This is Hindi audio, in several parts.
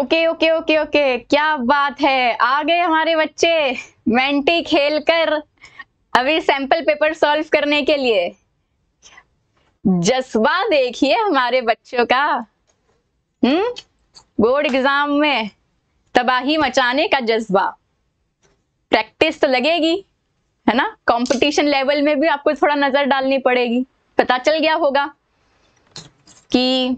ओके ओके ओके ओके, क्या बात है, आ गए हमारे बच्चे मेंटी खेलकर अभी सैंपल पेपर सॉल्व करने के लिए। जज्बा देखिए हमारे बच्चों का। बोर्ड एग्जाम में तबाही मचाने का जज्बा। प्रैक्टिस तो लगेगी, है ना। कंपटीशन लेवल में भी आपको थोड़ा नजर डालनी पड़ेगी। पता चल गया होगा कि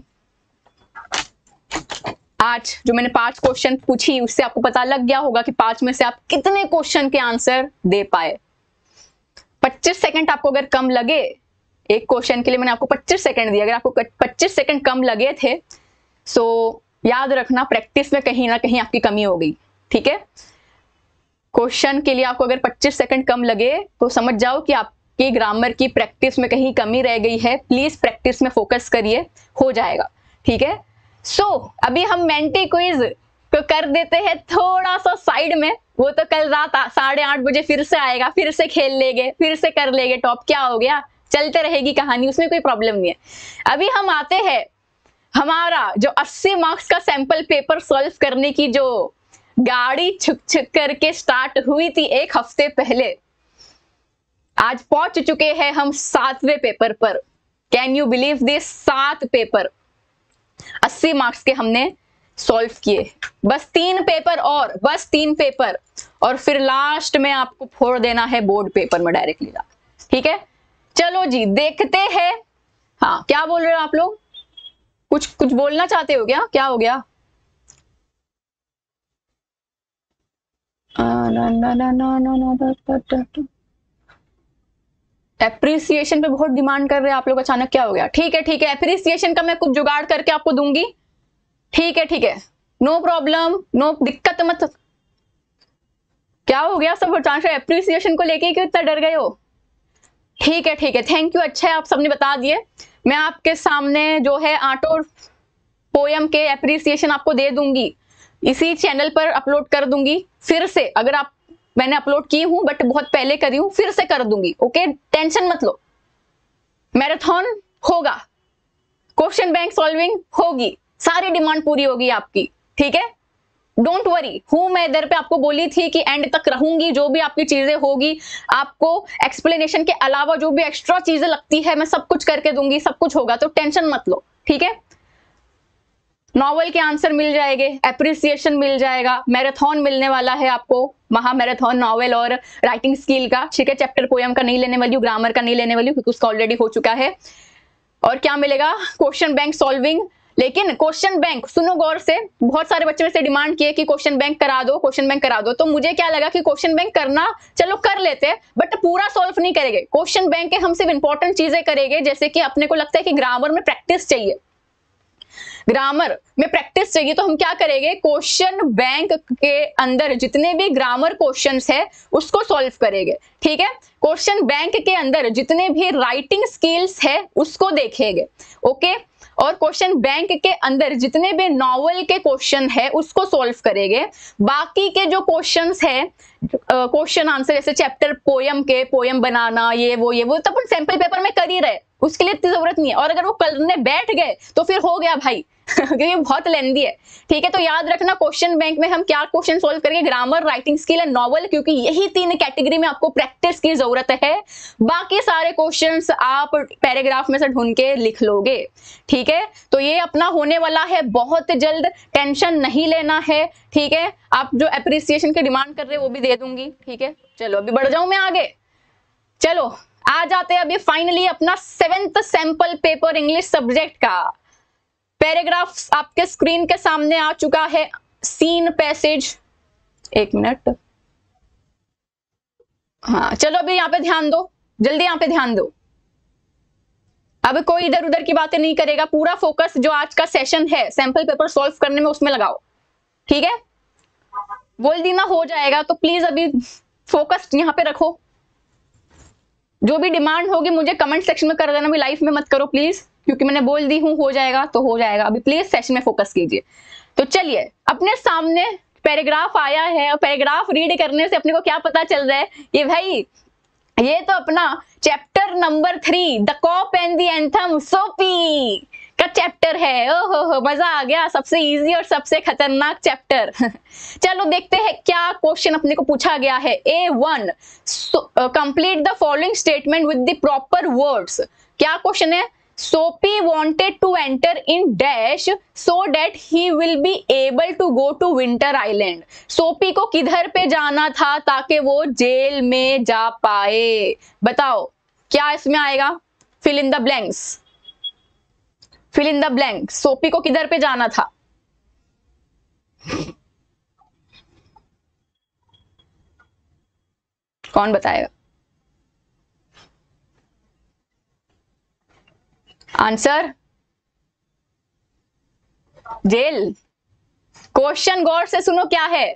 आज जो मैंने 5 क्वेश्चन पूछी उससे आपको पता लग गया होगा कि 5 में से आप कितने क्वेश्चन के आंसर दे पाए। 25 सेकंड आपको अगर कम लगे, एक क्वेश्चन के लिए मैंने आपको 25 सेकंड दिया, अगर आपको 25 सेकंड कम लगे थे सो याद रखना प्रैक्टिस में कहीं ना कहीं आपकी कमी हो गई। ठीक है, क्वेश्चन के लिए आपको अगर 25 सेकंड कम लगे तो समझ जाओ कि आपकी ग्रामर की प्रैक्टिस में कहीं कमी रह गई है। प्लीज प्रैक्टिस में फोकस करिए, हो जाएगा। ठीक है, अभी हम मेंटी क्विज को कर देते हैं थोड़ा सा साइड में। वो तो कल रात 8:30 बजे फिर से आएगा, फिर से खेल लेंगे, फिर से कर लेंगे टॉप। क्या हो गया, चलते रहेगी कहानी, उसमें कोई प्रॉब्लम नहीं है। अभी हम आते हैं हमारा जो 80 मार्क्स का सैंपल पेपर सॉल्व करने की जो गाड़ी छुक छुक करके स्टार्ट हुई थी एक हफ्ते पहले, आज पहुंच चुके हैं हम 7वें पेपर पर। Can you believe this, 7 paper 80 marks के हमने सॉल्व किए। बस 3 पेपर और, बस 3 पेपर और फिर लास्ट में आपको फोड़ देना है बोर्ड पेपर में डायरेक्टली। ठीक है, चलो जी देखते हैं। हाँ, क्या बोल रहे हो आप लोग, कुछ बोलना चाहते हो क्या, क्या हो गया? एप्रिसिएशन पे बहुत डिमांड कर रहे हैं आप लोग, अचानक क्या हो गया? ठीक है ठीक है, एप्रिसिएशन का मैं कुछ जुगाड़ करके आपको दूंगी। ठीक है, नो प्रॉब्लम, नो दिक्कत मत। क्या हो गया, सब अचानक से एप्रिसिएशन को लेके क्यों इतना डर गए हो? ठीक है, थैंक यू, अच्छा है आप सबने बता दिए। मैं आपके सामने जो है आटो पोयम के एप्रिसिएशन आपको दे दूंगी, इसी चैनल पर अपलोड कर दूंगी फिर से। अगर आप, मैंने अपलोड की हूं बट बहुत पहले करी हूं, फिर से कर दूंगी। ओके, टेंशन मत लो, मैराथन होगा, क्वेश्चन बैंक सॉल्विंग होगी, सारी डिमांड पूरी होगी आपकी। ठीक है, डोंट वरी, हूं मैं इधर पे। आपको बोली थी कि एंड तक रहूंगी, जो भी आपकी चीजें होगी, आपको एक्सप्लेनेशन के अलावा जो भी एक्स्ट्रा चीजें लगती है मैं सब कुछ करके दूंगी, सब कुछ होगा, तो टेंशन मत लो। ठीक है, नॉवल के आंसर मिल जाएंगे, एप्रिसिएशन मिल जाएगा, मैराथन मिलने वाला है आपको, महा मैराथन नॉवल और राइटिंग स्किल का। ठीक है, चैप्टर पोयम का नहीं लेने वाली हूँ, ग्रामर का नहीं लेने वाली हूँ क्योंकि उसका ऑलरेडी हो चुका है। और क्या मिलेगा, क्वेश्चन बैंक सॉल्विंग। लेकिन क्वेश्चन बैंक सुनो गौर से, बहुत सारे बच्चों से डिमांड किए कि क्वेश्चन बैंक करा दो, क्वेश्चन बैंक करा दो। तो मुझे क्या लगा कि क्वेश्चन बैंक करना चलो कर लेते हैं, बट पूरा सॉल्व नहीं करेंगे क्वेश्चन बैंक के, हम सिर्फ इंपॉर्टेंट चीजें करेंगे। जैसे कि अपने को लगता है कि ग्रामर में प्रैक्टिस चाहिए, ग्रामर में प्रैक्टिस चाहिए, तो हम क्या करेंगे, क्वेश्चन बैंक के अंदर जितने भी ग्रामर क्वेश्चंस है उसको सॉल्व करेंगे। ठीक है, क्वेश्चन बैंक के अंदर जितने भी राइटिंग स्किल्स है उसको देखेंगे। ओके, और क्वेश्चन बैंक के अंदर जितने भी नॉवल के क्वेश्चन है उसको सॉल्व करेंगे। बाकी के जो क्वेश्चंस है, क्वेश्चन आंसर, जैसे चैप्टर पोयम के, पोयम बनाना, ये वो तो अपन सैंपल पेपर में कर ही रहे, उसके लिए इतनी जरूरत नहीं है। और अगर वो करने बैठ गए तो फिर हो गया भाई क्योंकि बहुत लेंदी है। ठीक है, तो याद रखना क्वेश्चन बैंक में हम क्या क्वेश्चन सॉल्व करेंगे, grammar, writing skill and novel, क्योंकि यही 3 कैटेगरी में आपको प्रैक्टिस की जरूरत है। बाकी सारे क्वेश्चंस आप पैराग्राफ में से ढूंढ के लिख लोगे। ठीक है, तो ये अपना होने वाला है बहुत जल्द, टेंशन नहीं लेना है। ठीक है, आप जो एप्रिसिएशन की डिमांड कर रहे हैं वो भी दे दूंगी। ठीक है, चलो अभी बढ़ जाऊं मैं आगे। चलो आ जाते हैं अभी फाइनली अपना 7th sample paper English subject का। पैराग्राफ आपके स्क्रीन के सामने आ चुका है, सीन पैसेज। 1 मिनट, हाँ चलो अभी यहाँ पे ध्यान दो, जल्दी यहाँ पे ध्यान दो। अब कोई इधर उधर की बातें नहीं करेगा, पूरा फोकस जो आज का सेशन है सैंपल पेपर सॉल्व करने में उसमें लगाओ। ठीक है, बोल दी ना हो जाएगा, तो प्लीज अभी फोकस यहाँ पे रखो। जो भी डिमांड होगी मुझे कमेंट सेक्शन में कर देना, भी लाइव में मत करो प्लीज, क्योंकि मैंने बोल दी हूं हो जाएगा तो हो जाएगा। अभी प्लीज सेशन में फोकस कीजिए। तो चलिए, अपने सामने पैराग्राफ आया है और पैराग्राफ रीड करने से अपने को क्या पता चल रहा है कि भाई ये तो अपना chapter number 3 the cop and the anthem Soapy का चैप्टर है। ओहो मजा आ गया, सबसे इजी और सबसे खतरनाक चैप्टर। चलो देखते हैं क्या क्वेश्चन अपने को पूछा गया है। A1 complete the following statement with the proper words. क्या क्वेश्चन है? Soapy wanted to enter in dash so that he will be able to go to winter island। सोपी को किधर पे जाना था ताकि वो जेल में जा पाए? बताओ क्या इसमें आएगा? Fill in the blanks, fill in the blank. Soapy को किधर पे जाना था? कौन बताएगा? Answer jail. क्वेश्चन गौर से सुनो क्या है।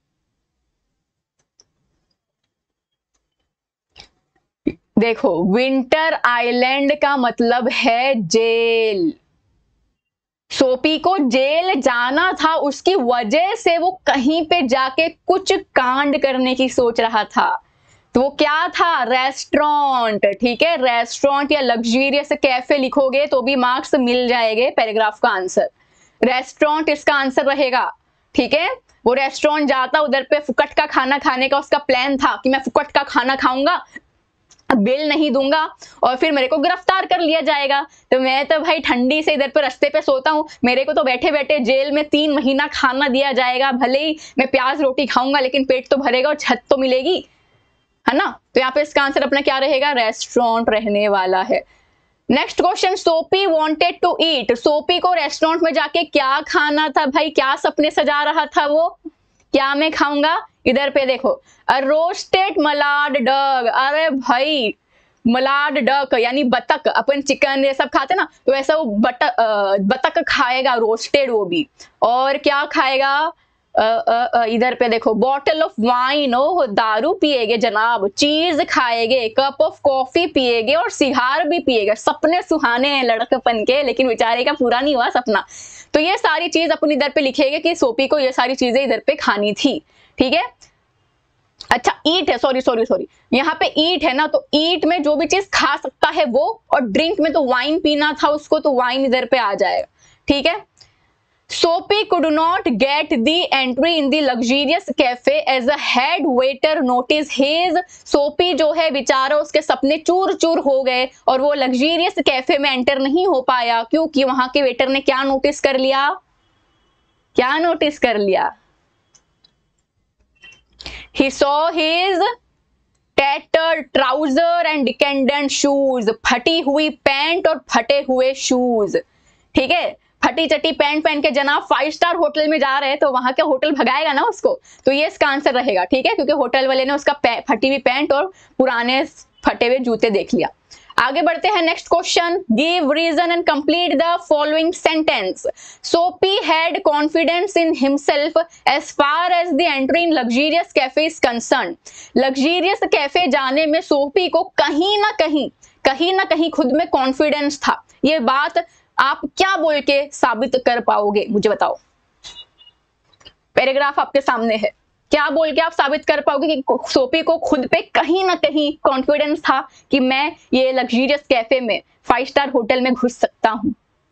देखो विंटर आइलैंड का मतलब है जेल। सोपी को जेल जाना था, उसकी वजह से वो कहीं पे जाके कुछ कांड करने की सोच रहा था। तो वो क्या था? रेस्टोरेंट। ठीक है, रेस्टोरेंट या लग्जरियस कैफे लिखोगे तो भी मार्क्स मिल जाएंगे पैराग्राफ का आंसर। रेस्टोरेंट इसका आंसर रहेगा। ठीक है, वो रेस्टोरेंट जाता, उधर पे फुकट का खाना खाने का उसका प्लान था कि मैं फुकट का खाना खाऊंगा, बिल नहीं दूंगा और फिर मेरे को गिरफ्तार कर लिया जाएगा। तो मैं तो भाई ठंडी से इधर पे रास्ते पे सोता हूँ, मेरे को तो बैठे बैठे जेल में 3 महीना खाना दिया जाएगा। भले ही मैं प्याज रोटी खाऊंगा लेकिन पेट तो भरेगा और छत तो मिलेगी, है ना। तो यहाँ पे इसका आंसर अपना क्या रहेगा? रेस्टोरेंट रहने वाला है। Next question, Soapy wanted to eat. Soapy को रेस्टोरेंट में जाके क्या खाना था भाई? क्या सपने सजा रहा था वो? क्या मैं खाऊंगा? इधर पे देखो, रोस्टेड मलाड डग। अरे भाई मलाड डक यानी बतख, अपन चिकन ये सब खाते ना, तो ऐसा वो बतख खाएगा रोस्टेड वो भी। और क्या खाएगा? इधर पे देखो, बॉटल ऑफ वाइन। ओ दारू पिएगे जनाब, चीज खाएगे, कप ऑफ कॉफी पिएगे और सिगार भी पिएगे। सपने सुहाने हैं लड़कपन के, लेकिन बेचारे का पूरा नहीं हुआ सपना। तो ये सारी चीज अपन इधर पे लिखेंगे कि सोपी को ये सारी चीजें इधर पे खानी थी। ठीक है, अच्छा ईट है, सॉरी यहाँ पे ईट है ना, तो ईट में जो भी चीज खा सकता है वो, और ड्रिंक में तो वाइन पीना था उसको, तो वाइन इधर पे आ जाएगा। ठीक है, Soapy could not get the entry in the luxurious cafe as a head waiter noticed his। सोपी जो है बेचारा, उसके सपने चूर चूर हो गए और वो लग्जरियस कैफे में एंटर नहीं हो पाया, क्योंकि वहां के वेटर ने क्या नोटिस कर लिया? क्या नोटिस कर लिया? He saw his tattered trouser and decadent shoes। फटी हुई पैंट और फटे हुए शूज। ठीक है, फटी चटी पैंट पहन के जनाब 5 स्टार होटल में जा रहे हैं, तो वहां के होटल भगाएगा ना उसको। तो ये इसका आंसर रहेगा। ठीक है, क्योंकि होटल वाले ने उसका फटी हुई पैंट और पुराने फटे हुए जूते देख लिया। आगे बढ़ते हैं, next question, give reason and complete the following sentence. Soapy had confidence in himself as far as the entry in luxurious cafe is concern. Luxurious cafe जाने में सोपी को कहीं ना कहीं खुद में कॉन्फिडेंस था। ये बात आप क्या बोल के साबित कर पाओगे? मुझे बताओ। पैराग्राफ आपके सामने है, क्या बोल के आप साबित कर पाओगे कि सोपी को खुद पे कहीं ना कहीं कॉन्फिडेंस था कि मैं ये लग्जरियस कैफे में 5 स्टार होटल में घुस सकता हूं?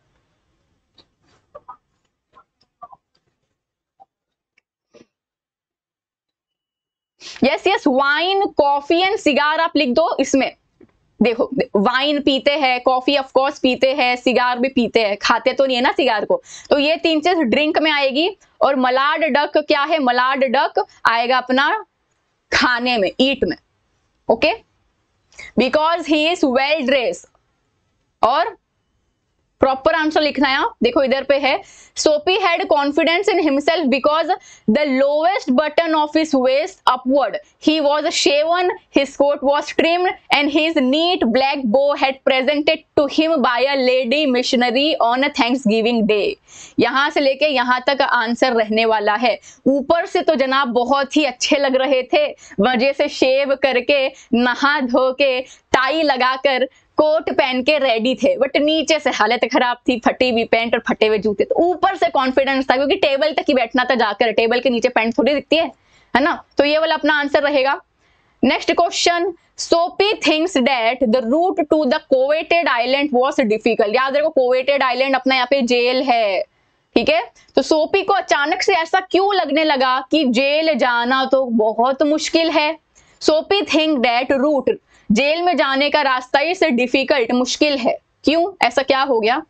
Yes, wine, coffee and cigar आप लिख दो इसमें। देखो वाइन पीते हैं, कॉफी ऑफ कोर्स पीते हैं, सिगार भी पीते हैं, खाते तो नहीं है ना सिगार को, तो ये 3 चीज ड्रिंक में आएगी। और मलाड डक क्या है? मलाड डक आएगा अपना खाने में, ईट में। Okay, because he is well dress. और प्रॉपर आंसर लिखना है। देखो इधर पे है, Soapy had confidence in himself because the lowest button of his waist upward, he was shaven, his coat was trimmed and his neat black bow had presented to him by a lady missionary on a Thanksgiving Day. यहां से लेके यहां तक आंसर रहने वाला है। ऊपर से तो जनाब बहुत ही अच्छे लग रहे थे, मजे से शेव करके, नहा धो के, टाई लगाकर, कोट पहन के रेडी थे, बट नीचे से हालत खराब थी, फटी हुई पैंट और फटे हुए जूते। तो ऊपर से कॉन्फिडेंस था क्योंकि टेबल तक ही बैठना था जाकर, टेबल के नीचे पैंट थोड़ी दिखती है ना। तो ये वाला अपना आंसर रहेगा। Next question, Soapy thinks that the route to the coveted island was difficult. याद रखो कोवेटेड आइलैंड अपना यहाँ पे जेल है, ठीक है। तो सोपी को अचानक से ऐसा क्यों लगने लगा कि जेल जाना तो बहुत मुश्किल है। सोपी थिंक दैट रूट, जेल में जाने का रास्ता इस डिफिकल्ट, मुश्किल है। क्यों, ऐसा क्या हो गया?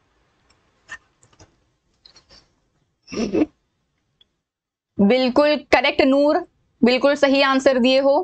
बिल्कुल करेक्ट नूर, बिल्कुल सही आंसर दिए हो।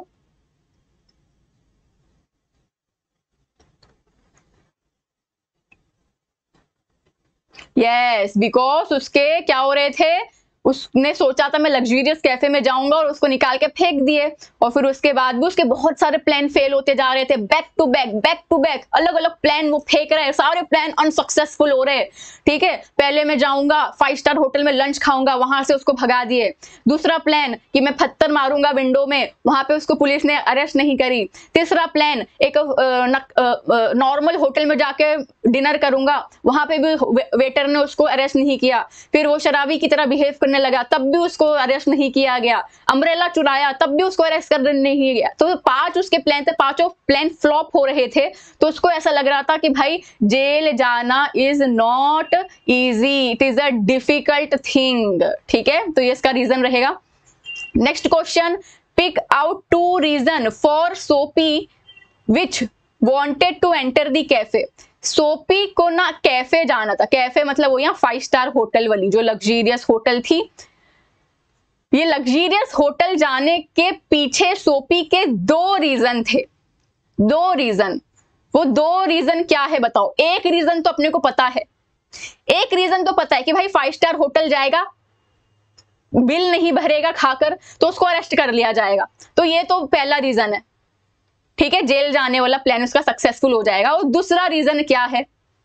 यस, बिकॉज उसके क्या हो रहे थे, उसने सोचा था मैं लग्जरियस कैफे में जाऊंगा और उसको निकाल के फेंक दिए, और फिर उसके बाद भी उसके बहुत सारे प्लान फेल होते जा रहे थे, बैक टू बैक अलग अलग प्लान वो फेंक रहे हैं, सारे प्लान अनसक्सेसफुल हो रहे हैं, ठीक है। पहले मैं जाऊंगा 5 स्टार होटल में लंच खाऊंगा, वहां से उसको भगा दिए। दूसरा प्लान कि मैं पत्थर मारूंगा विंडो में, वहां पे उसको पुलिस ने अरेस्ट नहीं करी। तीसरा प्लान एक नॉर्मल होटल में जाके डिनर करूंगा, वहां पे भी वेटर ने उसको अरेस्ट नहीं किया। फिर वो शराबी की तरह बिहेव करने लगा, तब भी उसको अरेस्ट नहीं किया गया। अम्ब्रेला चुराया, तब भी उसको अरेस्ट करने नहीं गया। तो 5 उसके प्लान थे, पांचों प्लान फ्लॉप हो रहे थे। तो उसको ऐसा लग रहा था कि भाई जेल जाना is not easy, it is a difficult thing, ठीक है। तो ये इसका रीजन रहेगा। Next question, pick out 2 reason for Soapy which wanted to enter the cafe. Soapy को ना कैफे जाना था, कैफे मतलब वो यहाँ 5 स्टार होटल वाली जो लग्जरियस होटल थी। ये लग्जरियस होटल जाने के पीछे सोपी के 2 रीजन थे, 2 रीजन। वो 2 रीजन क्या है बताओ? एक रीजन तो अपने को पता है, एक रीजन तो पता है कि भाई 5 स्टार होटल जाएगा, बिल नहीं भरेगा खाकर, तो उसको अरेस्ट कर लिया जाएगा। तो ये तो पहला रीजन है, ठीक है, जेल जाने वाला प्लान उसका सक्सेसफुल हो जाएगा। और दूसरा रीजन क्या है?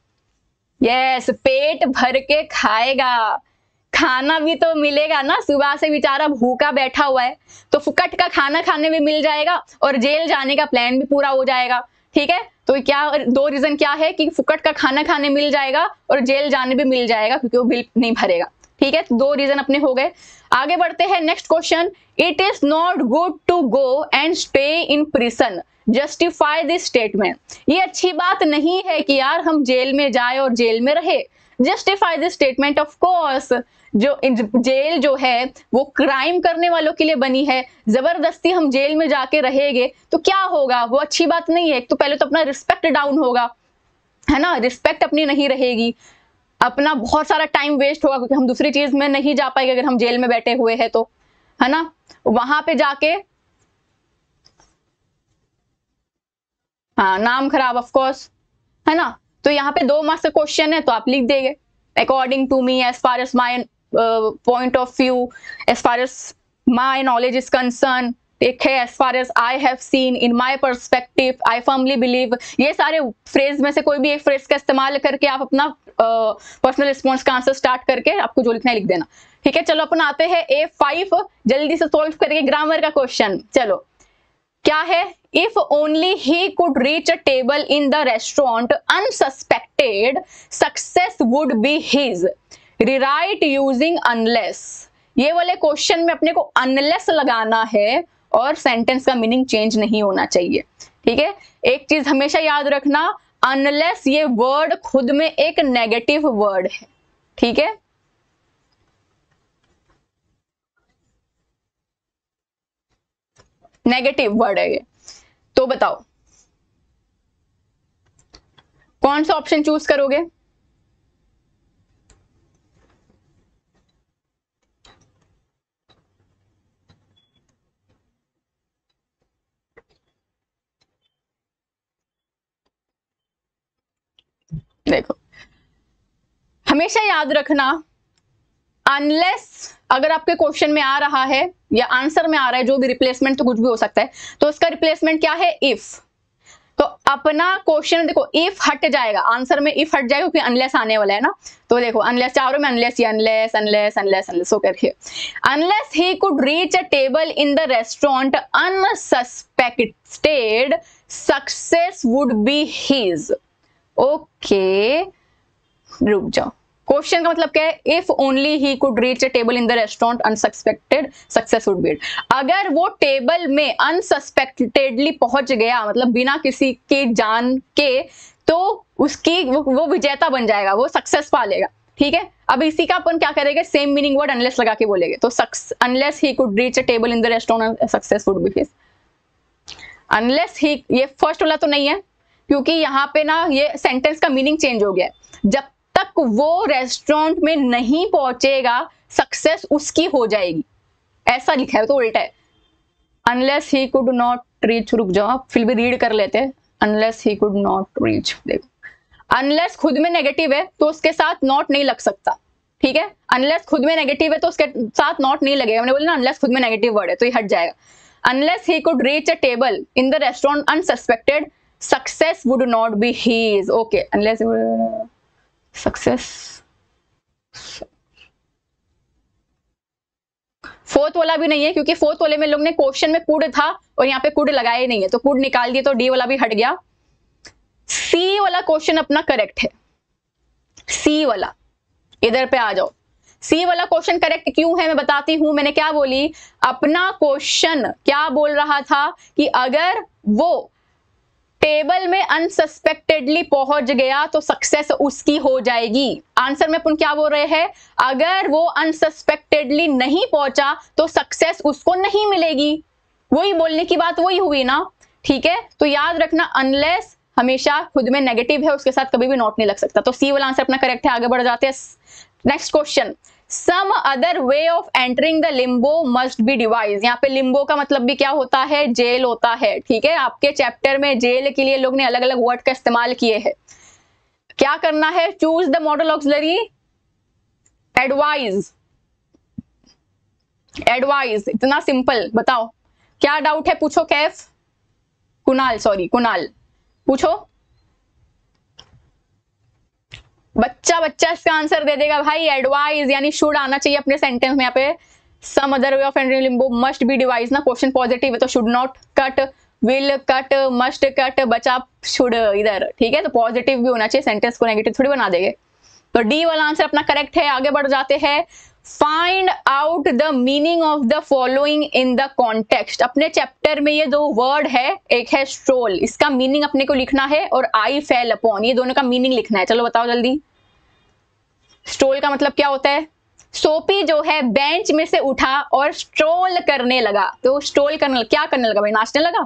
यस, पेट भर के खाएगा, खाना भी तो मिलेगा ना, सुबह से बेचारा भूखा बैठा हुआ है, तो फुकट का खाना खाने में मिल जाएगा और जेल जाने का प्लान भी पूरा हो जाएगा, ठीक है। तो क्या 2 रीजन क्या है कि फुकट का खाना खाने मिल जाएगा और जेल जाने भी मिल जाएगा क्योंकि वो बिल नहीं भरेगा, ठीक है। तो 2 रीजन अपने हो गए। आगे बढ़ते हैं, next question, it is not good to go and stay in prison, justify this statement. ये अच्छी बात नहीं है कि यार हम जेल में जाए और जेल में रहे। Justify this statement, of course जो जेल जो है वो क्राइम करने वालों के लिए बनी है, जबरदस्ती हम जेल में जाके रहेंगे तो क्या होगा, वो अच्छी बात नहीं है। तो पहले तो अपना रिस्पेक्ट डाउन होगा, है ना, रिस्पेक्ट अपनी नहीं रहेगी, अपना बहुत सारा टाइम वेस्ट होगा क्योंकि हम दूसरी चीज में नहीं जा पाएंगे अगर हम जेल में बैठे हुए हैं तो, है ना। वहां पे जाके हाँ नाम खराब, ऑफ कोर्स, है ना। तो यहाँ पे 2 मार्क्स का क्वेश्चन है तो आप लिख देंगे according to me, as far as my point of view, as far as my knowledge is concern, ठीक है, as far as I have seen in my perspective, I firmly believe. ये सारे फ्रेज में से कोई भी एक फ्रेज का इस्तेमाल करके आप अपना पर्सनल रिस्पॉन्स का आंसर स्टार्ट करके आपको जो लिखना है लिख देना, ठीक है। चलो अपन आते हैं A5 जल्दी से सोल्व करके ग्रामर का क्वेश्चन। चलो क्या है, if only he could reach a table in the restaurant unsuspected, success would be his, rewrite using unless. ये वाले क्वेश्चन में अपने को अनलेस लगाना है और सेंटेंस का मीनिंग चेंज नहीं होना चाहिए, ठीक है। एक चीज हमेशा याद रखना, अनलेस ये वर्ड खुद में एक नेगेटिव वर्ड है, ठीक है। नेगेटिव वर्ड है ये। तो बताओ कौन सा ऑप्शन चूज करोगे? देखो हमेशा याद रखना, अनलेस अगर आपके क्वेश्चन में आ रहा है या आंसर में आ रहा है, जो भी रिप्लेसमेंट तो कुछ भी हो सकता है, तो उसका रिप्लेसमेंट क्या है, इफ। तो अपना क्वेश्चन देखो इफ हट जाएगा, आंसर में इफ हट जाएगा क्योंकि अनलेस आने वाला है ना। तो देखो अनलेस चारों में unless he unless unless unless unless होकर के, unless he could reach a table in the restaurant unsuspected, success would be his. Okay रुक जाओ, क्वेश्चन का मतलब क्या है, if only he could reach a table in the restaurant unsuspected success would be. अगर वो टेबल में अनसस्पेक्टेडली पहुंच गया, मतलब बिना किसी की जान के, तो उसकी वो विजेता बन जाएगा, वो सक्सेस पा लेगा। ठीक है, अब इसी का अपन क्या करेंगे, सेम मीनिंग वर्ड अनलेस लगा के बोलेंगे। तो unless he could reach a table in the restaurant success would be his. Unless he, ये फर्स्ट वाला तो नहीं है, क्योंकि यहाँ पे ना ये सेंटेंस का मीनिंग चेंज हो गया है। जब तक वो रेस्टोरेंट में नहीं पहुंचेगा सक्सेस उसकी हो जाएगी, ऐसा लिखा है, तो उल्टा है। Unless he could not reach, रुक जाओ फिर भी रीड कर लेते हैं। Unless he could not reach, देखो अनलेस खुद में नेगेटिव है तो उसके साथ नॉट नहीं लग सकता। ठीक है, अनलेस खुद में नेगेटिव है तो उसके साथ नॉट नहीं लगेगा। मैंने बोला ना अनलेस खुद में नेगेटिव वर्ड है तो ये हट जाएगा। Unless he could reach a table in the restaurant unsuspected success would not be his. Okay, unless success. Fourth वाला भी नहीं है, क्योंकि फोर्थ वाले में लोग ने क्वेश्चन में कुड था और यहाँ पे कुड लगाया नहीं है, तो कुड निकाल दिए, तो डी वाला भी हट गया। सी वाला क्वेश्चन अपना करेक्ट है। सी वाला, इधर पे आ जाओ। सी वाला क्वेश्चन करेक्ट क्यों है मैं बताती हूं। मैंने क्या बोली, अपना क्वेश्चन क्या बोल रहा था कि अगर वो टेबल में अनसस्पेक्टेडली पहुंच गया तो सक्सेस उसकी हो जाएगी। आंसर में अपन क्या बोल रहे हैं, अगर वो अनसस्पेक्टेडली नहीं पहुंचा तो सक्सेस उसको नहीं मिलेगी। वही बोलने की बात वही हुई ना। ठीक है, तो याद रखना अनलेस हमेशा खुद में नेगेटिव है, उसके साथ कभी भी नॉट नहीं लग सकता। तो सी वाला आंसर अपना करेक्ट है। आगे बढ़ जाते हैं। Next question, some other way of entering the limbo must be devised. यहाँ पे लिम्बो का मतलब भी क्या होता है, जेल होता है। ठीक है, आपके चैप्टर में जेल के लिए लोग ने अलग अलग वर्ड का इस्तेमाल किए हैं। क्या करना है, choose the modal auxiliary advise. Advise, इतना सिंपल। बताओ क्या डाउट है, पूछो। कैफ, कुणाल, सॉरी कुणाल, पूछो। बच्चा बच्चा इसका आंसर दे देगा भाई। एडवाइज यानी शुड आना चाहिए अपने सेंटेंस में। यहाँ पे some other way of entering limbo must be devised ना, क्वेश्चन पॉजिटिव है तो should not cut, will cut, must cut, बचा शुड इधर। ठीक है, तो पॉजिटिव भी होना चाहिए, सेंटेंस को नेगेटिव थोड़ी बना देंगे। तो डी वाला आंसर अपना करेक्ट है। आगे बढ़ जाते हैं। Find out the meaning of the following in the context. अपने चैप्टर में ये दो वर्ड है, एक है स्ट्रोल, इसका मीनिंग अपने को लिखना है, और आई फेल अपॉन, ये दोनों का मीनिंग लिखना है। चलो बताओ जल्दी। स्ट्रोल का मतलब क्या होता है, सोपी जो है बेंच में से उठा और स्ट्रोल करने लगा। तो स्ट्रोल करने, क्या करने लगा भाई, नाचने लगा।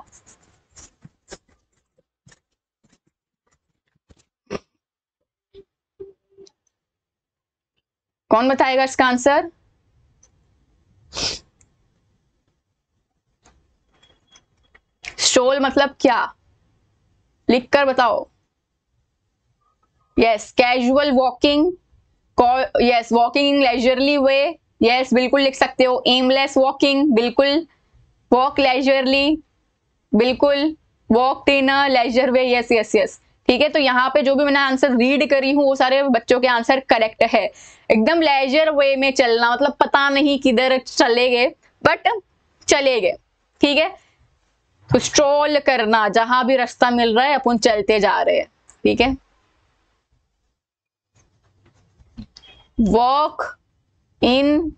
कौन बताएगा इसका आंसर। स्ट्रोल मतलब क्या, लिखकर बताओ। Yes, casual walking, yes walking in leisurely way, yes बिल्कुल लिख सकते हो। एमलेस वॉकिंग, बिल्कुल। वॉक लेजरली, बिल्कुल। Walk in a leisure way, yes yes yes. ठीक है, तो यहाँ पे जो भी मैंने आंसर रीड करी हूँ वो सारे बच्चों के आंसर करेक्ट है। एकदम लेजर वे में चलना, मतलब पता नहीं किधर चले गए बट चले गए। ठीक है, तो स्ट्रोल करना, जहां भी रास्ता मिल रहा है अपन चलते जा रहे हैं। ठीक है, वॉक इन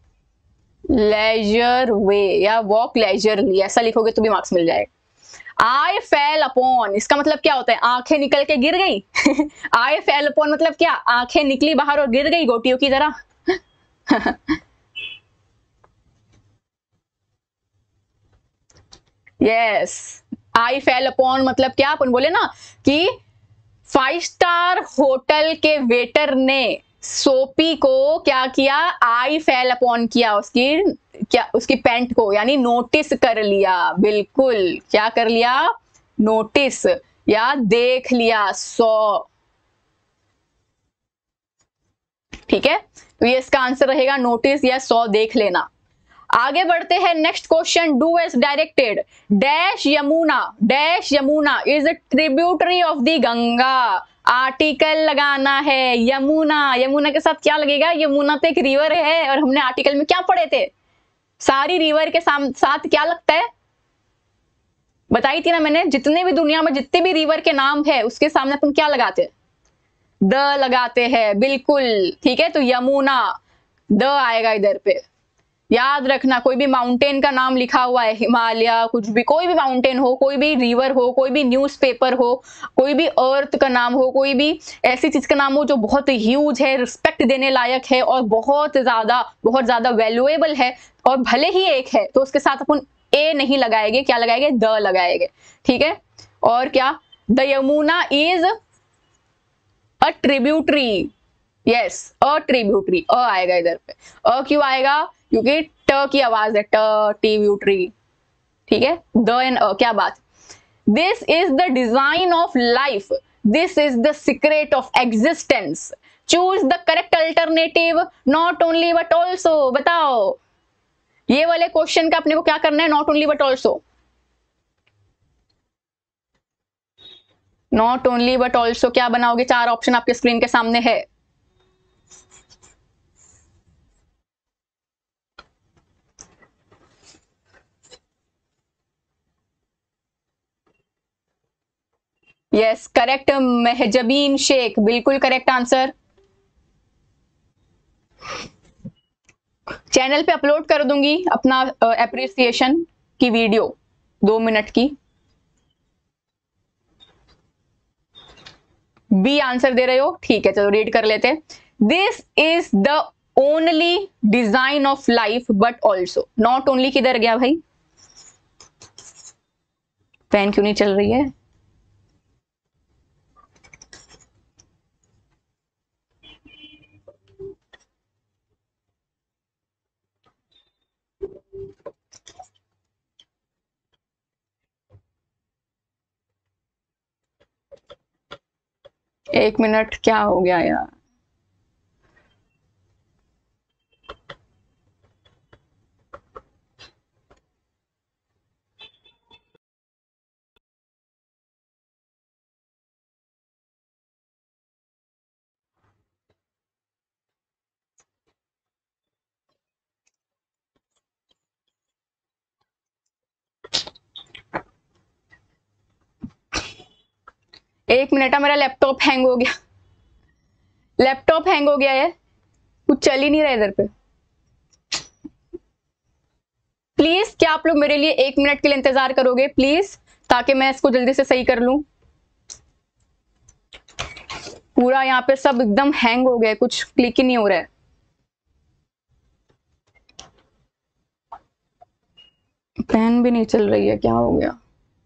लेजर वे या वॉक लेजरली, ऐसा लिखोगे तो भी मार्क्स मिल जाएगा। आई फेल अपॉन, इसका मतलब क्या होता है, आंखें निकल के गिर गई। आई फेल अपॉन मतलब क्या, आंखें निकली बाहर और गिर गई गोटियों की तरह। यस, आई फेल अपॉन मतलब क्या, अपन बोले ना कि 5 स्टार होटल के वेटर ने सोपी को क्या किया, आई फेल अपॉन किया, उसकी क्या, उसकी पैंट को, यानी नोटिस कर लिया। बिल्कुल, क्या कर लिया, नोटिस या देख लिया, सॉ। ठीक है, तो ये इसका आंसर रहेगा, नोटिस या सॉ, देख लेना। आगे बढ़ते हैं। Next question, do as directed. Dash Yamuna is tributary of the Ganga. Article लगाना है, यमुना, यमुना के साथ क्या लगेगा, यमुना तो एक रिवर है, और हमने आर्टिकल में क्या पढ़े थे, सारी रिवर के साथ क्या लगता है, बताई थी ना मैंने। जितने भी दुनिया में जितने भी रिवर के नाम है उसके सामने अपन क्या लगाते हैं, द लगाते हैं, बिल्कुल ठीक है। तो यमुना, द आएगा इधर पे। याद रखना, कोई भी माउंटेन का नाम लिखा हुआ है, हिमालय, कुछ भी, कोई भी माउंटेन हो, कोई भी रिवर हो, कोई भी न्यूज़पेपर हो, कोई भी अर्थ का नाम हो, कोई भी ऐसी चीज का नाम हो जो बहुत ह्यूज है, रिस्पेक्ट देने लायक है और बहुत ज्यादा वैल्यूएबल है, और भले ही एक है, तो उसके साथ अपन ए नहीं लगाएंगे, क्या लगाएंगे, द लगाएंगे, ठीक है। और क्या, the Yamuna is a tributary, yes, a tributary, a आएगा इधर पे। अ क्यों आएगा, क्योंकि ट की आवाज है, ट, ट्रिब्यूटरी, ठीक है। द एंड अ, क्या बात। This is the design of life, this is the secret of existence, choose the correct alternative, not only but also. बताओ, ये वाले क्वेश्चन का अपने को क्या करना है, not only but also, not only but also क्या बनाओगे, चार ऑप्शन आपके स्क्रीन के सामने है। यस करेक्ट, मेहजबीन शेख, बिल्कुल करेक्ट आंसर। चैनल पे अपलोड कर दूंगी अपना एप्रिसिएशन की वीडियो, 2 मिनट की। बी आंसर दे रहे हो, ठीक है, चलो रीड कर लेते। This is the only design of life but also, not only किधर गया भाई, फैन क्यों नहीं चल रही है। एक मिनट, क्या हो गया यार। एक मिनट, मेरा लैपटॉप हैंग हो गया, लैपटॉप हैंग हो गया है, कुछ चल ही नहीं रहा इधर पे। प्लीज क्या आप लोग मेरे लिए 1 मिनट के लिए इंतजार करोगे प्लीज, ताकि मैं इसको जल्दी से सही कर लूं। पूरा यहाँ पे सब एकदम हैंग हो गया, कुछ क्लिक ही नहीं हो रहा है। पेन भी नहीं चल रही है, क्या हो गया।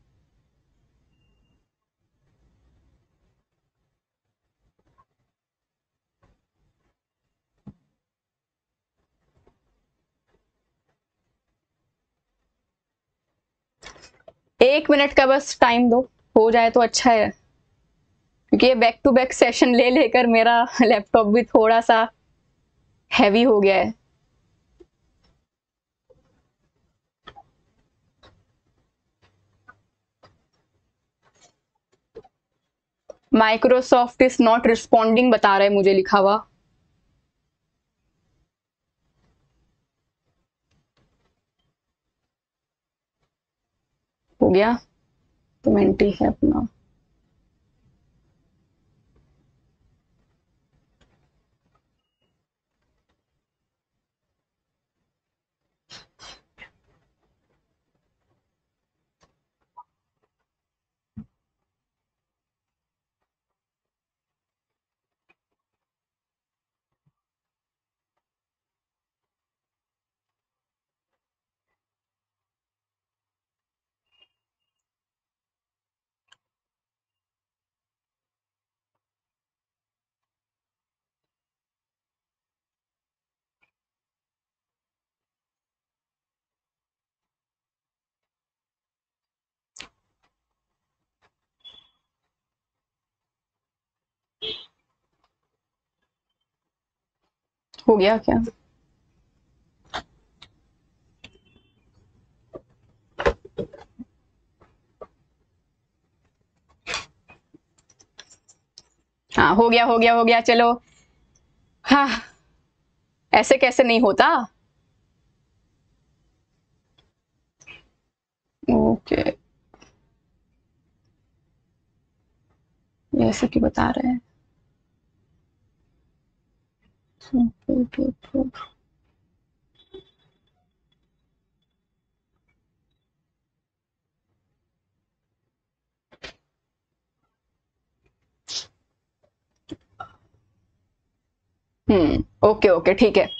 एक मिनट का बस टाइम दो, हो जाए तो अच्छा है, क्योंकि ये बैक टू बैक सेशन ले लेकर मेरा लैपटॉप भी थोड़ा सा हैवी हो गया है। माइक्रोसॉफ्ट इज नॉट रिस्पॉन्डिंग बता रहा है मुझे लिखा हुआ। हो गया, तो मेंटी है अपना। हो गया क्या, हाँ हो गया हो गया हो गया, चलो। हाँ, ऐसे कैसे नहीं होता। ओके, ये ऐसे क्यों बता रहे हैं। ओके ओके ठीक है।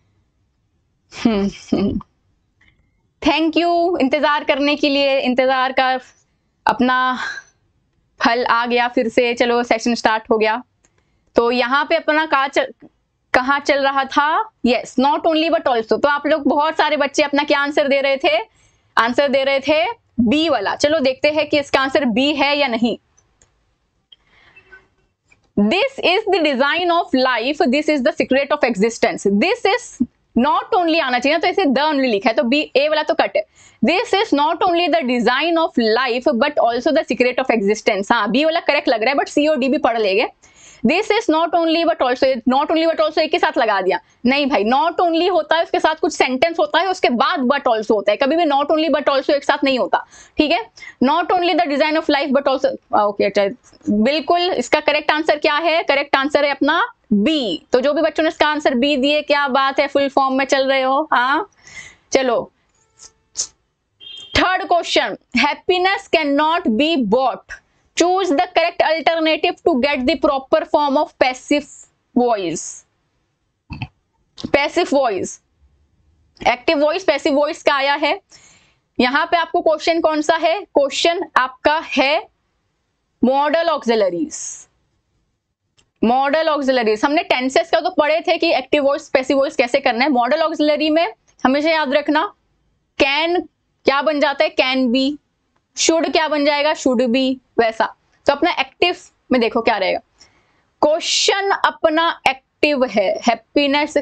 थैंक यू इंतजार करने के लिए, इंतजार का अपना फल आ गया फिर से। चलो सेशन स्टार्ट हो गया। तो यहाँ पे अपना कहाँ चल रहा था? Yes, not only but also. तो आप लोग बहुत सारे बच्चे अपना क्या आंसर दे रहे थे? आंसर दे रहे थे बी वाला। चलो देखते हैं कि इसका आंसर बी है या नहीं। This is the design of life, this is the secret of existence. This is not only आना चाहिए, तो इसे द ओनली लिखा है, तो बी ए वाला तो कट है। This is not only the design of life but also the secret of existence. हाँ, बी वाला करेक्ट लग रहा है, बट सी और डी भी पढ़ लेंगे। This is not only but also, not only but also एक के साथ लगा दिया। नहीं भाई, नॉट ओनली होता है उसके साथ कुछ सेंटेंस होता है, उसके बाद बट ऑल्सो होता है। कभी भी नॉट ओनली बट ऑल्सो एक साथ नहीं होता, ठीक है। Not only the design of life but also, okay बिल्कुल। इसका करेक्ट आंसर क्या है? करेक्ट आंसर है अपना बी। तो जो भी बच्चों ने इसका आंसर बी दिए, क्या बात है, फुल फॉर्म में चल रहे हो। हाँ चलो, third question, happiness can not be bought, choose the correct alternative to get the proper form of passive voice. Passive voice, active voice, passive voice का आया है। यहां पे आपको क्वेश्चन कौन सा है? क्वेश्चन आपका है मॉडल ऑक्सिलरीज। मॉडल ऑक्सिलरीज हमने टेंसेस का तो पढ़े थे कि एक्टिव वॉइस पैसिव वॉइस कैसे करना है। मॉडल ऑक्सिलरी में हमेशा याद रखना, कैन क्या बन जाता है? Can be. शुड क्या बन जाएगा? Should be. वैसा तो अपना एक्टिव में देखो क्या रहेगा। क्वेश्चन अपना एक्टिव है, happiness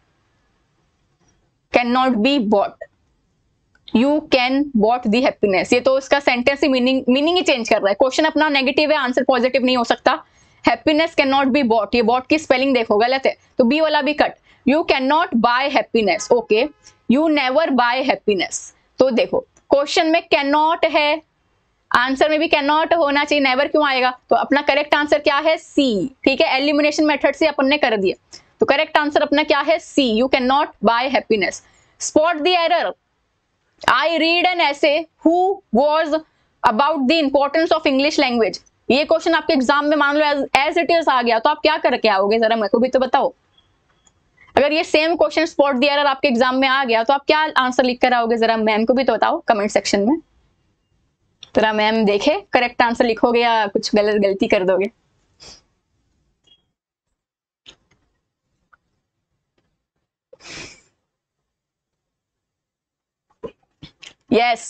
can not be bought, you can bought the happiness. ये तो इसका सेंटेंस ही मीनिंग ही चेंज कर रहा है। क्वेश्चन अपना नेगेटिव है, आंसर पॉजिटिव नहीं हो सकता। Happiness can not be bought, ये बॉट की स्पेलिंग देखो गलत है, तो बी वाला भी cut. You can not buy happiness, okay. You never buy happiness. तो देखो क्वेश्चन में कैन नॉट है, आंसर में भी कैन नॉट होना चाहिए, नेवर क्यों आएगा? तो अपना करेक्ट आंसर क्या है? सी, ठीक है। एलिमिनेशन मेथड से अपन ने कर दिए, तो करेक्ट आंसर अपना क्या है? C, you can not buy happiness. Spot the error, I read an essay who was about the importance of English language. ये क्वेश्चन आपके एग्जाम में मान लो एज इट इज आ गया, तो आप क्या करके आओगे? जरा मेरे को भी तो बताओ। अगर ये same question spot the error आपके एग्जाम में आ गया, तो आप क्या आंसर लिख कर आओगे? जरा मैम को भी तो बताओ कमेंट सेक्शन में। तेरा मैम देखे करेक्ट आंसर लिखोगे या कुछ गलती कर दोगे। यस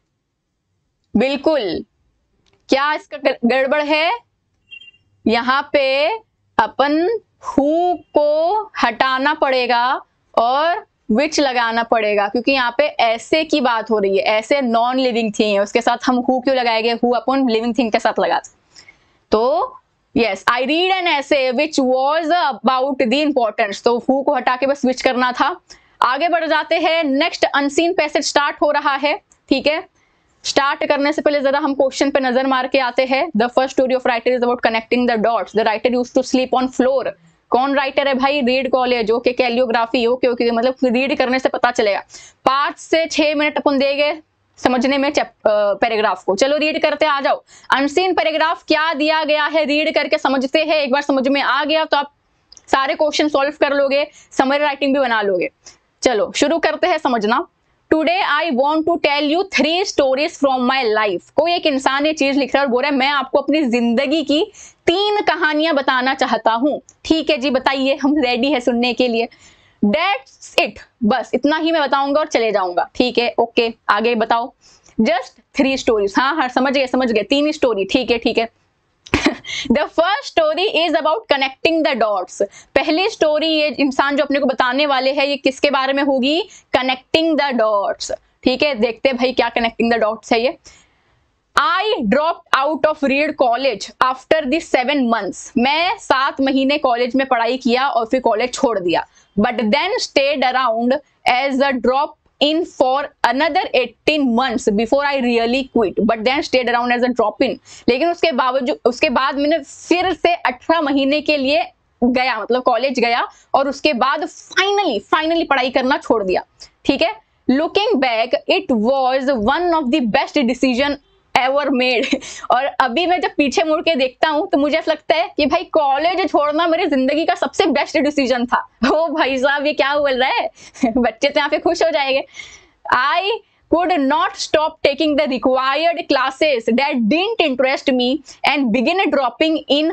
बिल्कुल। क्या इसका गड़बड़ है? यहां पे अपन हु को हटाना पड़ेगा और विच लगाना पड़ेगा, क्योंकि यहाँ पे ऐसे की बात हो रही है। ऐसे नॉन लिविंग थिंग है, उसके साथ हम हु क्यों लगाएंगे? हु अपन लिविंग थिंग के साथ लगा। तो yes, I read an essay which was about the importance, तो हु को हटा के बस विच करना था। आगे बढ़ जाते हैं, नेक्स्ट अनसीन पैसेज स्टार्ट हो रहा है, ठीक है। स्टार्ट करने से पहले जरा हम क्वेश्चन पे नजर मार के आते हैं। The first story of writer is about connecting the dots, the writer used to sleep on floor. कौन राइटर है भाई? Reed college, okay. Calligraphy, okay okay, मतलब रीड करने से पता चलेगा। 5 से 6 मिनट अपन देंगे समझने में पैराग्राफ को। चलो रीड करते आ जाओ। अनसीन पैराग्राफ क्या दिया गया है, रीड करके समझते हैं। एक बार समझ में आ गया तो आप सारे क्वेश्चन सॉल्व कर लोगे, समरी राइटिंग भी बना लोगे। चलो शुरू करते हैं समझना। Today I want to tell you 3 stories from my life. कोई एक इंसान ये चीज लिख रहा है और बोल रहा है मैं आपको अपनी जिंदगी की 3 कहानियां बताना चाहता हूं। ठीक है जी, बताइए, हम रेडी है सुनने के लिए। That's it, बस इतना ही मैं बताऊंगा और चले जाऊंगा। ठीक है, ओके, आगे बताओ। Just 3 stories. हाँ हाँ, समझ गए 3 स्टोरी। ठीक है ठीक है। The first story is about connecting the dots. पहली स्टोरी ये इंसान जो अपने को बताने वाले हैं, ये किसके बारे में होगी? Connecting the dots. ठीक है, देखते हैं भाई क्या कनेक्टिंग द डॉट्स है ये। I dropped out of Reed college after the 7 months। मैं 7 महीने कॉलेज में पढ़ाई किया और फिर कॉलेज छोड़ दिया। But then stayed around as a drop in for another 18 months before I really quit, but then stayed around as a drop in। लेकिन उसके बाद मैंने फिर से 18 महीने के लिए गया, मतलब कॉलेज गया और उसके बाद फाइनली पढ़ाई करना छोड़ दिया। ठीक है, looking back it was one of the best decision ever made. और अभी मैं जब पीछे मुड़ के देखता हूं तो मुझे ऐसा लगता है कि भाई कॉलेज छोड़ना मेरी जिंदगी का सबसे बेस्ट डिसीजन था। ओ भाई साहब, ये क्या बोल रहा है बच्चे तो यहाँ पे खुश हो जाएंगे। I could not stop taking the required classes that didn't interest me and began dropping in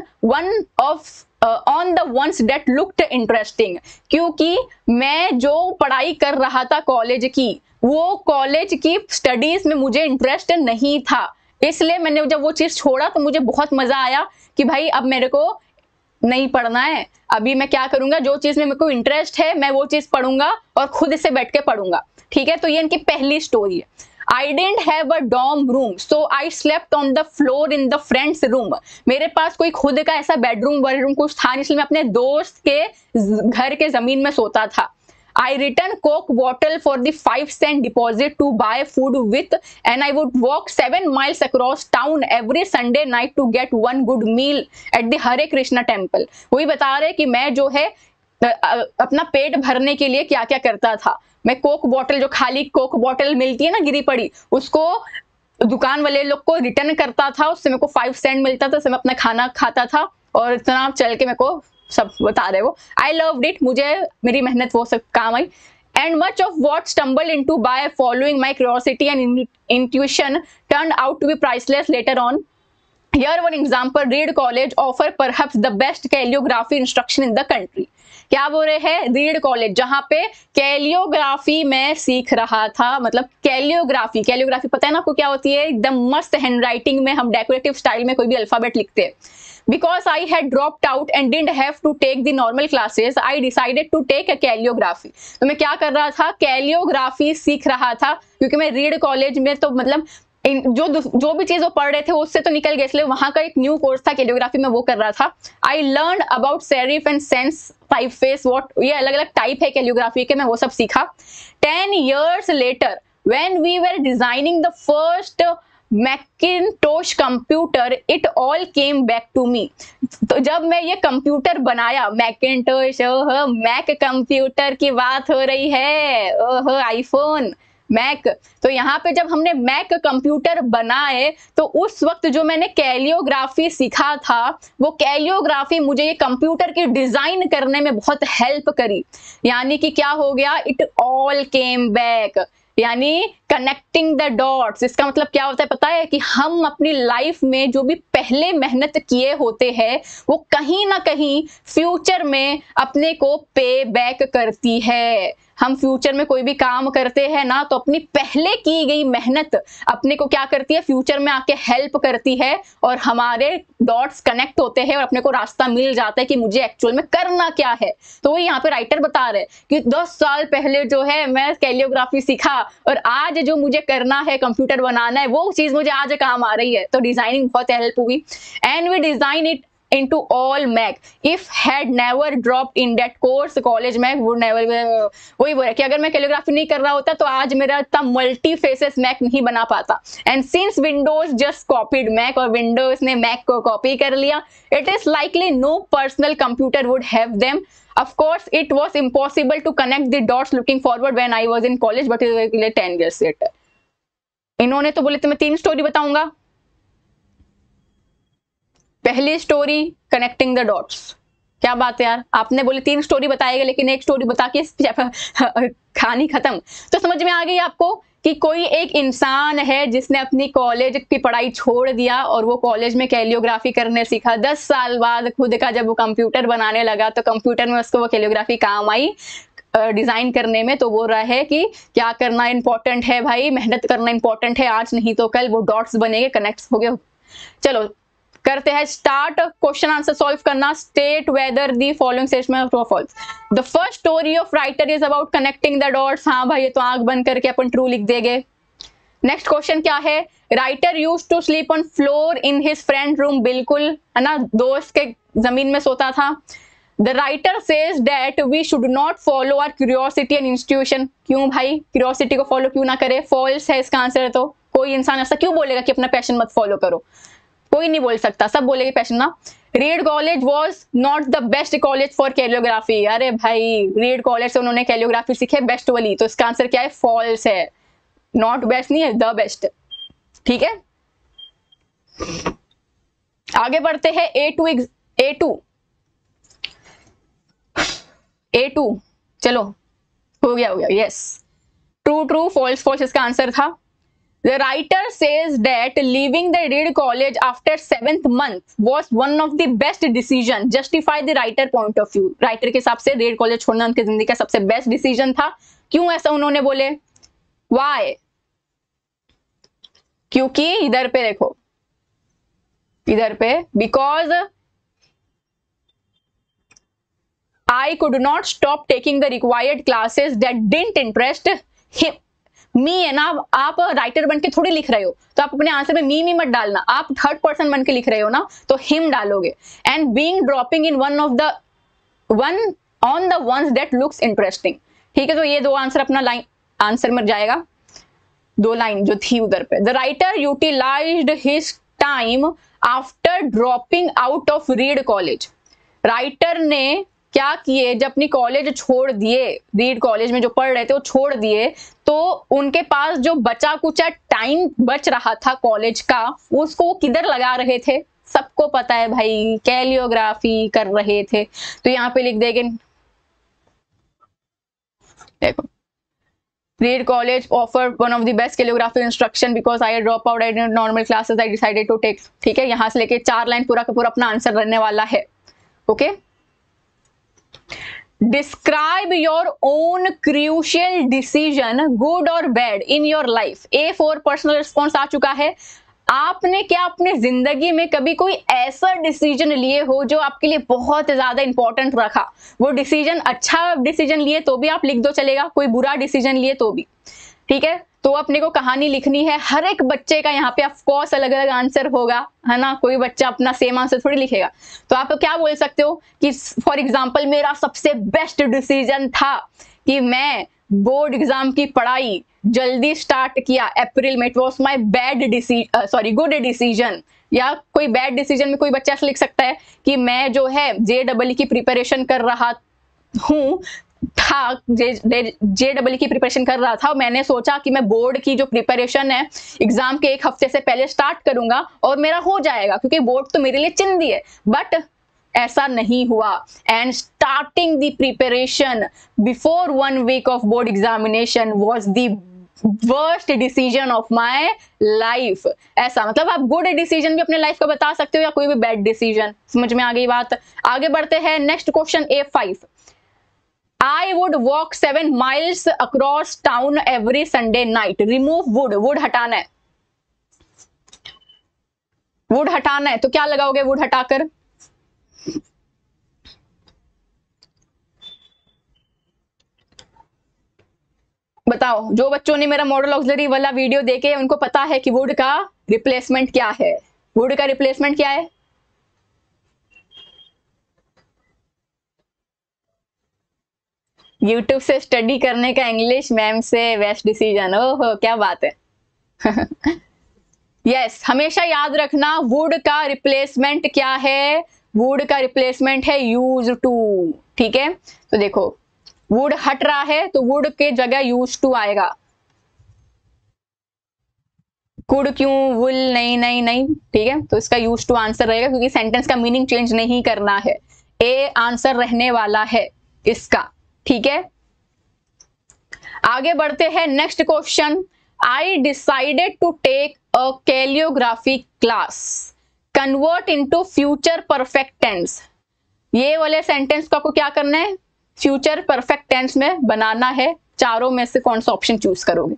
on the ones that looked interesting। क्योंकि मैं जो पढ़ाई कर रहा था कॉलेज की, वो कॉलेज की स्टडीज में मुझे इंटरेस्ट नहीं था, इसलिए मैंने जब वो चीज छोड़ा तो मुझे बहुत मजा आया कि भाई अब मेरे को नहीं पढ़ना है, अभी मैं क्या करूंगा, जो चीज में मेरे को इंटरेस्ट है मैं वो चीज पढ़ूंगा और खुद से बैठ के पढ़ूंगा। ठीक है, तो ये इनकी पहली स्टोरी है। I didn't have a dorm room, so I slept on the floor in the friend's room। मेरे पास कोई खुद का ऐसा बेडरूम कुछ था नहीं, इसलिए मैं अपने दोस्त के घर के जमीन में सोता था। I returned Coke bottle for the 5 cent deposit to buy food with, and I would walk 7 miles across town every Sunday night to get one good meal at the Hare Krishna temple। वही बता रहे कि मैं जो है अपना पेट भरने के लिए क्या क्या करता था। मैं कोक बॉटल, जो खाली कोक बॉटल मिलती है ना गिरी पड़ी, उसको दुकान वाले लोग को रिटर्न करता था, उससे मेरे को 5 सेंट मिलता था, उससे मैं अपना खाना खाता था और इतना चल के मेरे को सब बता रहे वो। आई लव्ड इट, मुझे मेरी मेहनत वो सब काम आई। And much of what stumbled into by following my curiosity and intuition turned out to be priceless later on। Here one example, Reed College offer perhaps the best calligraphy instruction in the country। क्या बोल रहे हैं, रीड कॉलेज जहां पे कैलियोग्राफी में सीख रहा था, मतलब कैलियोग्राफी पता है ना आपको क्या होती है, एकदम मस्त हैंडराइटिंग में हम डेकोरेटिव स्टाइल में कोई भी अल्फाबेट लिखते हैं। Because I had dropped out and didn't have to take the normal classes, I decided to take a calligraphy। तो मैं क्या कर रहा था, कैलियोग्राफी सीख रहा था, क्योंकि मैं रीड कॉलेज में तो मतलब जो भी चीज वो पढ़ रहे थे उससे तो निकल गए, इसलिए वहां का एक न्यू कोर्स था कैलियोग्राफी में, वो कर रहा था। I learn about serif and sans typeface, what, ये अलग अलग टाइप है कैलियोग्राफी के, मैं वो सब सीखा। 10 years later when we were designing the first Macintosh computer, it all came back to me. तो जब मैं ये कंप्यूटर बनाया, मैकिंटोश, मैक कंप्यूटर की बात हो रही है, ओह आईफोन, मैक, तो यहाँ पे जब हमने मैक कंप्यूटर बनाए तो उस वक्त जो मैंने कैलियोग्राफी सीखा था, वो कैलियोग्राफी मुझे ये कंप्यूटर की डिजाइन करने में बहुत हेल्प करी। यानी कि क्या हो गया, इट ऑल केम बैक, यानी कनेक्टिंग द डॉट्स। इसका मतलब क्या होता है पता है, कि हम अपनी लाइफ में जो भी पहले मेहनत किए होते हैं वो कहीं ना कहीं फ्यूचर में अपने को पे बैक करती है। हम फ्यूचर में कोई भी काम करते हैं ना, तो अपनी पहले की गई मेहनत अपने को क्या करती है, फ्यूचर में आके हेल्प करती है और हमारे डॉट्स कनेक्ट होते हैं और अपने को रास्ता मिल जाता है कि मुझे एक्चुअल में करना क्या है। तो यहाँ पे राइटर बता रहे कि 10 साल पहले जो है मैं कैलियोग्राफी सीखा और आज जो मुझे करना है, कंप्यूटर बनाना है, वो चीज मुझे आज काम आ रही है। तो डिजाइनिंग बहुत हेल्प हुई। And we design it into all Mac if had never dropped in that course college Mac would never। वही बोला कि अगर मैं कैलियोग्राफी नहीं कर रहा होता तो आज मेरा इतना मल्टी फेसेस मैक नहीं बना पाता। And since Windows just copied Mac, और विंडोज ने मैक को कॉपी कर लिया, it is likely no personal computer would have them. Of course, it was impossible to connect the dots looking forward when I was in college, but it was 10 years later। इन्होंने तो बोले तो मैं 3 स्टोरी बताऊंगा। पहली स्टोरी, कनेक्टिंग द डॉट्स। क्या बात है यार, आपने बोले 3 स्टोरी बताएगा लेकिन एक स्टोरी बता के कहानी खत्म। तो समझ में आ गई आपको कि कोई एक इंसान है जिसने अपनी कॉलेज की पढ़ाई छोड़ दिया और वो कॉलेज में कैलियोग्राफी करने सीखा। 10 साल बाद खुद का जब वो कंप्यूटर बनाने लगा तो कंप्यूटर में उसको वो कैलियोग्राफी काम आई डिजाइन करने में। तो बोल रहा है कि क्या करना इंपॉर्टेंट है भाई, मेहनत करना इंपॉर्टेंट है, आज नहीं तो कल वो डॉट्स बनेंगे, कनेक्ट हो गए। चलो करते हैं स्टार्ट, क्वेश्चन आंसर सॉल्व करना। State whether the following statement true और false. The first story of writer is about connecting the dots. हाँ भाई, ये तो आंख बंद करके अपन ट्रू लिख देंगे। नेक्स्ट क्वेश्चन क्या है, writer used to sleep on floor in his friend room. बिल्कुल है ना, दोस्त के जमीन में सोता था। The writer says that we should not follow our curiosity and institution. क्यों भाई, क्यूरियोसिटी को फॉलो क्यों ना करे, फॉल्स है इसका आंसर। तो कोई इंसान ऐसा क्यों बोलेगा कि अपना पैशन मत फॉलो करो। कोई नहीं बोल सकता, सब बोलेंगे पैशन ना। Reed college was not the best college for calligraphy. अरे भाई, रीड कॉलेज से उन्होंने कैलियोग्राफी सीखी है बेस्ट वाली, तो इसका आंसर क्या है? फॉल्स है, नॉट बेस्ट नहीं है, द बेस्ट। ठीक है, आगे बढ़ते हैं A2 चलो, हो गया yes. True true, false false इसका आंसर था। The writer says that leaving the Reed College after 7th month was one of the best decision. Justify the writer point of view. Writer के हिसाब से Reed College छोड़ना उनकी जिंदगी का सबसे बेस्ट डिसीजन था। क्यों ऐसा उन्होंने बोले? Why? क्योंकि इधर पे देखो, इधर पे because I could not stop taking the required classes that didn't interest him. मी है ना, आप राइटर बन के थोड़ी लिख रहे हो, तो आप अपने आंसर में मी मत डालना, आप थर्ड पर्सन बन के लिख रहे हो ना, तो हिम डालोगे। And being dropping in one on the ones that looks interesting. ठीक है, तो ये दो आंसर अपना लाइन आंसर में जाएगा, दो लाइन जो थी उधर पे। The writer utilized his time after dropping out of Reed college. Writer ने क्या किए, जब अपनी कॉलेज छोड़ दिए, रीड कॉलेज में जो पढ़ रहे थे वो छोड़ दिए, तो उनके पास जो बचा कुचा टाइम बच रहा था कॉलेज का, उसको वो किधर लगा रहे थे? सबको पता है भाई, कैलियोग्राफी कर रहे थे। तो यहाँ पे लिख देंगे, देखो, Reed College offered one of the best calligraphy instruction because I dropped out at normal classes I decided to take। ठीक है, यहां से लेके 4 लाइन पूरा का पूरा अपना आंसर रहने वाला है। Okay, Describe your own crucial decision, good or bad, in your life। A4 personal response आ चुका है। आपने क्या अपने जिंदगी में कभी कोई ऐसा डिसीजन लिए हो जो आपके लिए बहुत ज्यादा इंपॉर्टेंट रखा? वो डिसीजन अच्छा डिसीजन लिए तो भी आप लिख दो चलेगा, कोई बुरा डिसीजन लिए तो भी। ठीक है, तो अपने को कहानी लिखनी है। हर एक बच्चे का यहाँ पे ऑफ कोर्स अलग अलग आंसर होगा, है ना, कोई बच्चा अपना सेम आंसर थोड़ी लिखेगा। तो आप क्या बोल सकते हो कि फॉर एग्जांपल मेरा सबसे बेस्ट डिसीजन था कि मैं बोर्ड एग्जाम की पढ़ाई जल्दी स्टार्ट किया अप्रैल में, it was my good decision. या कोई बैड डिसीजन में कोई बच्चा ऐसा लिख सकता है कि मैं जो है JEE की प्रिपरेशन कर रहा हूँ, JEE की प्रिपरेशन कर रहा था, मैंने सोचा कि मैं बोर्ड की जो प्रिपरेशन है एग्जाम के 1 हफ्ते से पहले स्टार्ट करूंगा और मेरा हो जाएगा, क्योंकि बोर्ड तो मेरे लिए चिंदी है। बट ऐसा नहीं हुआ, and starting the preparation before 1 week of board examination was the worst decision of my life. ऐसा मतलब आप गुड डिसीजन भी अपने लाइफ का बता सकते हो या कोई भी बैड डिसीजन। समझ में आ गई बात? आगे बढ़ते हैं, next question A5। I would walk 7 miles across town every Sunday night। Remove would, would हटाना है, would हटाना है, तो क्या लगाओगे would हटाकर? बताओ, जो बच्चों ने मेरा मॉडल ऑक्सिलरी वाला वीडियो देखे उनको पता है कि would का रिप्लेसमेंट क्या है। would का रिप्लेसमेंट क्या है? YouTube से स्टडी करने का इंग्लिश मैम से बेस्ट डिसीजन। ओहो, क्या बात है। यस, हमेशा याद रखना वुड का रिप्लेसमेंट क्या है? वुड का रिप्लेसमेंट है यूज टू। ठीक है, तो देखो वुड हट रहा है तो वुड के जगह यूज टू आएगा। कुड क्यों, वुल नहीं नहीं नहीं। ठीक है, तो इसका यूज टू आंसर रहेगा, क्योंकि सेंटेंस का मीनिंग चेंज नहीं करना है। ए आंसर रहने वाला है इसका। ठीक है, आगे बढ़ते हैं, next question. I decided to take a calligraphy class, convert into future perfect tense. ये वाले सेंटेंस को आपको क्या करना है? फ्यूचर परफेक्ट टेंस में बनाना है। चारों में से कौन सा ऑप्शन चूज करोगे?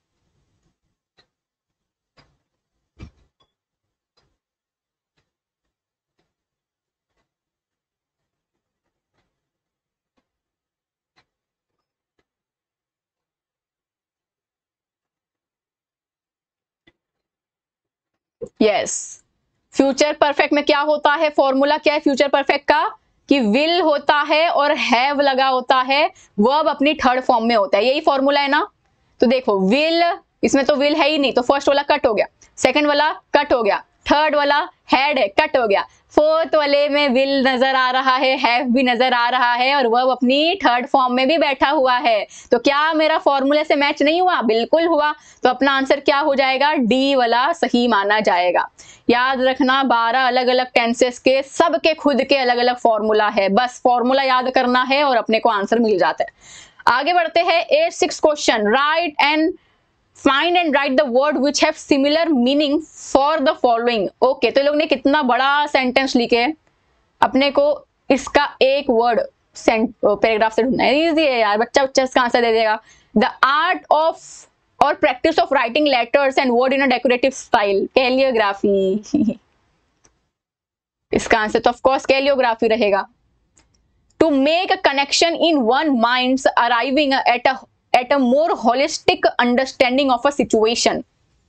यस, फ्यूचर परफेक्ट में क्या होता है? फॉर्मूला क्या है फ्यूचर परफेक्ट का? कि विल होता है और हैव लगा होता है, वर्ब अपनी थर्ड फॉर्म में होता है। यही फॉर्मूला है ना। तो देखो विल, इसमें तो विल है ही नहीं, तो फर्स्ट वाला कट हो गया, सेकंड वाला कट हो गया, थर्ड वाला हैड है, कट हो गया। फोर्थ वाले में विल नजर आ रहा है, हैव भी नजर आ रहा है, और वर्ब अपनी थर्ड फॉर्म में भी बैठा हुआ है। तो क्या मेरा फॉर्मूले से मैच नहीं हुआ? बिल्कुल हुआ। तो अपना आंसर क्या हो जाएगा? डी वाला सही माना जाएगा। याद रखना 12 अलग अलग टेंसेस के सबके खुद के अलग अलग फॉर्मूला है, बस फॉर्मूला याद करना है और अपने को आंसर मिल जाता है। आगे बढ़ते हैं 8-6 question. Write and find and write the word which have similar meaning for the following. Okay, तो लोग ने कितना बड़ा सेंटेंस लिखे, अपने को इसका एक वर्ड पैराग्राफ से ढूंढना है। इजी है यार, बच्चा बच्चा इसका आंसर दे देगा। द आर्ट ऑफ और practice of writing letters and word in a decorative style, calligraphy. इसका आंसर तो ऑफकोर्स कैलियोग्राफी रहेगा। To make a connection in one minds arriving at a more holistic understanding of a situation.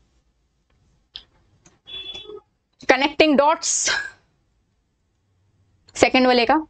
Connecting dots, second वाले का।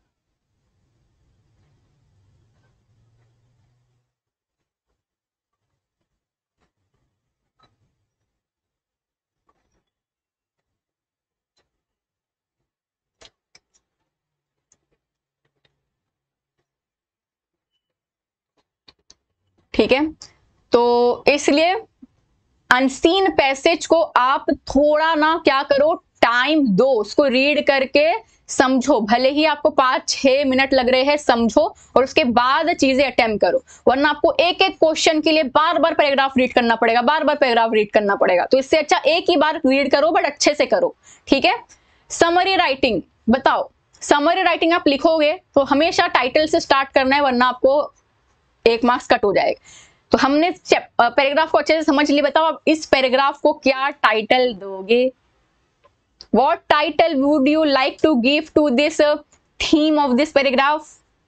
ठीक है, तो इसलिए अनसीन पैसेज को आप थोड़ा ना क्या करो, टाइम दो, उसको रीड करके समझो। भले ही आपको 5-6 मिनट लग रहे हैं, समझो और उसके बाद चीजें अटेम्प्ट करो, वरना आपको एक एक क्वेश्चन के लिए बार बार पैराग्राफ रीड करना पड़ेगा, बार बार पैराग्राफ रीड करना पड़ेगा। तो इससे अच्छा एक ही बार रीड करो, बट अच्छे से करो। ठीक है, समरी राइटिंग बताओ। समरी राइटिंग आप लिखोगे तो हमेशा टाइटल से स्टार्ट करना है, वरना आपको 1 मार्क्स कट हो जाएगा। तो हमने पैराग्राफ को अच्छे से समझ लिया। बताओ आप इस पैराग्राफ को क्या टाइटल दोगे? What title would you like to give to this theme of this paragraph?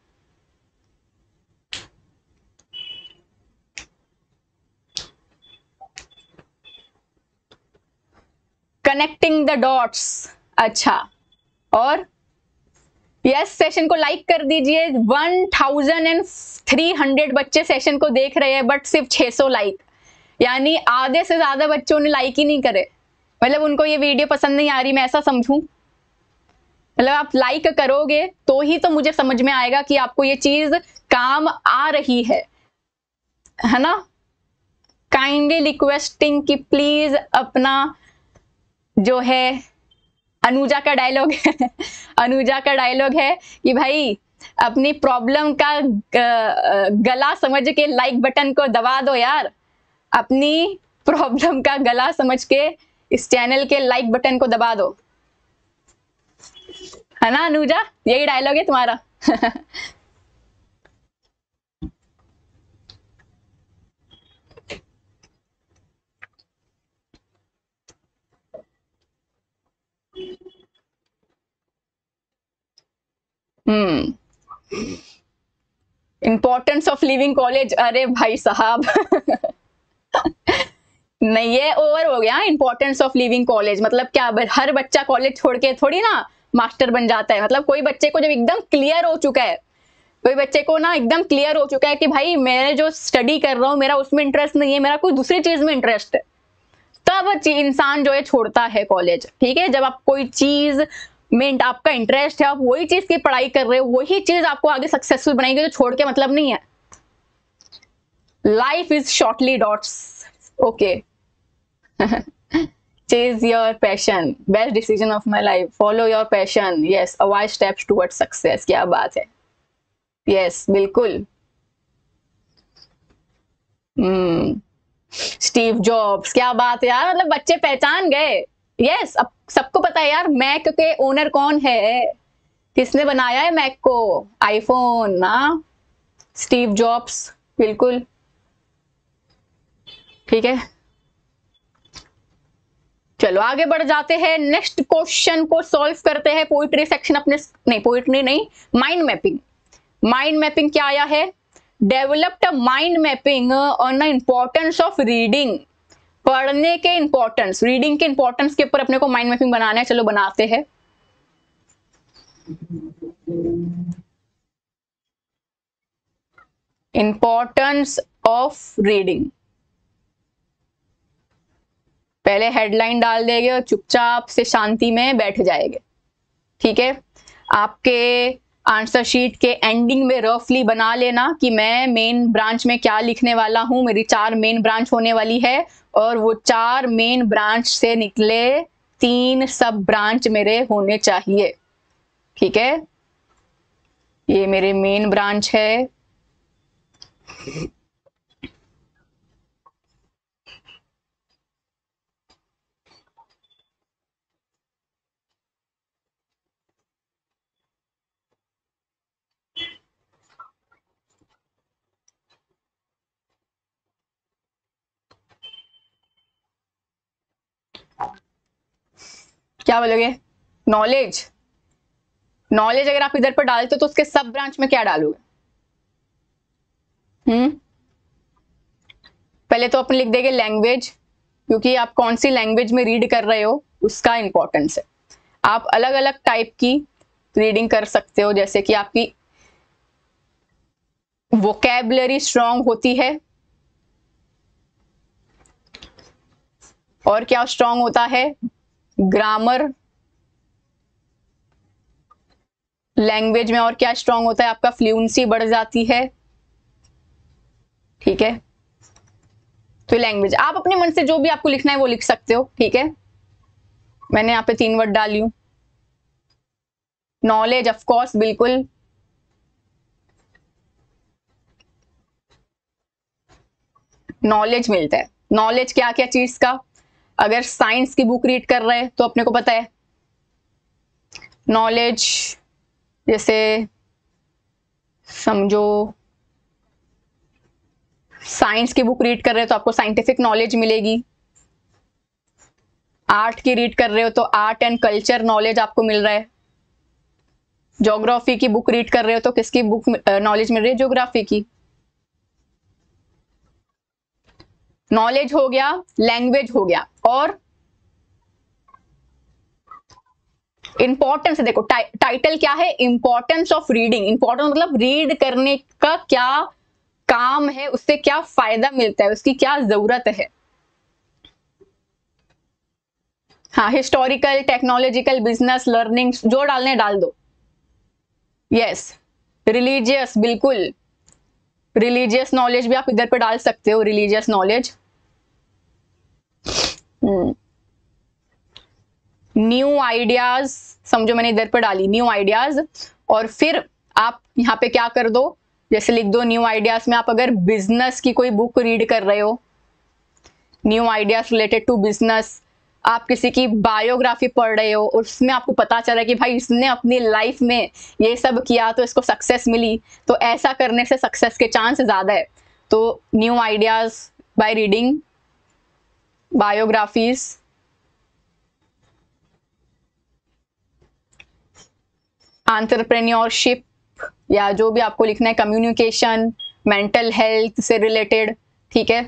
Connecting the dots। अच्छा, और यस, सेशन को लाइक कर दीजिए। 1300 बच्चे सेशन को देख रहे हैं, बट सिर्फ 600 लाइक, यानी आधे से ज्यादा बच्चों ने लाइक ही नहीं करे। मतलब उनको ये वीडियो पसंद नहीं आ रही, मैं ऐसा समझूं। मतलब आप लाइक करोगे तो ही तो मुझे समझ में आएगा कि आपको ये चीज काम आ रही है ना। काइंडली रिक्वेस्टिंग कि प्लीज अपना जो है अनुजा का डायलॉग है अनुजा का डायलॉग है कि भाई अपनी प्रॉब्लम का गला समझ के लाइक बटन को दबा दो यार। अपनी प्रॉब्लम का गला समझ के इस चैनल के लाइक बटन को दबा दो, है ना अनुजा? यही डायलॉग है तुम्हारा। इंपॉर्टेंस ऑफ लिविंग कॉलेज, अरे भाई साहब नहीं, ये ओवर हो गया। इंपॉर्टेंस ऑफ लिविंग कॉलेज मतलब क्या? हर बच्चा कॉलेज छोड़ के थोड़ी ना मास्टर बन जाता है। मतलब कोई बच्चे को जब एकदम क्लियर हो चुका है, कोई बच्चे को ना एकदम क्लियर हो चुका है कि भाई मैं जो स्टडी कर रहा हूँ मेरा उसमें इंटरेस्ट नहीं है, मेरा कोई दूसरी चीज में इंटरेस्ट है, तब इंसान जो है छोड़ता है कॉलेज। ठीक है, जब आप कोई चीज में आपका इंटरेस्ट है, आप वही चीज की पढ़ाई कर रहे हो, वही चीज आपको आगे सक्सेसफुल बनाएगी, तो छोड़ के मतलब नहीं है। Life is shortly dots. Okay, chase your passion, best decision of my life, follow your passion, yes, avoid steps towards success। क्या बात है, yes, बिल्कुल। स्टीव जॉब्स, क्या बात है यार, मतलब बच्चे पहचान गए। यस, अब सबको पता है यार मैक के ओनर कौन है, किसने बनाया है मैक को, आईफोन ना, स्टीव जॉब्स, बिल्कुल। ठीक है, चलो आगे बढ़ जाते हैं, नेक्स्ट क्वेश्चन को सॉल्व करते हैं। पोइट्री सेक्शन अपने, नहीं पोइट्री नहीं, माइंड मैपिंग। माइंड मैपिंग क्या आया है? Developed mind mapping on the importance of reading. पढ़ने के इंपॉर्टेंस, रीडिंग के इंपॉर्टेंस के ऊपर अपने को माइंड मैपिंग बनाना है। चलो बनाते हैं। इंपॉर्टेंस ऑफ रीडिंग, पहले हेडलाइन डाल देंगे और चुपचाप से शांति में बैठ जाएंगे। ठीक है, आपके आंसर शीट के एंडिंग में रफली बना लेना कि मैं मेन ब्रांच में क्या लिखने वाला हूं। मेरी 4 मेन ब्रांच होने वाली है और वो 4 मेन ब्रांच से निकले 3 सब ब्रांच मेरे होने चाहिए। ठीक है, ये मेरे मेन ब्रांच है। क्या बोलोगे? नॉलेज। नॉलेज अगर आप इधर पर डालते हो तो उसके सब ब्रांच में क्या डालोगे? पहले तो अपन लिख देंगे लैंग्वेज, क्योंकि आप कौन सी लैंग्वेज में रीड कर रहे हो उसका इंपॉर्टेंस है। आप अलग अलग टाइप की रीडिंग कर सकते हो, जैसे कि आपकी वोकैबुलरी स्ट्रांग होती है और क्या स्ट्रांग होता है? ग्रामर। लैंग्वेज में और क्या स्ट्रांग होता है? आपका फ्लुएंसी बढ़ जाती है। ठीक है, तो लैंग्वेज आप अपने मन से जो भी आपको लिखना है वो लिख सकते हो। ठीक है, मैंने यहाँ पे 3 वर्ड डाली हूं। नॉलेज, ऑफ कोर्स, बिल्कुल। नॉलेज मिलता है। नॉलेज क्या क्या चीज का? अगर साइंस की बुक रीड कर रहे हैं तो अपने को पता है नॉलेज, जैसे समझो साइंस की बुक रीड कर रहे हो तो आपको साइंटिफिक नॉलेज मिलेगी। आर्ट की रीड कर रहे हो तो आर्ट एंड कल्चर नॉलेज आपको मिल रहा है। ज्योग्राफी की बुक रीड कर रहे हो तो किसकी बुक नॉलेज मिल रही है? ज्योग्राफी की। नॉलेज हो गया, लैंग्वेज हो गया, और इंपॉर्टेंस। देखो टाइटल क्या है? Importance of reading. इंपॉर्टेंस मतलब रीड करने का क्या काम है, उससे क्या फायदा मिलता है, उसकी क्या जरूरत है। हाँ, हिस्टोरिकल, टेक्नोलॉजिकल, बिजनेस, लर्निंग, जो डालने डाल दो। यस, रिलीजियस, बिल्कुल। रिलीजियस नॉलेज भी आप इधर पे डाल सकते हो। Religious knowledge. न्यू आइडियाज, समझो मैंने इधर पे डाली न्यू आइडियाज, और फिर आप यहाँ पे क्या कर दो, जैसे लिख दो न्यू आइडियाज में आप अगर बिजनेस की कोई बुक रीड कर रहे हो, new ideas related to business, आप किसी की बायोग्राफी पढ़ रहे हो, उसमें आपको पता चला कि भाई इसने अपनी लाइफ में ये सब किया तो इसको सक्सेस मिली, तो ऐसा करने से सक्सेस के चांस ज्यादा है। तो new ideas by reading biographies. Entrepreneurship, या जो भी आपको लिखना है, कम्युनिकेशन, मेंटल हेल्थ से रिलेटेड। ठीक है,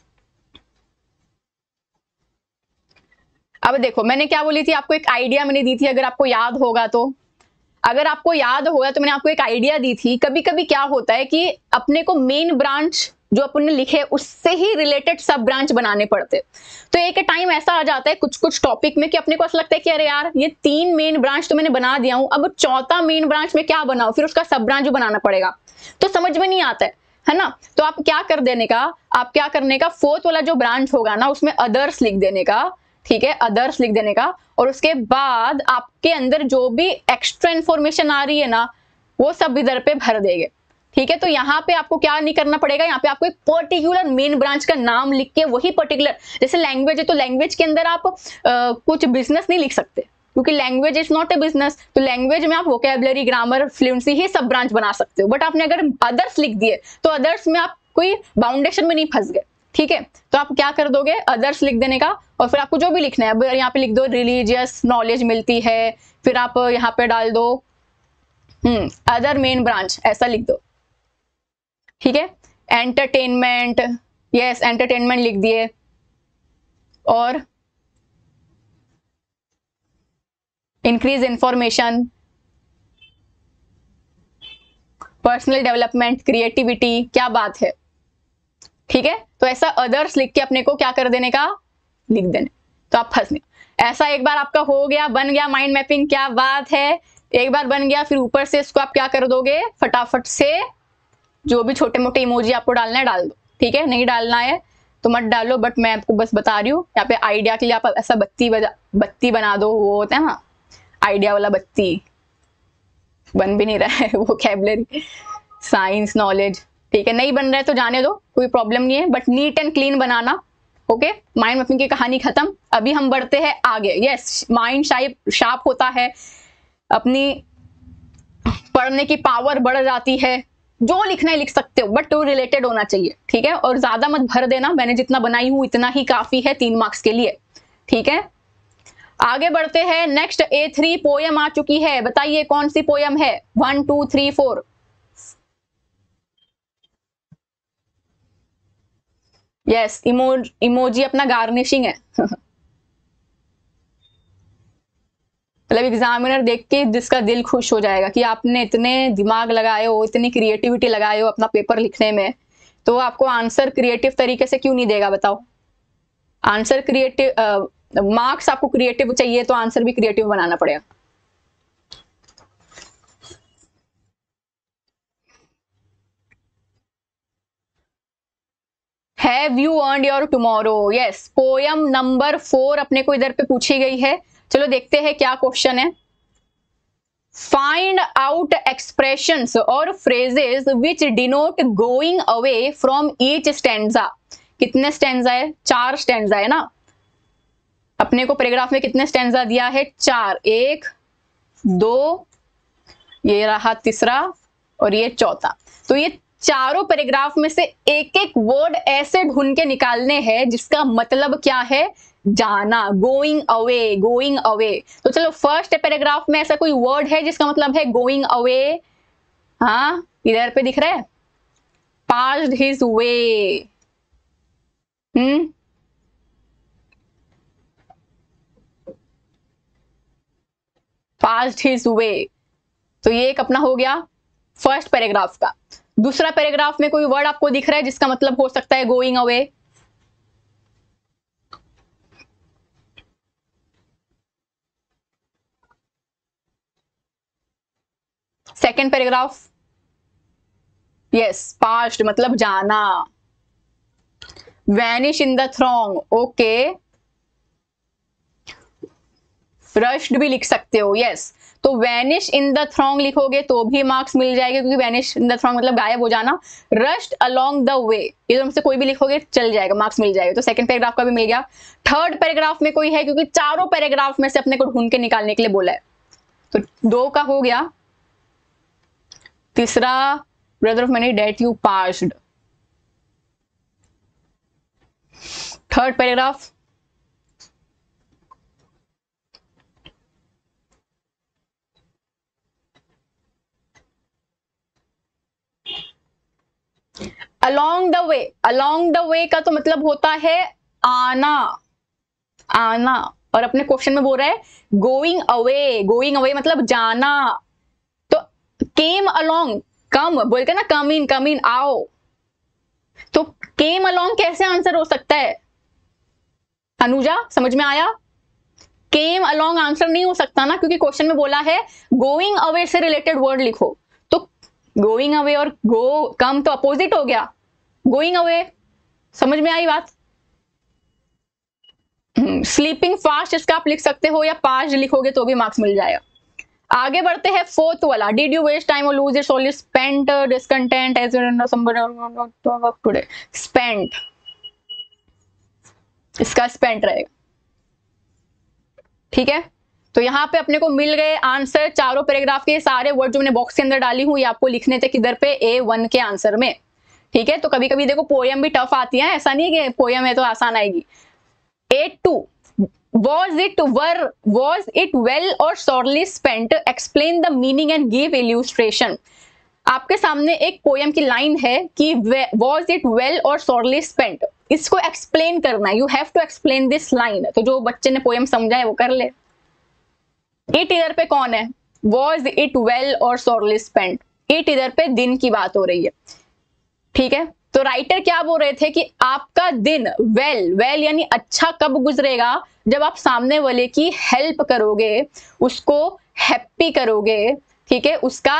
अब देखो मैंने क्या बोली थी आपको, एक आइडिया मैंने दी थी, अगर आपको याद होगा तो। अगर आपको याद होगा तो मैंने आपको एक आइडिया दी थी। कभी कभी क्या होता है कि अपने को मेन ब्रांच जो अपन ने लिखे उससे ही रिलेटेड सब ब्रांच बनाने पड़ते। तो एक टाइम ऐसा आ जाता है कुछ कुछ टॉपिक में कि अपने को ऐसा लगता है कि अरे यार ये 3 मेन ब्रांच तो मैंने बना दिया हूं, अब 4था मेन ब्रांच में क्या बनाऊं, फिर उसका सब ब्रांच भी बनाना पड़ेगा, तो समझ में नहीं आता है ना। तो आप क्या कर देने का, आप क्या करने का, 4th वाला जो ब्रांच होगा ना उसमें अदर्स लिख देने का। ठीक है, अदर्स लिख देने का, और उसके बाद आपके अंदर जो भी एक्स्ट्रा इंफॉर्मेशन आ रही है ना वो सब इधर पे भर देंगे। ठीक है, तो यहाँ पे आपको क्या नहीं करना पड़ेगा, यहाँ पे आपको एक पर्टिकुलर मेन ब्रांच का नाम लिख के वही पर्टिकुलर, जैसे लैंग्वेज है तो लैंग्वेज के अंदर आप कुछ बिजनेस नहीं लिख सकते, क्योंकि language is not a business. तो लैंग्वेज में आप वोकैबुलरी, ग्रामर, फ्लुएंसी ही सब ब्रांच बना सकते हो। बट आपने अगर अदर्स लिख दिए तो अदर्स में आप कोई बाउंडेशन में नहीं फंस गए। ठीक है, तो आप क्या कर दोगे, अदर्स लिख देने का, और फिर आपको जो भी लिखना है, अब यहाँ पे लिख दो रिलीजियस नॉलेज मिलती है, फिर आप यहाँ पे डाल दो अदर मेन ब्रांच, ऐसा लिख दो। ठीक है, एंटरटेनमेंट, यस एंटरटेनमेंट लिख दिए, और increase information, personal development, creativity, क्या बात है। ठीक है, तो ऐसा अदर्स लिख के अपने को क्या कर देने का, लिख देने। तो आप फंस नहीं। ऐसा एक बार आपका हो गया, बन गया माइंड मैपिंग, क्या बात है, एक बार बन गया, फिर ऊपर से इसको आप क्या कर दोगे, फटाफट से जो भी छोटे मोटे इमोजी आपको डालना है डाल दो, ठीक है। नहीं डालना है तो मत डालो, बट मैं आपको बस बता रही हूँ, यहाँ पे आइडिया के लिए आप ऐसा बत्ती बना दो, वो होता है ना आइडिया वाला बत्ती, बन भी नहीं रहा है वोकैबुलरी, साइंस नॉलेज, ठीक है। नहीं बन रहा है तो जाने दो, कोई प्रॉब्लम नहीं है, बट नीट एंड क्लीन बनाना, ओके। माइंड मैपिंग की कहानी खत्म, अभी हम बढ़ते हैं आगे। यस, माइंड शार्प होता है, अपनी पढ़ने की पावर बढ़ जाती है, जो लिखना है लिख सकते हो, बट वो रिलेटेड होना चाहिए, ठीक है। और ज्यादा मत भर देना, मैंने जितना बनाई हूं इतना ही काफी है 3 मार्क्स के लिए, ठीक है। आगे बढ़ते हैं, नेक्स्ट A3 पोयम आ चुकी है, बताइए कौन सी पोयम है, 1 2 3 4। यस, इमोजी अपना गार्निशिंग है मतलब एग्जामिनर देख के जिसका दिल खुश हो जाएगा कि आपने इतने दिमाग लगाए हो, इतनी क्रिएटिविटी लगाए हो अपना पेपर लिखने में, तो आपको आंसर क्रिएटिव तरीके से क्यों नहीं देगा, बताओ। आंसर क्रिएटिव, मार्क्स आपको क्रिएटिव चाहिए तो आंसर भी क्रिएटिव बनाना पड़ेगा। Have you earned your tomorrow, yes, poem number 4 अपने को इधर पे पूछी गई है। चलो देखते हैं क्या क्वेश्चन है। फाइंड आउट एक्सप्रेशंस और phrases which denote going away from each stanza. कितने स्टैंजा है, 4 स्टैंजा है ना, अपने को पैराग्राफ में कितने स्टैंजा दिया है, 4, 1 2, ये रहा तीसरा और ये चौथा। तो ये चारों पैराग्राफ में से एक एक वर्ड ऐसे ढूंढ के निकालने हैं जिसका मतलब क्या है, जाना, गोइंग अवे, गोइंग अवे। तो चलो फर्स्ट पैराग्राफ में ऐसा कोई वर्ड है जिसका मतलब है गोइंग अवे, हाँ इधर पे दिख रहा है, passed his way, passed his way. तो ये एक अपना हो गया फर्स्ट पैराग्राफ का। दूसरा पैराग्राफ में कोई वर्ड आपको दिख रहा है जिसका मतलब हो सकता है going away, second paragraph, yes, past मतलब जाना, vanish in the throng, okay, rushed भी लिख सकते हो, यस। तो वैनिश इन द थ्रॉन्ग लिखोगे तो भी मार्क्स मिल जाएगा, क्योंकि वैनिश इन द थ्रॉन्ग मतलब गायब हो जाना। रश्ड अलोंग द वे, ये दोनों से कोई भी लिखोगे चल जाएगा, मार्क्स मिल जाएगा। तो सेकंड पैराग्राफ का भी मिल गया। थर्ड पैराग्राफ में कोई है, क्योंकि चारों पैराग्राफ में से अपने को ढूंढ के निकालने के लिए बोला है, तो 2 का हो गया। तीसरा, brother of money that you passed, third paragraph, along the way, along the way का तो मतलब होता है आना, आना, और अपने क्वेश्चन में बोल रहा है गोइंग अवे, गोइंग अवे मतलब जाना। तो केम अलोंग, कम बोलते ना, कम इन आओ, तो केम अलोंग कैसे आंसर हो सकता है, अनुजा समझ में आया। केम अलोंग आंसर नहीं हो सकता ना, क्योंकि क्वेश्चन में बोला है गोइंग अवे से रिलेटेड वर्ड लिखो, तो गोइंग अवे और गो कम तो अपोजिट हो गया, गोइंग अवे, समझ में आई बात। स्लीपिंग फास्ट इसका आप लिख सकते हो, या पास्ट लिखोगे तो भी मार्क्स मिल जाएगा। आगे बढ़ते हैं फोर्थ वाला, डिड यू वेस्ट टाइम और lose its only spent discontent as today, spent, इसका स्पेंट रहेगा, ठीक है। तो यहां पे अपने को मिल गए आंसर, चारों पैराग्राफ के सारे वर्ड जो मैंने बॉक्स के अंदर डाली हूं ये आपको लिखने थे किधर पे, A1 के आंसर में, ठीक है। तो कभी कभी देखो पोयम भी टफ आती है, ऐसा नहीं कि पोयम है तो आसान आएगी। 8-2, was it well or sorely spent, explain the meaning and give illustration। आपके सामने एक पोयम की लाइन है कि was it well or sorely spent, इसको एक्सप्लेन करना है, you have to explain this line. तो जो बच्चे ने पोयम समझा है वो कर ले। इट इधर पे कौन है, was it well or sorely spent, it इधर पे दिन की बात हो रही है, ठीक है। तो राइटर क्या बोल रहे थे कि आपका दिन वेल यानी अच्छा कब गुजरेगा, जब आप सामने वाले की हेल्प करोगे, उसको हैप्पी करोगे, ठीक है, उसका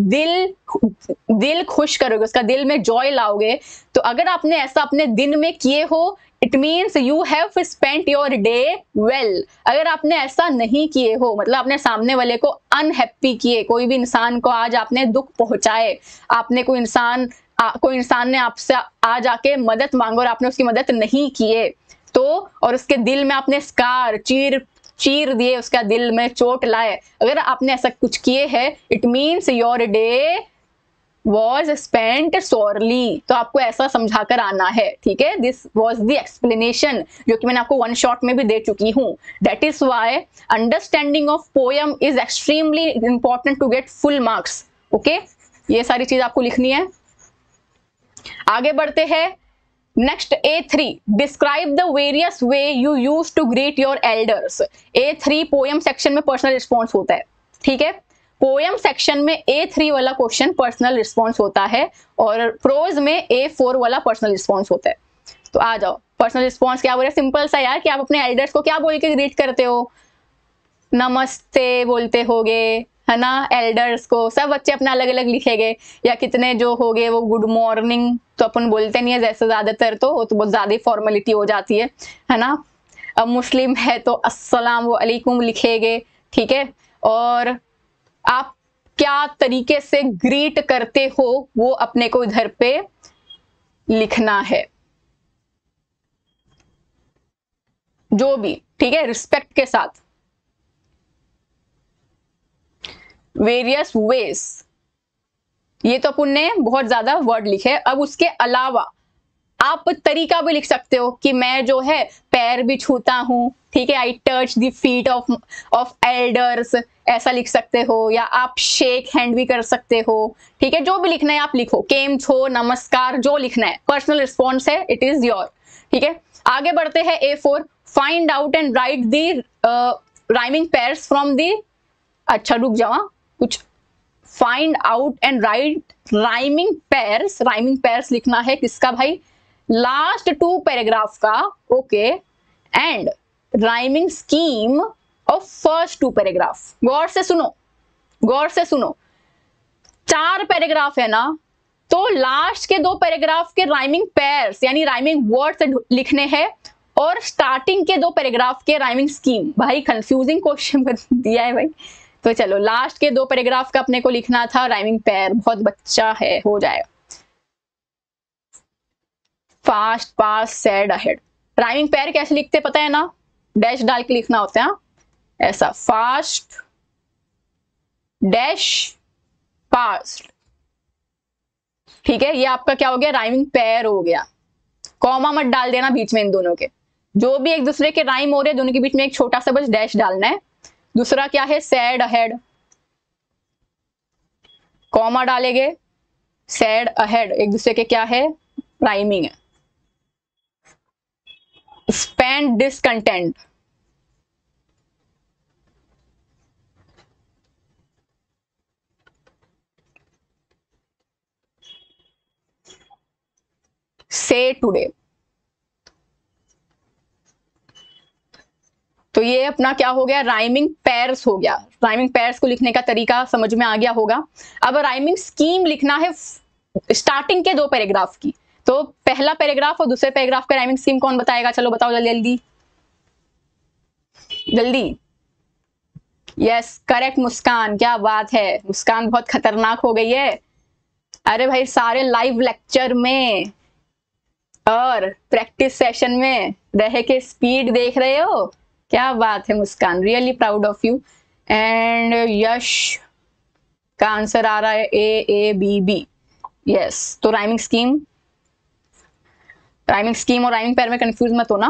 दिल खुश करोगे, उसका दिल में जॉय लाओगे। तो अगर आपने ऐसा अपने दिन में किए हो, it means you have spent your day well. अगर आपने ऐसा नहीं किए हो, मतलब आपने सामने वाले को अनहैप्पी किए, कोई भी इंसान को आज आपने दुख पहुंचाए, आपने कोई इंसान ने आपसे आज आके मदद मांगो और आपने उसकी मदद नहीं किए, तो और उसके दिल में आपने स्कार चीर दिए, उसका दिल में चोट लाए, अगर आपने ऐसा कुछ किए हैं, it means your day was spent sorely. तो आपको ऐसा समझा कर आना है, ठीक है। दिस वॉज द एक्सप्लेनेशन जो कि मैंने आपको वन शॉट में भी दे चुकी हूँ। That is why understanding of poem is extremely important to get full marks. Okay, ये सारी चीज आपको लिखनी है। आगे बढ़ते हैं। Next A3, describe the various way you use to greet your elders. A3 poem section में पर्सनल रिस्पॉन्स होता है, ठीक है। पोयम सेक्शन में A3 वाला क्वेश्चन पर्सनल रिस्पॉन्स होता है और प्रोज में A4 वाला पर्सनल रिस्पॉन्स होता है। तो आ जाओ, पर्सनल रिस्पॉन्स क्या बोल रहे हैं, सिंपल सा यार, कि आप अपने एल्डर्स को क्या बोल के ग्रीट करते हो, नमस्ते बोलते होगे, है ना। एल्डर्स को सब बच्चे अपना अलग अलग लिखेंगे, या कितने जो होगे वो गुड मॉर्निंग तो अपन बोलते नहीं है जैसे, ज्यादातर तो वो तो बहुत ज्यादा फॉर्मेलिटी हो जाती है ना। अब मुस्लिम है तो अस्सलाम वालेकुम लिखेंगे, ठीक है। और आप क्या तरीके से ग्रीट करते हो वो अपने को इधर पे लिखना है, जो भी, ठीक है, रिस्पेक्ट के साथ। वेरियस वेज, ये तो अपन ने बहुत ज्यादा वर्ड लिखे। अब उसके अलावा आप तरीका भी लिख सकते हो कि मैं जो है पैर भी छूता हूं, ठीक है, I touch the feet of elders, ऐसा लिख सकते हो। या आप शेक हैंड भी कर सकते हो, ठीक है। जो भी लिखना है आप लिखो, केम छो, नमस्कार, जो लिखना है, पर्सनल रिस्पॉन्स है, इट इज योर, ठीक है। आगे बढ़ते हैं A4, find out and write the rhyming pairs from the, अच्छा रुक जाओ, कुछ find out and write rhyming pairs लिखना है किसका भाई, लास्ट 2 पैराग्राफ का, okay, and rhyming scheme of first 2 paragraph. गौर से सुनो, 4 पैराग्राफ है ना, तो लास्ट के 2 पैराग्राफ के राइमिंग पेयर्स यानी राइमिंग वर्ड्स लिखने हैं, और स्टार्टिंग के 2 पैराग्राफ के राइमिंग स्कीम। भाई कंफ्यूजिंग क्वेश्चन दिया है भाई, तो चलो लास्ट के 2 पैराग्राफ का अपने को लिखना था राइमिंग पेयर, बहुत बच्चा है, हो जाएगा। Fast, pass, sad, ahead. Rhyming pair कैसे लिखते पता है ना, डैश डाल के लिखना होता है, ऐसा, फास्ट डैश फास्ट, ठीक है। ये आपका क्या हो गया, राइमिंग पेयर हो गया। कॉमा मत डाल देना बीच में इन दोनों के, जो भी एक दूसरे के राइम हो रहे हैं दोनों के बीच में एक छोटा सा बस डैश डालना है। दूसरा क्या है, सैड अहेड, कॉमा डालेंगे, सैड अहेड एक दूसरे के क्या है, राइमिंग है। स्पेंड डिसकंटेंट, से टुडे। तो ये अपना क्या हो गया, राइमिंग पेयर्स हो गया। राइमिंग पेयर्स को लिखने का तरीका समझ में आ गया होगा। अब राइमिंग स्कीम लिखना है स्टार्टिंग के 2 पैराग्राफ की। तो पहला पैराग्राफ और दूसरे पैराग्राफ का राइमिंग स्कीम कौन बताएगा, चलो बताओ जल्दी जल्दी। यस करेक्ट मुस्कान, क्या बात है, मुस्कान बहुत खतरनाक हो गई है। अरे भाई सारे लाइव लेक्चर में और प्रैक्टिस सेशन में रह के स्पीड देख रहे हो, क्या बात है Muskan, really proud of you. And Yash का आंसर आ रहा है A, B। यस, तो राइमिंग स्कीम और राइमिंग पेयर में कंफ्यूज मत होना।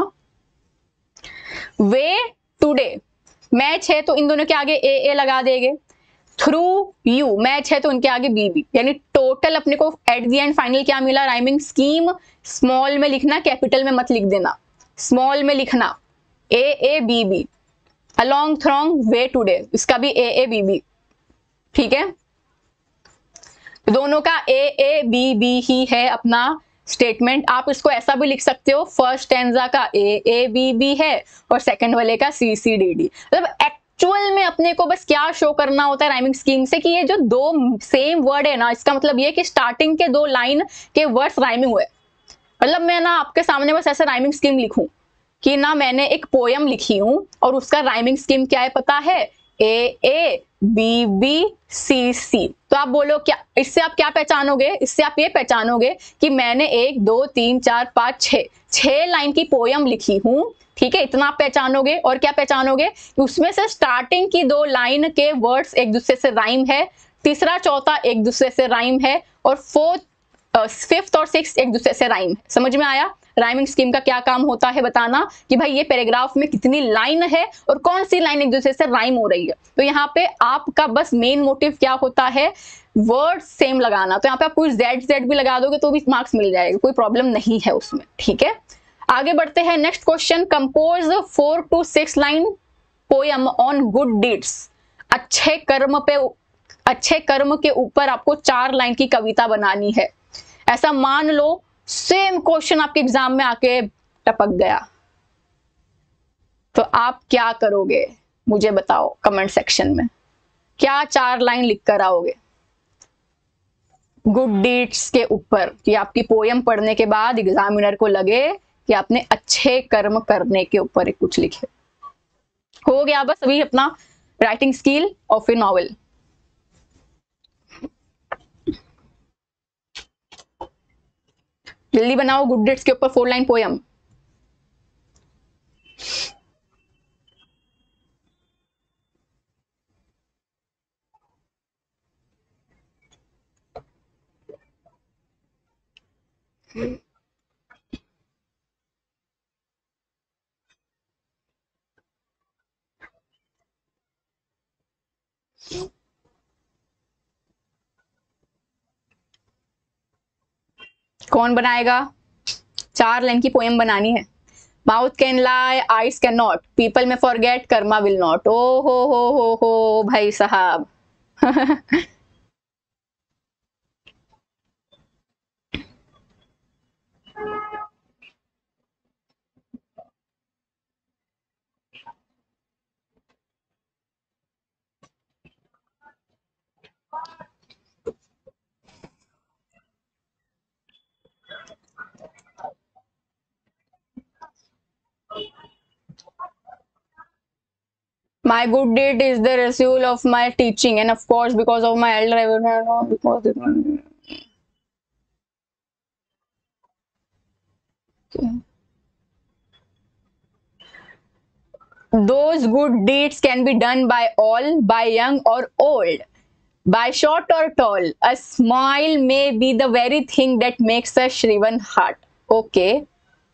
वे टुडे, मैच है तो इन दोनों के आगे A लगा देंगे। थ्रू यू, मैच है तो उनके आगे B, यानी टोटल अपने को एट द एंड फाइनल क्या मिला, राइमिंग स्कीम। स्मॉल में लिखना, कैपिटल में मत लिख देना, स्मॉल में लिखना A, B। Along throng way today, इसका भी A, B, ठीक है। दोनों का A, B ही है अपना स्टेटमेंट। आप इसको ऐसा भी लिख सकते हो, फर्स्ट स्टैंजा का ए बी बी है और सेकंड वाले का सी सी डी डी। मतलब एक्चुअल में अपने को बस क्या शो करना होता है राइमिंग स्कीम से कि ये जो दो सेम वर्ड है ना, इसका मतलब ये कि स्टार्टिंग के दो लाइन के वर्ड्स राइमिंग हुए। मतलब मैं ना आपके सामने बस ऐसा राइमिंग स्कीम लिखूं कि ना मैंने एक पोयम लिखी हूं और उसका राइमिंग स्कीम क्या है पता है, ए बी बी सी सी। तो आप बोलो क्या, इससे आप क्या पहचानोगे, इससे आप ये पहचानोगे कि मैंने 1 2 3 4 5 6 लाइन की पोयम लिखी हूं। ठीक है, इतना आप पहचानोगे। और क्या पहचानोगे कि उसमें से स्टार्टिंग की दो लाइन के वर्ड्स एक दूसरे से राइम है, तीसरा चौथा एक दूसरे से राइम है, और फिफ्थ और सिक्स एक दूसरे से राइम है। समझ में आया? राइमिंग स्कीम का क्या काम होता है बताना कि भाई ये पैराग्राफ में कितनी लाइन है और कौन सी लाइन एक दूसरे से राइम हो रही है। तो यहाँ पे आपका बस मेन मोटिव क्या होता है, वर्ड सेम लगाना। तो यहाँ पे आप कोई जेड भी लगा दोगे तो भी मार्क्स मिल जाएगा, कोई प्रॉब्लम नहीं है उसमें। ठीक है, आगे बढ़ते हैं। Next question, compose 4 to 6 line poem on good deeds. अच्छे कर्म के ऊपर आपको 4 लाइन की कविता बनानी है। ऐसा मान लो सेम क्वेश्चन आपके एग्जाम में आके टपक गया, तो आप क्या करोगे मुझे बताओ कमेंट सेक्शन में। क्या 4 लाइन लिख कर आओगे गुड डीड्स के ऊपर, कि आपकी पोयम पढ़ने के बाद एग्जामिनर को लगे कि आपने अच्छे कर्म करने के ऊपर कुछ लिखे। हो गया बस अभी अपना writing skill of a novel. जल्दी बनाओ गुड डेट्स के ऊपर 4 लाइन पोयम। कौन बनाएगा? 4 लाइन की पोयम बनानी है। Mouth can lie, eyes can not, people में फॉरगेट, कर्मा विल नॉट। ओ हो भाई साहब। My good deed is the result of my teaching, and of course, because of my elder, I will not because those good deeds can be done by all, by young or old, by short or tall. A smile may be the very thing that makes a shriven heart. Okay.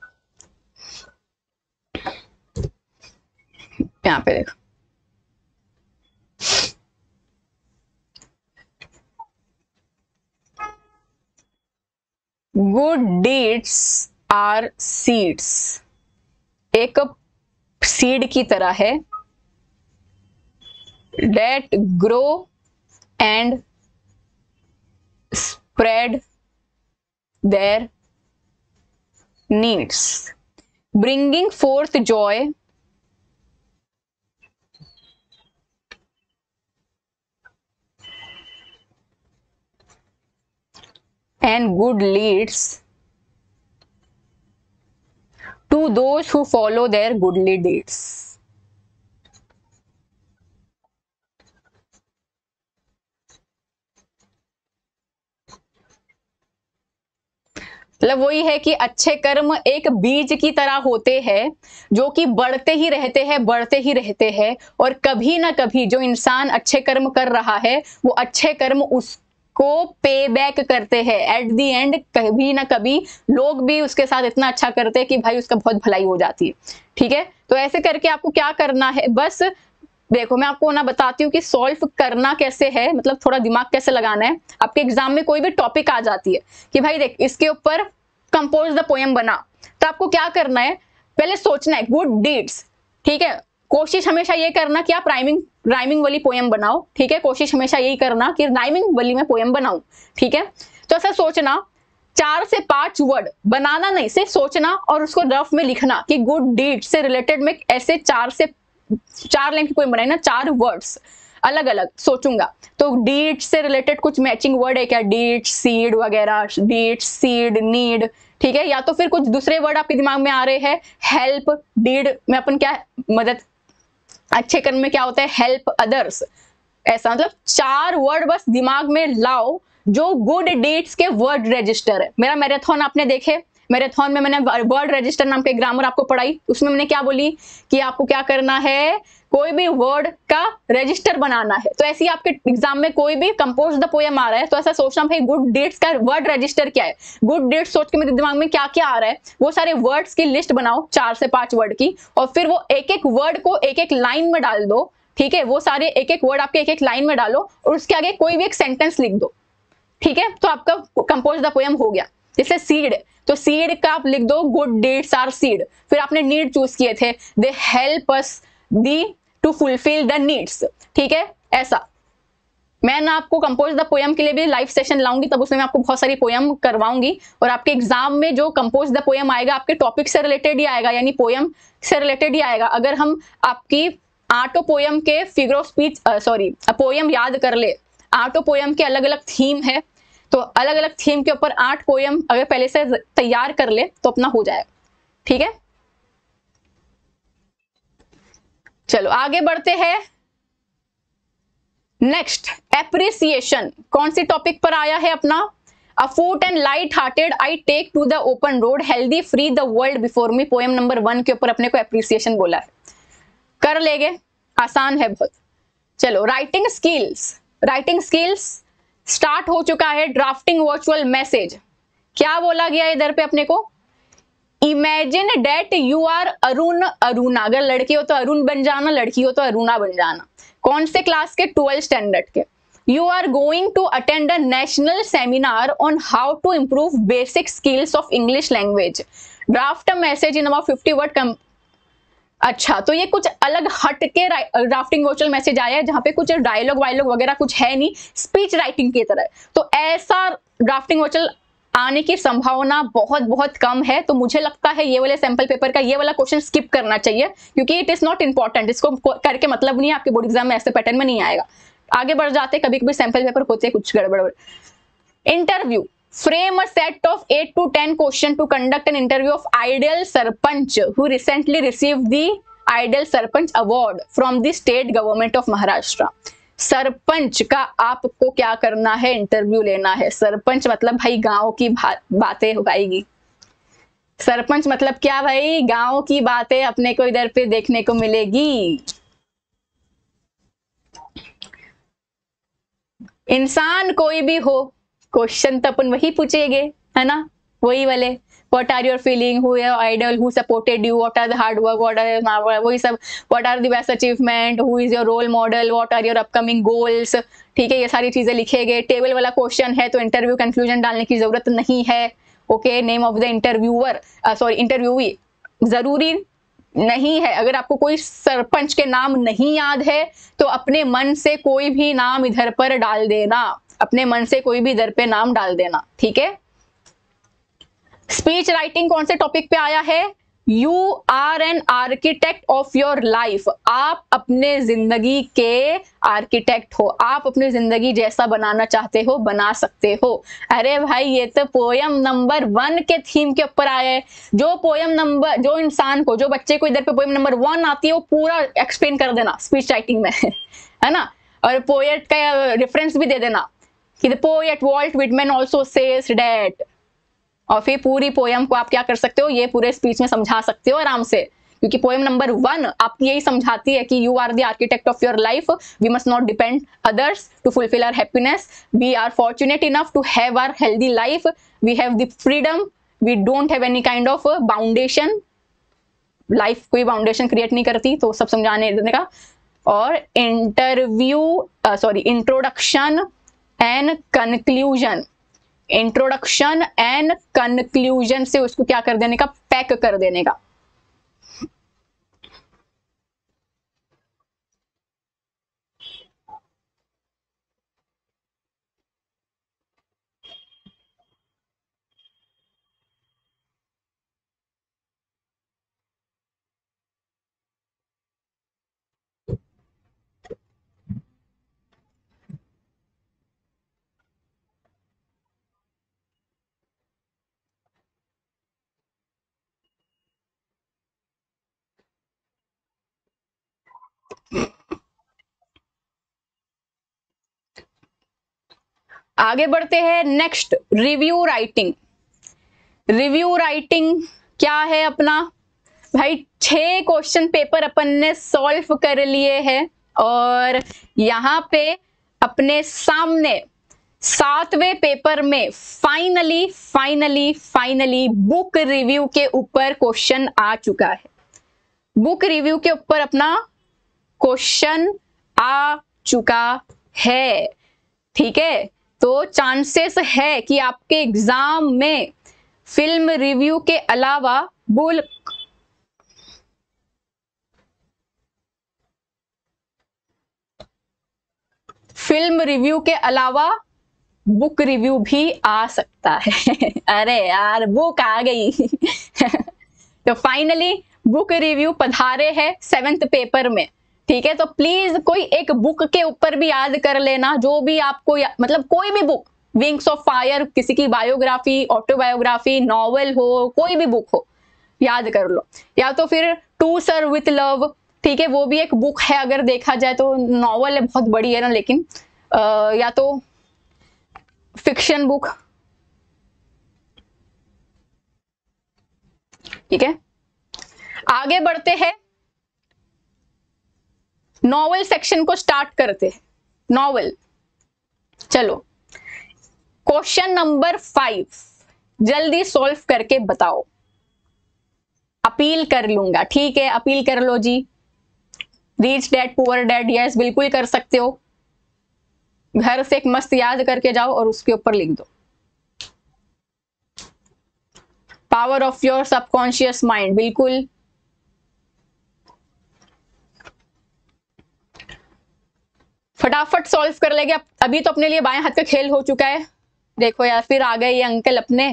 यहाँ पे देखो, गुड डीड्स आर सीड्स। एक सीड की तरह है, that grow and spread their needs, bringing forth joy and good leads to those who follow their goodly deeds. मतलब वही है कि अच्छे कर्म एक बीज की तरह होते हैं जो कि बढ़ते ही रहते हैं और कभी ना कभी जो इंसान अच्छे कर्म कर रहा है वो अच्छे कर्म उसको पे बैक करते हैं। एट दी एंड कभी ना कभी लोग भी उसके साथ इतना अच्छा करते हैं कि भाई उसका बहुत भलाई हो जाती है। ठीक है, तो ऐसे करके आपको क्या करना है, बस देखो मैं आपको ना बताती हूँ कि सॉल्व करना कैसे है, मतलब थोड़ा दिमाग कैसे लगाना है। आपके एग्जाम में कोई भी टॉपिक आ जाती है कि भाई देख इसके ऊपर कंपोज द पोएम बना, तो आपको क्या करना है, पहले सोचना है गुड डीड्स। ठीक है, कोशिश हमेशा ये करना कि आप राइमिंग वाली पोएम बनाओ। ठीक है, कोशिश हमेशा यही करना कि राइमिंग वाली मैं पोएम बनाऊं। ठीक है, तो ऐसा सोचना 4 से 5 वर्ड बनाना नहीं, सिर्फ सोचना और उसको रफ में लिखना कि गुड डीड से रिलेटेड में ऐसे 4 लाइन की पोएम बनाई ना, 4 वर्ड्स अलग अलग सोचूंगा। तो डीड से रिलेटेड कुछ मैचिंग वर्ड है क्या, डीड, सीड वगैरह, डीड, सीड, नीड, ठीक है। या तो फिर कुछ दूसरे वर्ड आपके दिमाग में आ रहे हैं, हेल्प, डीड में अपन क्या, मदद, अच्छे कर्म में क्या होता है, हेल्प अदर्स, ऐसा। मतलब 4 वर्ड बस दिमाग में लाओ जो गुड डीड्स के वर्ड रजिस्टर है। मेरा मैराथन आपने देखे, मैराथन में मैंने वर्ड रजिस्टर नाम के ग्रामर आपको पढ़ाई, उसमें मैंने क्या बोली कि आपको क्या करना है, कोई भी वर्ड का रजिस्टर बनाना है। तो ऐसे ही आपके एग्जाम में कोई भी कंपोज द पोएम आ रहा है तो ऐसा सोचना भाई गुड डीड्स का वर्ड रजिस्टर क्या है। गुड डीड्स सोच के मेरे दिमाग में क्या क्या आ रहा है, वो सारे वर्ड्स की लिस्ट बनाओ 4 से 5 वर्ड की, और फिर वो एक एक वर्ड को एक एक लाइन में डाल दो, ठीक है। वो सारे एक एक वर्ड आपके एक एक लाइन में डालो और उसके आगे कोई भी एक सेंटेंस लिख दो, ठीक है। तो आपका कंपोज द पोएम हो गया। जैसे सीड, तो सीड का आप लिख दो गुड डीड्स आर सीड, फिर आपने नीड चूज किए थे, they help us the to fulfil the needs, ठीक है। ऐसा मैं ना आपको कंपोज द पोएम के लिए भी लाइव सेशन लाऊंगी, तब उसमें मैं आपको बहुत सारी पोएम करवाऊंगी, और आपके एग्जाम में जो कंपोज द पोएम आएगा आपके टॉपिक से रिलेटेड ही आएगा, यानी पोएम से रिलेटेड ही आएगा। अगर हम आपकी आटो पोएम के फिगर ऑफ स्पीच पोएम याद कर ले, आटो पोएम के अलग अलग थीम है, तो अलग अलग थीम के ऊपर 8 पोएम अगर पहले से तैयार कर ले तो अपना हो जाए, ठीक है। चलो आगे बढ़ते हैं। नेक्स्ट एप्रिसिएशन, कौन सी टॉपिक पर आया है अपना, afoot and light hearted I take to the open road, healthy free the world before me, poem number 1 के ऊपर अपने को एप्रिसिएशन बोला है। कर लेंगे, आसान है बहुत। चलो writing skills, writing skills start हो चुका है। ड्राफ्टिंग वर्चुअल मैसेज, क्या बोला गया इधर पे अपने को, imagine that you are Arun Aruna, अगर लड़की हो तो अरुण बन जाना, लड़की हो तो अरुणा बन जाना। कौन से क्लास के, 12th स्टैंडर्ड के। You are going to attend a national seminar on how to improve basic skills of English language, draft a message in about 50 word. अच्छा, तो ये कुछ अलग हट के ड्राफ्टिंग वर्चुअल मैसेज आया है, जहां पे कुछ डायलॉग वायलॉग वगैरह कुछ है नहीं, स्पीच राइटिंग की तरह। तो ऐसा ड्राफ्टिंग वर्चुअल आने की संभावना बहुत बहुत कम है। तो मुझे लगता है ये वाले सैंपल पेपर का ये वाला क्वेश्चन स्किप करना चाहिए, क्योंकि इट इज नॉट इंपॉर्टेंट, इसको करके मतलब नहीं है, आपके बोर्ड एग्जाम में ऐसे पैटर्न में नहीं आएगा। आगे बढ़ जाते, कभी कभी सैंपल पेपर होते हैं कुछ गड़बड़। Interview, frame a set of 8 to 10 questions to conduct an interview of ideal sarpanch who recently received the ideal sarpanch award from the state government of Maharashtra। Sarpanch का आपको क्या करना है, इंटरव्यू लेना है। सरपंच मतलब भाई गांव की बातें हो पाएगी। सरपंच मतलब क्या भाई, गांव की बातें अपने को इधर पे देखने को मिलेगी। इंसान कोई भी हो, क्वेश्चन तो अपन वही पूछेंगे, है ना, वही वाले। What are your feeling, who your idol, who supported you, what are the hard work, what are वही सब, what are the best achievement, who is your role model, what are your upcoming goals, ठीक है। ये सारी चीजें लिखेंगे। टेबल वाला क्वेश्चन है तो इंटरव्यू कंक्लूजन डालने की जरूरत नहीं है। Okay, name of the interviewer, sorry interviewee जरूरी नहीं है। अगर आपको कोई सरपंच के नाम नहीं याद है तो अपने मन से कोई भी नाम इधर पर डाल देना, अपने मन से कोई भी इधर पे नाम डाल देना, ठीक है। स्पीच राइटिंग कौन से टॉपिक पे आया है, you are an architect of your life, आप अपने जिंदगी के आर्किटेक्ट हो, आप अपनी जिंदगी जैसा बनाना चाहते हो बना सकते हो। अरे भाई ये तो पोयम नंबर 1 के थीम के ऊपर आया है। जो पोयम नंबर, जो इंसान को, जो बच्चे को इधर पे पोयम नंबर 1 आती है वो पूरा एक्सप्लेन कर देना स्पीच राइटिंग में है ना, और पोएट का रेफरेंस भी दे देना कि the poet Walt Whitman also says that, और फिर पूरी पोयम को आप क्या कर सकते हो, ये पूरे स्पीच में समझा सकते हो आराम से, क्योंकि पोएम नंबर 1 आपकी यही समझाती है कि you are the architect of your life, we must not depend others to fulfil our happiness, we are fortunate enough to have our healthy life, we have the freedom, we don't have any kind of boundation, life कोई बाउंडेशन क्रिएट नहीं करती, तो सब समझाने देने का। और introduction and conclusion, introduction and conclusion से उसको क्या कर देने का, पैक कर देने का। आगे बढ़ते हैं। Next, review writing. Review writing क्या है अपना भाई? 6 क्वेश्चन पेपर अपन ने सॉल्व कर लिए हैं और यहाँ पे अपने सामने 7वें पेपर में फाइनली बुक रिव्यू के ऊपर क्वेश्चन आ चुका है। बुक रिव्यू के ऊपर अपना क्वेश्चन आ चुका है, ठीक है। तो चांसेस है कि आपके एग्जाम में फिल्म रिव्यू के अलावा बुक रिव्यू भी आ सकता है। अरे यार बुक आ गई। तो फाइनली बुक रिव्यू पधारे है 7th पेपर में, ठीक है। तो प्लीज कोई एक बुक के ऊपर भी याद कर लेना, जो भी आपको मतलब कोई भी बुक, विंग्स ऑफ फायर, किसी की बायोग्राफी, ऑटोबायोग्राफी, नॉवल हो, कोई भी बुक हो याद कर लो। या तो फिर टू सर विथ लव, ठीक है, वो भी एक बुक है अगर देखा जाए तो। नॉवल है, बहुत बड़ी है ना, लेकिन या तो फिक्शन बुक, ठीक है। आगे बढ़ते हैं, नॉवल सेक्शन को स्टार्ट करते हैं। नॉवल, चलो क्वेश्चन नंबर 5 जल्दी सॉल्व करके बताओ। अपील कर लूंगा, ठीक है, अपील कर लो जी। Rich dad poor dad, yes बिल्कुल कर सकते हो। घर से एक मस्त याद करके जाओ और उसके ऊपर लिख दो। Power of your subconscious mind, बिल्कुल। फटाफट सॉल्व कर लेंगे। अभी तो अपने लिए बाएं हाथ का खेल हो चुका है। देखो यार, फिर आ गए ये अंकल अपने।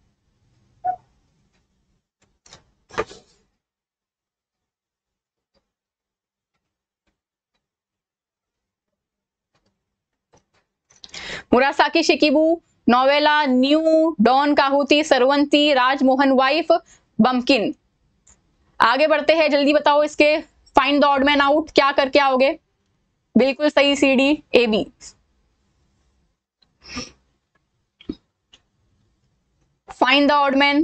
Murasaki Shikibu, novella, new, Don Quixote, Cervantes, Rajmohan wife, Bankim. आगे बढ़ते हैं, जल्दी बताओ इसके। Find the odd man out, क्या करके आओगे? बिल्कुल सही, C D A B. Find the odd man.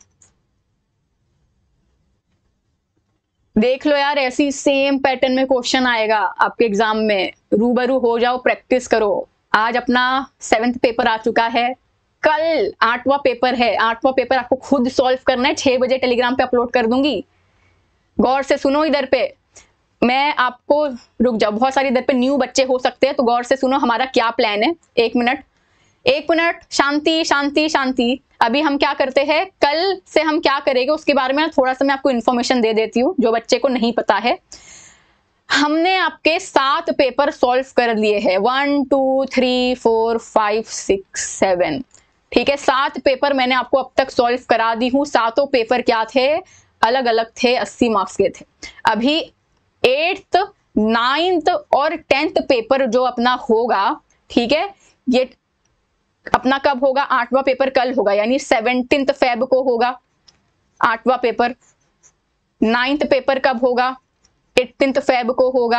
देख लो यार, ऐसी सेम पैटर्न में क्वेश्चन आएगा आपके एग्जाम में। रूबरू हो जाओ, प्रैक्टिस करो। आज अपना 7th पेपर आ चुका है, कल 8वां पेपर है। 8वां पेपर आपको खुद सॉल्व करना है। 6 बजे टेलीग्राम पे अपलोड कर दूंगी। गौर से सुनो इधर पे, मैं आपको, रुक जाओ, बहुत सारे इधर पे न्यू बच्चे हो सकते हैं, तो गौर से सुनो हमारा क्या प्लान है। 1 मिनट, शांति शांति शांति। अभी हम क्या करते हैं, कल से हम क्या करेंगे उसके बारे में थोड़ा सा मैं आपको इन्फॉर्मेशन दे देती हूँ, जो बच्चे को नहीं पता है। हमने आपके 7 पेपर सॉल्व कर लिए हैं, 1 2 3 4 5 6 7, ठीक है। 7 पेपर मैंने आपको अब तक सॉल्व करा दी हूँ। 7 पेपर क्या थे, अलग अलग थे, 80 मार्क्स के थे। अभी 8th 9th और 10th पेपर जो अपना होगा, ठीक है, ये अपना कब होगा? 8वां पेपर कल होगा, यानी 17 फेब को होगा 8वां पेपर। 9th पेपर कब होगा? 18 फेब को होगा।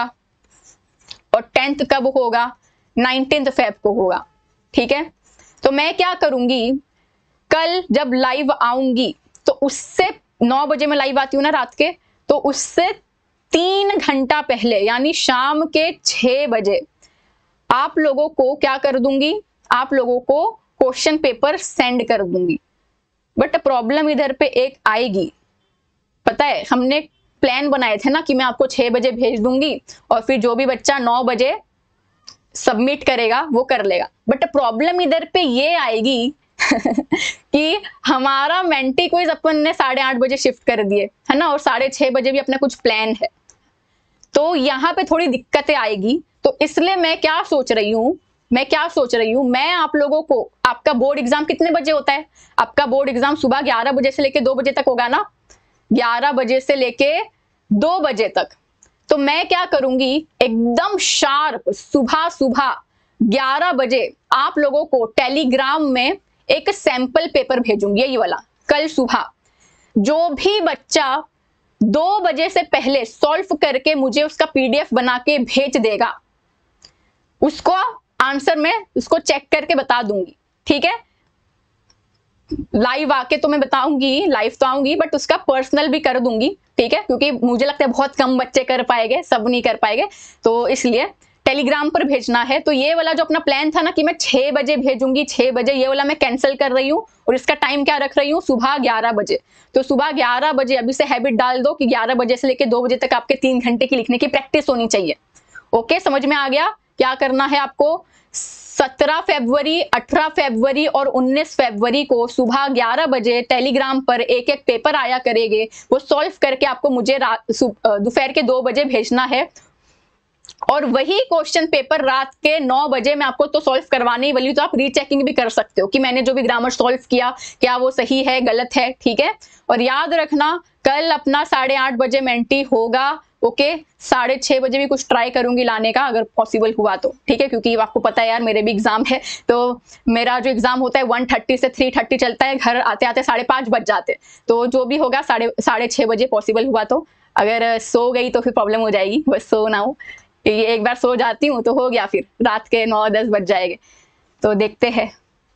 और 10th कब होगा? 19 फेब को होगा, ठीक है। तो मैं क्या करूंगी, कल जब लाइव आऊंगी तो उससे 9 बजे मैं लाइव आती हूँ ना रात के, तो उससे 3 घंटा पहले यानी शाम के 6 बजे आप लोगों को क्या कर दूंगी, आप लोगों को क्वेश्चन पेपर सेंड कर दूंगी। बट प्रॉब्लम इधर पे एक आएगी, पता है, हमने प्लान बनाए थे ना कि मैं आपको 6 बजे भेज दूंगी और फिर जो भी बच्चा 9 बजे सबमिट करेगा वो कर लेगा। बट प्रॉब्लम इधर पे ये आएगी कि हमारा मेंटी क्विज अपन ने 8:30 बजे शिफ्ट कर दिए है ना, और 6:30 बजे भी अपना कुछ प्लान है, तो यहाँ पे थोड़ी दिक्कतें आएगी। तो इसलिए मैं क्या सोच रही हूँ, मैं आप लोगों को, आपका बोर्ड एग्जाम कितने बजे होता है? आपका बोर्ड एग्जाम सुबह 11 बजे से लेके 2 बजे तक होगा ना, 11 बजे से लेके 2 बजे तक। तो मैं क्या करूंगी, एकदम शार्प सुबह 11 बजे आप लोगों को टेलीग्राम में एक सैंपल पेपर भेजूंगी, यही वाला। कल सुबह जो भी बच्चा 2 बजे से पहले सॉल्व करके मुझे उसका पीडीएफ बना के भेज देगा, उसको आंसर मैं उसको चेक करके बता दूंगी। ठीक है, लाइव आके तो मैं बताऊंगी, लाइव तो आऊंगी, बट उसका पर्सनल भी कर दूंगी। ठीक है, क्योंकि मुझे लगता है बहुत कम बच्चे कर पाएंगे, सब नहीं कर पाएंगे, तो इसलिए टेलीग्राम पर भेजना है। तो ये वाला जो अपना प्लान था ना कि मैं 6 बजे भेजूंगी, 6 बजे, ये वाला मैं कैंसिल कर रही हूँ और इसका टाइम क्या रख रही हूँ, सुबह 11 बजे। तो सुबह 11 बजे अभी से हैबिट डाल दो कि 11 बजे से लेकर 2 बजे तक आपके 3 घंटे की लिखने की प्रैक्टिस होनी चाहिए। ओके, समझ में आ गया? क्या करना है आपको? 17 फरवरी, 18 फरवरी और 19 फरवरी को सुबह 11 बजे टेलीग्राम पर एक एक पेपर आया करेंगे, वो सॉल्व करके आपको मुझे दोपहर के 2 बजे भेजना है। और वही क्वेश्चन पेपर रात के 9 बजे मैं आपको तो सॉल्व करवाने ही वाली हूं, तो आप रीचेकिंग भी कर सकते हो कि मैंने जो भी ग्रामर सॉल्व किया क्या वो सही है, गलत है। ठीक है, और याद रखना कल अपना 8:30 बजे मेंटी होगा। ओके, 6:30 बजे भी कुछ ट्राई करूंगी लाने का अगर पॉसिबल हुआ तो। ठीक है, क्योंकि आपको पता है यार मेरे भी एग्जाम है, तो मेरा जो एग्जाम होता है 1:30 से 3:30 चलता है, घर आते आते 5:30 बज जाते। तो जो भी होगा 6:30 बजे पॉसिबल हुआ तो। अगर सो गई तो फिर प्रॉब्लम हो जाएगी, बस सो ना हो, एक बार सो जाती हूँ तो हो गया, फिर रात के 9-10 बज जाएंगे। तो देखते हैं।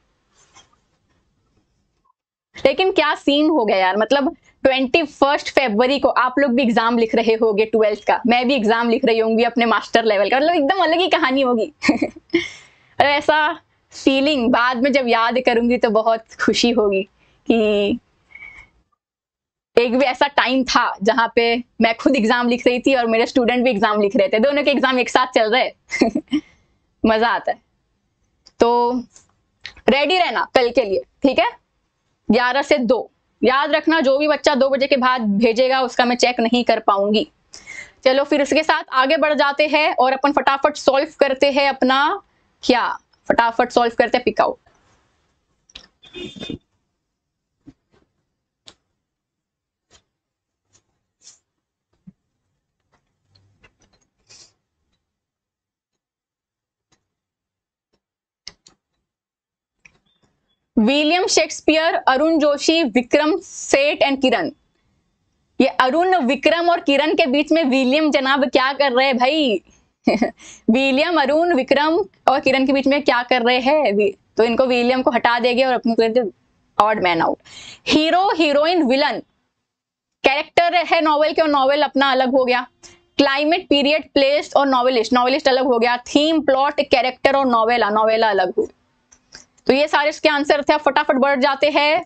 लेकिन क्या सीन हो गया यार, मतलब 21 फरवरी को आप लोग भी एग्जाम लिख रहे होगे 12th का, मैं भी एग्जाम लिख रही होंगी अपने मास्टर लेवल का, मतलब एकदम अलग ही कहानी होगी। ऐसा फीलिंग बाद में जब याद करूंगी तो बहुत खुशी होगी कि एक भी ऐसा टाइम था जहां पे मैं खुद एग्जाम लिख रही थी और मेरे स्टूडेंट भी एग्जाम लिख रहे थे, दोनों के एग्जाम एक साथ चल रहे। मजा आता है। तो रेडी रहना कल के लिए, ठीक है? 11 से 2 याद रखना, जो भी बच्चा 2 बजे के बाद भेजेगा उसका मैं चेक नहीं कर पाऊंगी। चलो फिर उसके साथ आगे बढ़ जाते हैं और अपन फटाफट सॉल्व करते हैं अपना, क्या फटाफट सॉल्व करते हैं pick out. William Shakespeare, Arun Joshi, Vikram Seth and किरण। ये अरुण, विक्रम और किरण के बीच में विलियम जनाब क्या कर रहे हैं भाई? विलियम, अरुण, विक्रम और किरण के बीच में क्या कर रहे हैं? तो इनको विलियम को हटा देंगे और अपने कर दे odd man out. Hero, heroine, villain, character है नॉवेल के और नॉवेल अपना अलग हो गया। क्लाइमेट, पीरियड, प्लेस और नॉवेलिस्ट, नॉवेलिस्ट अलग हो गया। थीम, प्लॉट, कैरेक्टर और नॉवेला, नॉवेला अलग हो गया। तो ये सारे इसके आंसर थे। फटाफट बढ़ जाते हैं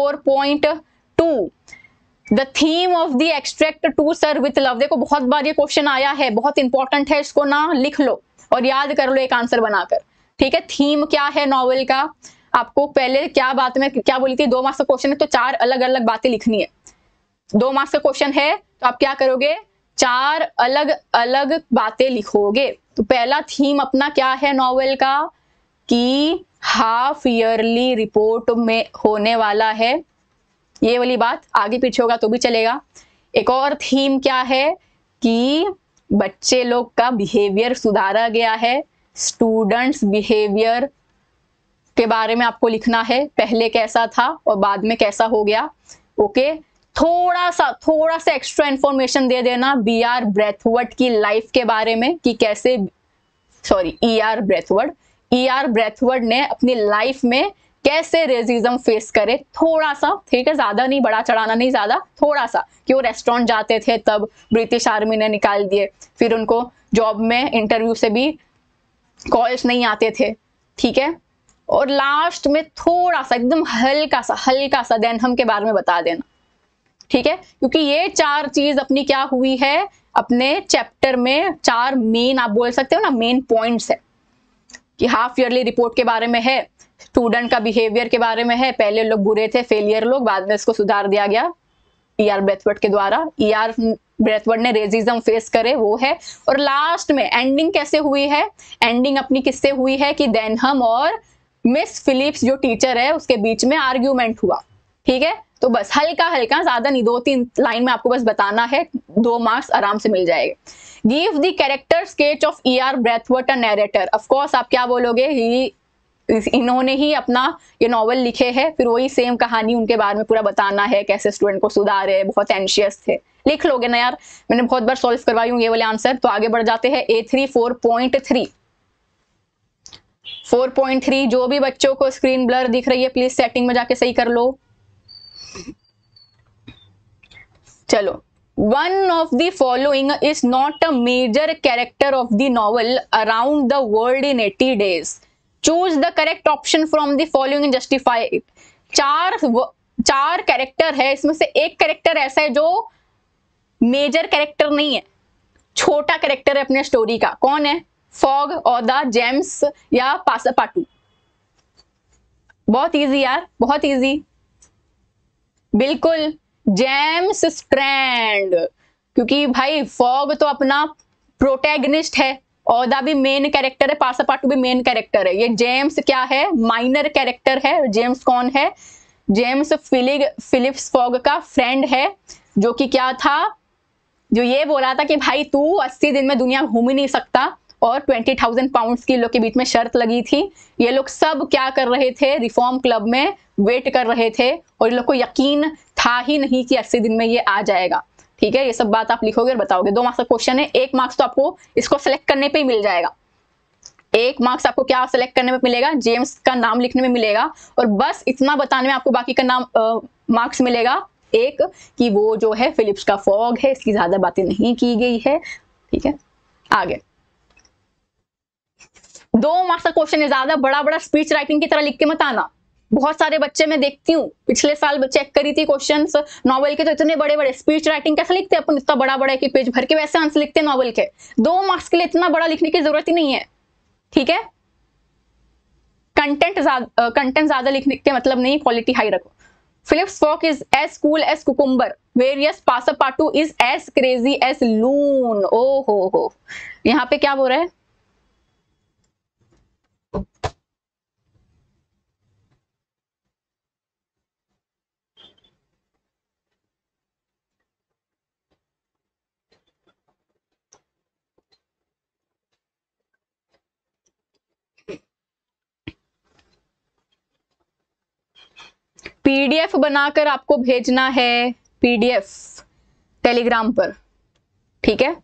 4.2, the theme of the extract to sir with love. देखो बहुत बार ये क्वेश्चन आया है, बहुत इंपॉर्टेंट है, इसको ना लिख लो और याद कर लो एक आंसर बनाकर। ठीक है, थीम क्या है नॉवेल का, आपको पहले क्या बात में क्या बोली थी, 2 मार्क्स का क्वेश्चन है तो 4 अलग अलग बातें लिखनी है। 2 मार्क्स का क्वेश्चन है तो आप क्या करोगे, 4 अलग अलग बातें लिखोगे। तो पहला थीम अपना क्या है नॉवेल का, कि हाफ ईयरली रिपोर्ट में होने वाला है, ये वाली बात आगे पीछे होगा तो भी चलेगा। एक और थीम क्या है कि बच्चे लोग का बिहेवियर सुधारा गया है, स्टूडेंट्स बिहेवियर के बारे में आपको लिखना है, पहले कैसा था और बाद में कैसा हो गया। ओके, थोड़ा सा एक्स्ट्रा इंफॉर्मेशन दे देना बीआर ब्रेथवर्ड की लाइफ के बारे में कि कैसे, sorry E R Braithwaite, E R Braithwaite ने अपनी लाइफ में कैसे रेसिज्म फेस करे, थोड़ा सा, ठीक है, ज्यादा नहीं, बड़ा चढ़ाना नहीं, ज्यादा थोड़ा सा, कि वो रेस्टोरेंट जाते थे तब ब्रिटिश आर्मी ने निकाल दिए, फिर उनको जॉब में इंटरव्यू से भी कॉल्स नहीं आते थे। ठीक है, और लास्ट में थोड़ा सा एकदम हल्का सा देनहम के बारे में बता देना। ठीक है, क्योंकि ये 4 चीज अपनी क्या हुई है अपने चैप्टर में, 4 मेन आप बोल सकते हो ना, मेन पॉइंट्स है कि हाफ ईयरली रिपोर्ट के बारे में है, स्टूडेंट का बिहेवियर के बारे में है, पहले लोग बुरे थे फेलियर लोग, बाद में इसको सुधार दिया गया ईआर ब्रेथवर्ड के द्वारा, ईआर ब्रेथवर्ड ने रेसिज्म फेस करे वो है, और लास्ट में एंडिंग कैसे हुई है, एंडिंग अपनी किससे हुई है कि देनहम और मिस फिलिप्स जो टीचर है उसके बीच में आर्ग्यूमेंट हुआ। ठीक है, तो बस हल्का ज्यादा नहीं, 2-3 लाइन में आपको बस बताना है, 2 मार्क्स आराम से मिल जाएंगे। Give the character sketch of E R Braithwaite a narrator. Of course आप क्या बोलोगे, ही इन्होंने ही अपना ये नॉवल लिखे हैं, फिर वही सेम कहानी उनके बारे में पूरा बताना है, कैसे स्टूडेंट को सुधारे, बहुत एंशियस थे। लिख लोगे ना यार, मैंने बहुत बार सॉल्व करवाई हूँ ये वाले आंसर। तो आगे बढ़ जाते हैं A3 4.3। 4.3 जो भी बच्चों को स्क्रीन ब्लर दिख रही है प्लीज सेटिंग में जाके सही कर लो। चलो, one of the following is not a major character of the novel Around the World in 80 Days. Choose the correct option from the following and justify it. चार कैरेक्टर है, इसमें से एक कैरेक्टर ऐसा है जो मेजर कैरेक्टर नहीं है, छोटा कैरेक्टर है अपने स्टोरी का। कौन है? फॉग, ओदा, जेम्स या पासापाटू। बहुत इजी यार, बहुत इजी। बिल्कुल जेम्स स्ट्रैंड, क्योंकि भाई फॉग तो अपना प्रोटैगनिस्ट है, ओदा भी मेन कैरेक्टर है, पासापाटू भी मेन कैरेक्टर है। ये जेम्स क्या है? माइनर कैरेक्टर है। जेम्स कौन है? जेम्स फिलिप्स फॉग का फ्रेंड है, जो कि क्या था, जो ये बोला था कि भाई तू 80 दिन में दुनिया घूम ही नहीं सकता, और 20,000 पाउंड्स की लोग के बीच में शर्त लगी थी। ये लोग सब क्या कर रहे थे? रिफॉर्म क्लब में वेट कर रहे थे, और इन लोग को यकीन था ही नहीं कि 80 दिन में ये आ जाएगा। ठीक है, ये सब बात आप लिखोगे और बताओगे। 2 मार्क्स का क्वेश्चन है, 1 मार्क्स तो आपको इसको सेलेक्ट करने पे ही मिल जाएगा। 1 मार्क्स आपको क्या सेलेक्ट करने में मिलेगा? जेम्स का नाम लिखने में मिलेगा, और बस इतना बताने में आपको बाकी का नाम मार्क्स मिलेगा एक, कि वो जो है फिलिप्स का फॉग है, इसकी ज्यादा बातें नहीं की गई है। ठीक है, आगे 2 मार्क्स का क्वेश्चन है, ज्यादा बड़ा बड़ा स्पीच राइटिंग की तरह लिख के मत आना। बहुत सारे बच्चे मैं देखती हूँ, पिछले साल चेक करी थी क्वेश्चंस नॉवेल के, तो इतने बड़े बड़े स्पीच राइटिंग कैसे लिखते हैं अपन, इतना बड़ा बड़ा कि पेज भर के वैसे आंसर लिखते हैं नॉवेल के। 2 मार्क्स के लिए इतना बड़ा लिखने की जरूरत ही नहीं है। ठीक है, कंटेंट ज्यादा लिखने के मतलब नहीं, क्वालिटी हाई रखो। Phileas Fogg is as cool as cucumber, whereas Passepartout is as crazy as loon. ओ हो, यहाँ पे क्या बोल रहा है? पीडीएफ बनाकर आपको भेजना है, पीडीएफ टेलीग्राम पर। ठीक है,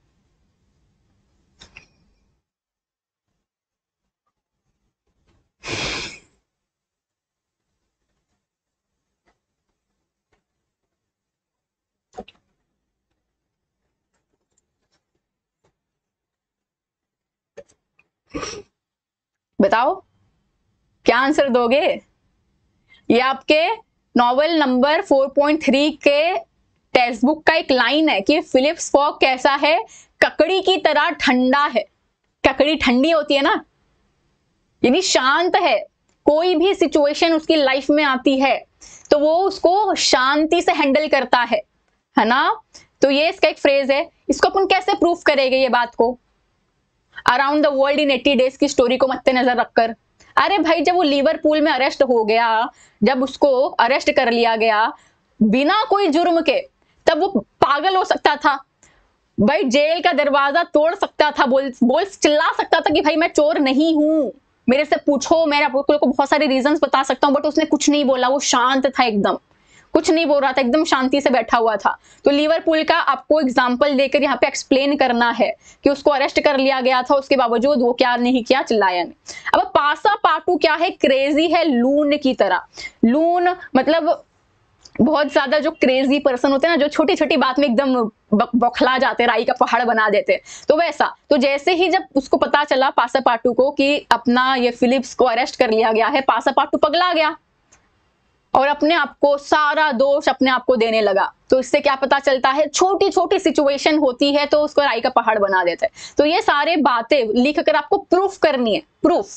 बताओ क्या आंसर दोगे? ये आपके नॉवेल नंबर 4.3 के टेक्स्ट बुक का एक लाइन है कि फिलिप्स फॉग कैसा है? ककड़ी की तरह ठंडा है। ककड़ी ठंडी होती है ना, यानी शांत है। कोई भी सिचुएशन उसकी लाइफ में आती है तो वो उसको शांति से हैंडल करता है ना। तो ये इसका एक फ्रेज है। इसको अपन कैसे प्रूफ करेंगे ये बात को? Around the world in 80 days की स्टोरी को मद्देनजर रखकर। अरे भाई, जब वो लिवरपूल में अरेस्ट हो गया, जब उसको अरेस्ट कर लिया गया बिना कोई जुर्म के, तब वो पागल हो सकता था भाई, जेल का दरवाजा तोड़ सकता था, बोल चिल्ला सकता था कि भाई मैं चोर नहीं हूं, मेरे से पूछो, मैं आपको बहुत सारे रीजंस बता सकता हूं। बट उसने कुछ नहीं बोला, वो शांत था, एकदम कुछ नहीं बोल रहा था, एकदम शांति से बैठा हुआ था। तो लिवरपूल का आपको एग्जांपल देकर यहाँ पे एक्सप्लेन करना है कि उसको अरेस्ट कर लिया गया था, उसके बावजूद वो क्या नहीं किया, चिल्लाया नहीं। अब पासापाटू क्या है? क्रेजी है, लून की तरह। लून मतलब बहुत ज्यादा जो क्रेजी पर्सन होते हैं ना, जो छोटी छोटी बात में एकदम बौखला जाते, राई का पहाड़ बना देते, तो वैसा। तो जैसे ही जब उसको पता चला पासापाटू को कि अपना ये फिलिप्स को अरेस्ट कर लिया गया है, पासापाटू पगला गया और अपने आप को सारा दोष अपने आप को देने लगा। तो इससे क्या पता चलता है? छोटी छोटी सिचुएशन होती है तो उसको राई का पहाड़ बना देते हैं। तो ये सारे बातें लिख कर आपको प्रूफ करनी है।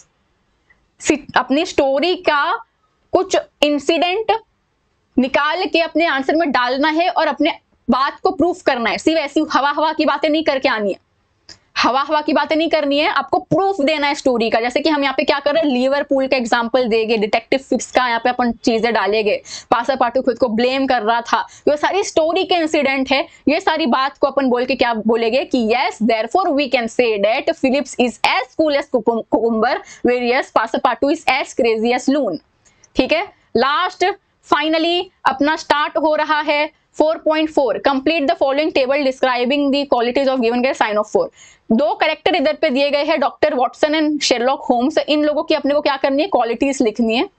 प्रूफ अपनी स्टोरी का कुछ इंसिडेंट निकाल के अपने आंसर में डालना है और अपने बात को प्रूफ करना है। सिर्फ ऐसी हवा हवा की बातें नहीं करके आनी है। हवा हवा की बातें नहीं करनी है, आपको प्रूफ देना है स्टोरी का। जैसे कि हम यहाँ पे क्या कर रहे हैं, लिवरपूल का एग्जांपल देंगे, डिटेक्टिव फिक्स का यहाँ पे अपन चीजें डालेंगे, पासापाटू खुद को ब्लेम कर रहा था, ये सारी स्टोरी के इंसिडेंट है। ये सारी बात को अपन बोल के क्या बोलेंगे कि yes therefore we can say that Phileas is as cool as cucumber, whereas Passepartout is as crazy as loon. ठीक है, लास्ट फाइनली अपना स्टार्ट हो रहा है 4.4 complete the following table describing the qualities of given sign of 4। दो कैरेक्टर इधर पे दिए गए हैं, doctor Watson and Sherlock Holmes. इन लोगों की अपने को क्या करनी है, क्वालिटीज लिखनी है।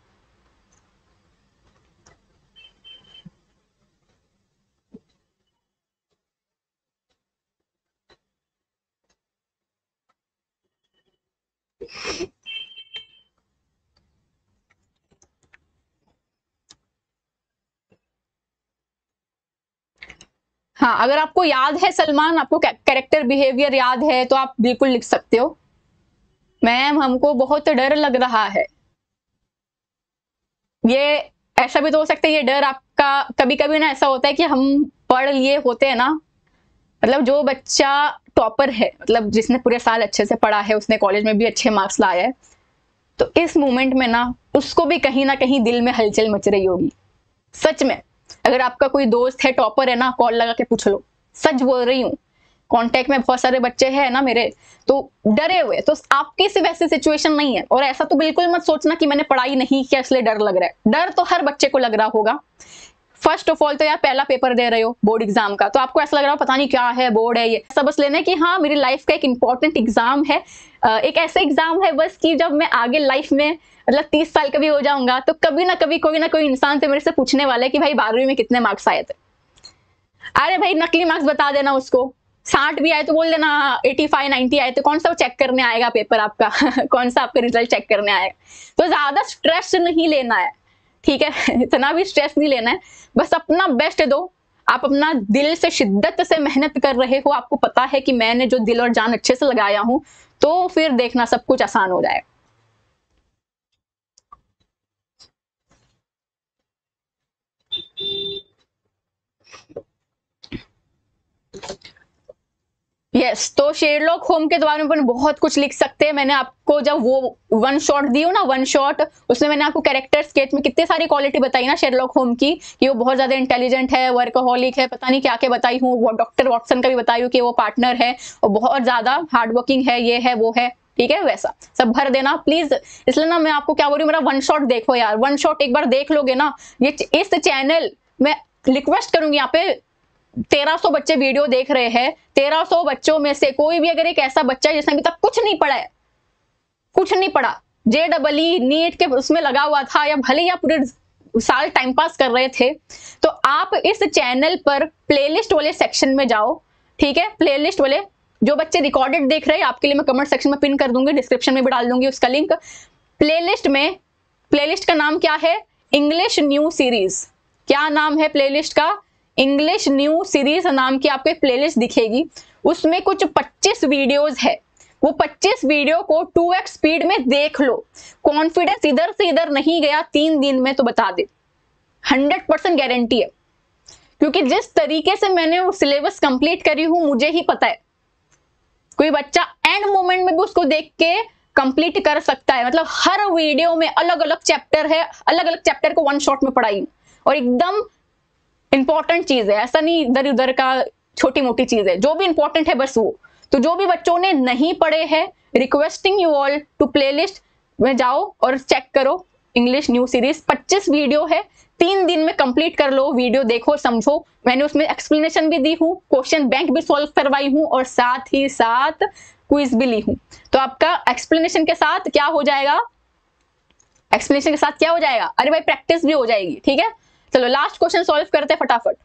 हाँ, अगर आपको याद है सलमान, आपको कैरेक्टर बिहेवियर याद है तो आप बिल्कुल लिख सकते हो। मैम हमको बहुत डर लग रहा है। ये ऐसा भी तो हो सकता है, ये डर आपका कभी कभी ना ऐसा होता है कि हम पढ़ लिए होते हैं ना, मतलब जो बच्चा टॉपर है, मतलब जिसने पूरे साल अच्छे से पढ़ा है, उसने कॉलेज में भी अच्छे मार्क्स लाए हैं, तो इस मोमेंट में ना उसको भी कहीं ना कहीं दिल में हलचल मच रही होगी। सच में, अगर आपका कोई दोस्त है टॉपर है ना, कॉल लगा के पूछ लो, सच बोल रही हूँ। कांटेक्ट में बहुत सारे बच्चे हैं ना मेरे, तो डरे हुए, तो आपकी सिर्फ ऐसी सिचुएशन नहीं है। और ऐसा तो बिल्कुल मत सोचना कि मैंने पढ़ाई नहीं किया इसलिए डर लग रहा है। डर तो हर बच्चे को लग रहा होगा। फर्स्ट ऑफ ऑल तो यार पहला पेपर दे रहे हो बोर्ड एग्जाम का, तो आपको ऐसा लग रहा हो पता नहीं क्या है, बोर्ड है, ये सब बस लेना है कि हाँ मेरी लाइफ का एक इंपॉर्टेंट एग्जाम है, एक ऐसा एग्जाम है बस कि जब मैं आगे लाइफ में मतलब 30 साल का भी हो जाऊंगा तो कभी ना कभी कोई ना कोई इंसान से मेरे से पूछने वाला है कि भाई 12वीं में कितने मार्क्स आए थे। अरे भाई नकली मार्क्स बता देना उसको, 60 भी आए तो बोल देना 85 90 आए, तो कौन सा चेक करने आएगा पेपर आपका कौन सा आपका रिजल्ट चेक करने आएगा। तो ज्यादा स्ट्रेस नहीं लेना है, ठीक है इतना भी स्ट्रेस नहीं लेना है, बस अपना बेस्ट दो। आप अपना दिल से शिद्दत से मेहनत कर रहे हो, आपको पता है कि मैंने जो दिल और जान अच्छे से लगाया हूं, तो फिर देखना सब कुछ आसान हो जाएगा। यस तो शेरलॉक होम के बारे में अपन बहुत कुछ लिख सकते हैं। मैंने आपको जब वो वन शॉट दी हो ना, वन शॉट, उसमें मैंने आपको कैरेक्टर स्केच में कितनी सारी क्वालिटी बताई ना शेरलॉक होम की, कि वो बहुत ज्यादा इंटेलिजेंट है, वर्कहोलिक है, पता नहीं क्या क्या बताई हूँ। वो डॉक्टर वॉटसन का भी बताई हूँ कि वो पार्टनर है और बहुत ज्यादा हार्डवर्किंग है, ये है वो है, ठीक है। वैसा सब भर देना प्लीज। इसलिए ना मैं आपको क्या बोल रही हूँ, मेरा वन शॉट देखो यार, वन शॉट एक बार देख लोगे ना, ये इस चैनल में रिक्वेस्ट करूंगी, यहाँ पे 1300 बच्चे वीडियो देख रहे हैं। 1300 बच्चों में से कोई भी अगर एक ऐसा बच्चा है जिसने अभी तक कुछ नहीं पढ़ा है, कुछ नहीं पढ़ा, JEE नीट के उसमें लगा हुआ था, या भले ही आप पूरे साल टाइम पास कर रहे थे, तो आप इस चैनल पर प्लेलिस्ट वाले सेक्शन में जाओ, ठीक है। प्लेलिस्ट वाले जो बच्चे रिकॉर्डेड देख रहे हैं, आपके लिए मैं कमेंट सेक्शन में पिन कर दूंगी, डिस्क्रिप्शन में भी डाल दूंगी उसका लिंक। प्लेलिस्ट में, प्लेलिस्ट का नाम क्या है, इंग्लिश न्यू सीरीज। क्या नाम है प्लेलिस्ट का, इंग्लिश न्यू सीरीज नाम की आपको एक प्लेलिस्ट दिखेगी। उसमें कुछ 25 वीडियोस है, वो 25 वीडियो को 2x स्पीड में देख लो। कॉन्फिडेंस इधर से इधर नहीं गया 3 दिन में, तो बता दे 100% गारंटी है, क्योंकि जिस तरीके से मैंने वो सिलेबस कंप्लीट करी हूं, मुझे ही पता है कोई बच्चा एंड मोमेंट में भी उसको देख के कंप्लीट कर सकता है। मतलब हर वीडियो में अलग अलग चैप्टर है, अलग अलग चैप्टर को वन शॉट में पढ़ाई, और एकदम इंपॉर्टेंट चीज है, ऐसा नहीं इधर उधर का छोटी मोटी चीज है, जो भी इंपॉर्टेंट है बस वो। तो जो भी बच्चों ने नहीं पढ़े हैं, requesting you all to playlist में जाओ और चेक करो इंग्लिश न्यू सीरीज। 25 वीडियो है, 3 दिन में कंप्लीट कर लो, वीडियो देखो समझो। मैंने उसमें एक्सप्लेनेशन भी दी हूँ, क्वेश्चन बैंक भी सॉल्व करवाई हूँ, और साथ ही साथ क्विज भी ली हूँ। तो आपका एक्सप्लेनेशन के साथ क्या हो जाएगा, एक्सप्लेनेशन के साथ क्या हो जाएगा, अरे भाई प्रैक्टिस भी हो जाएगी, ठीक है। चलो लास्ट क्वेश्चन सॉल्व करते हैं फटाफट।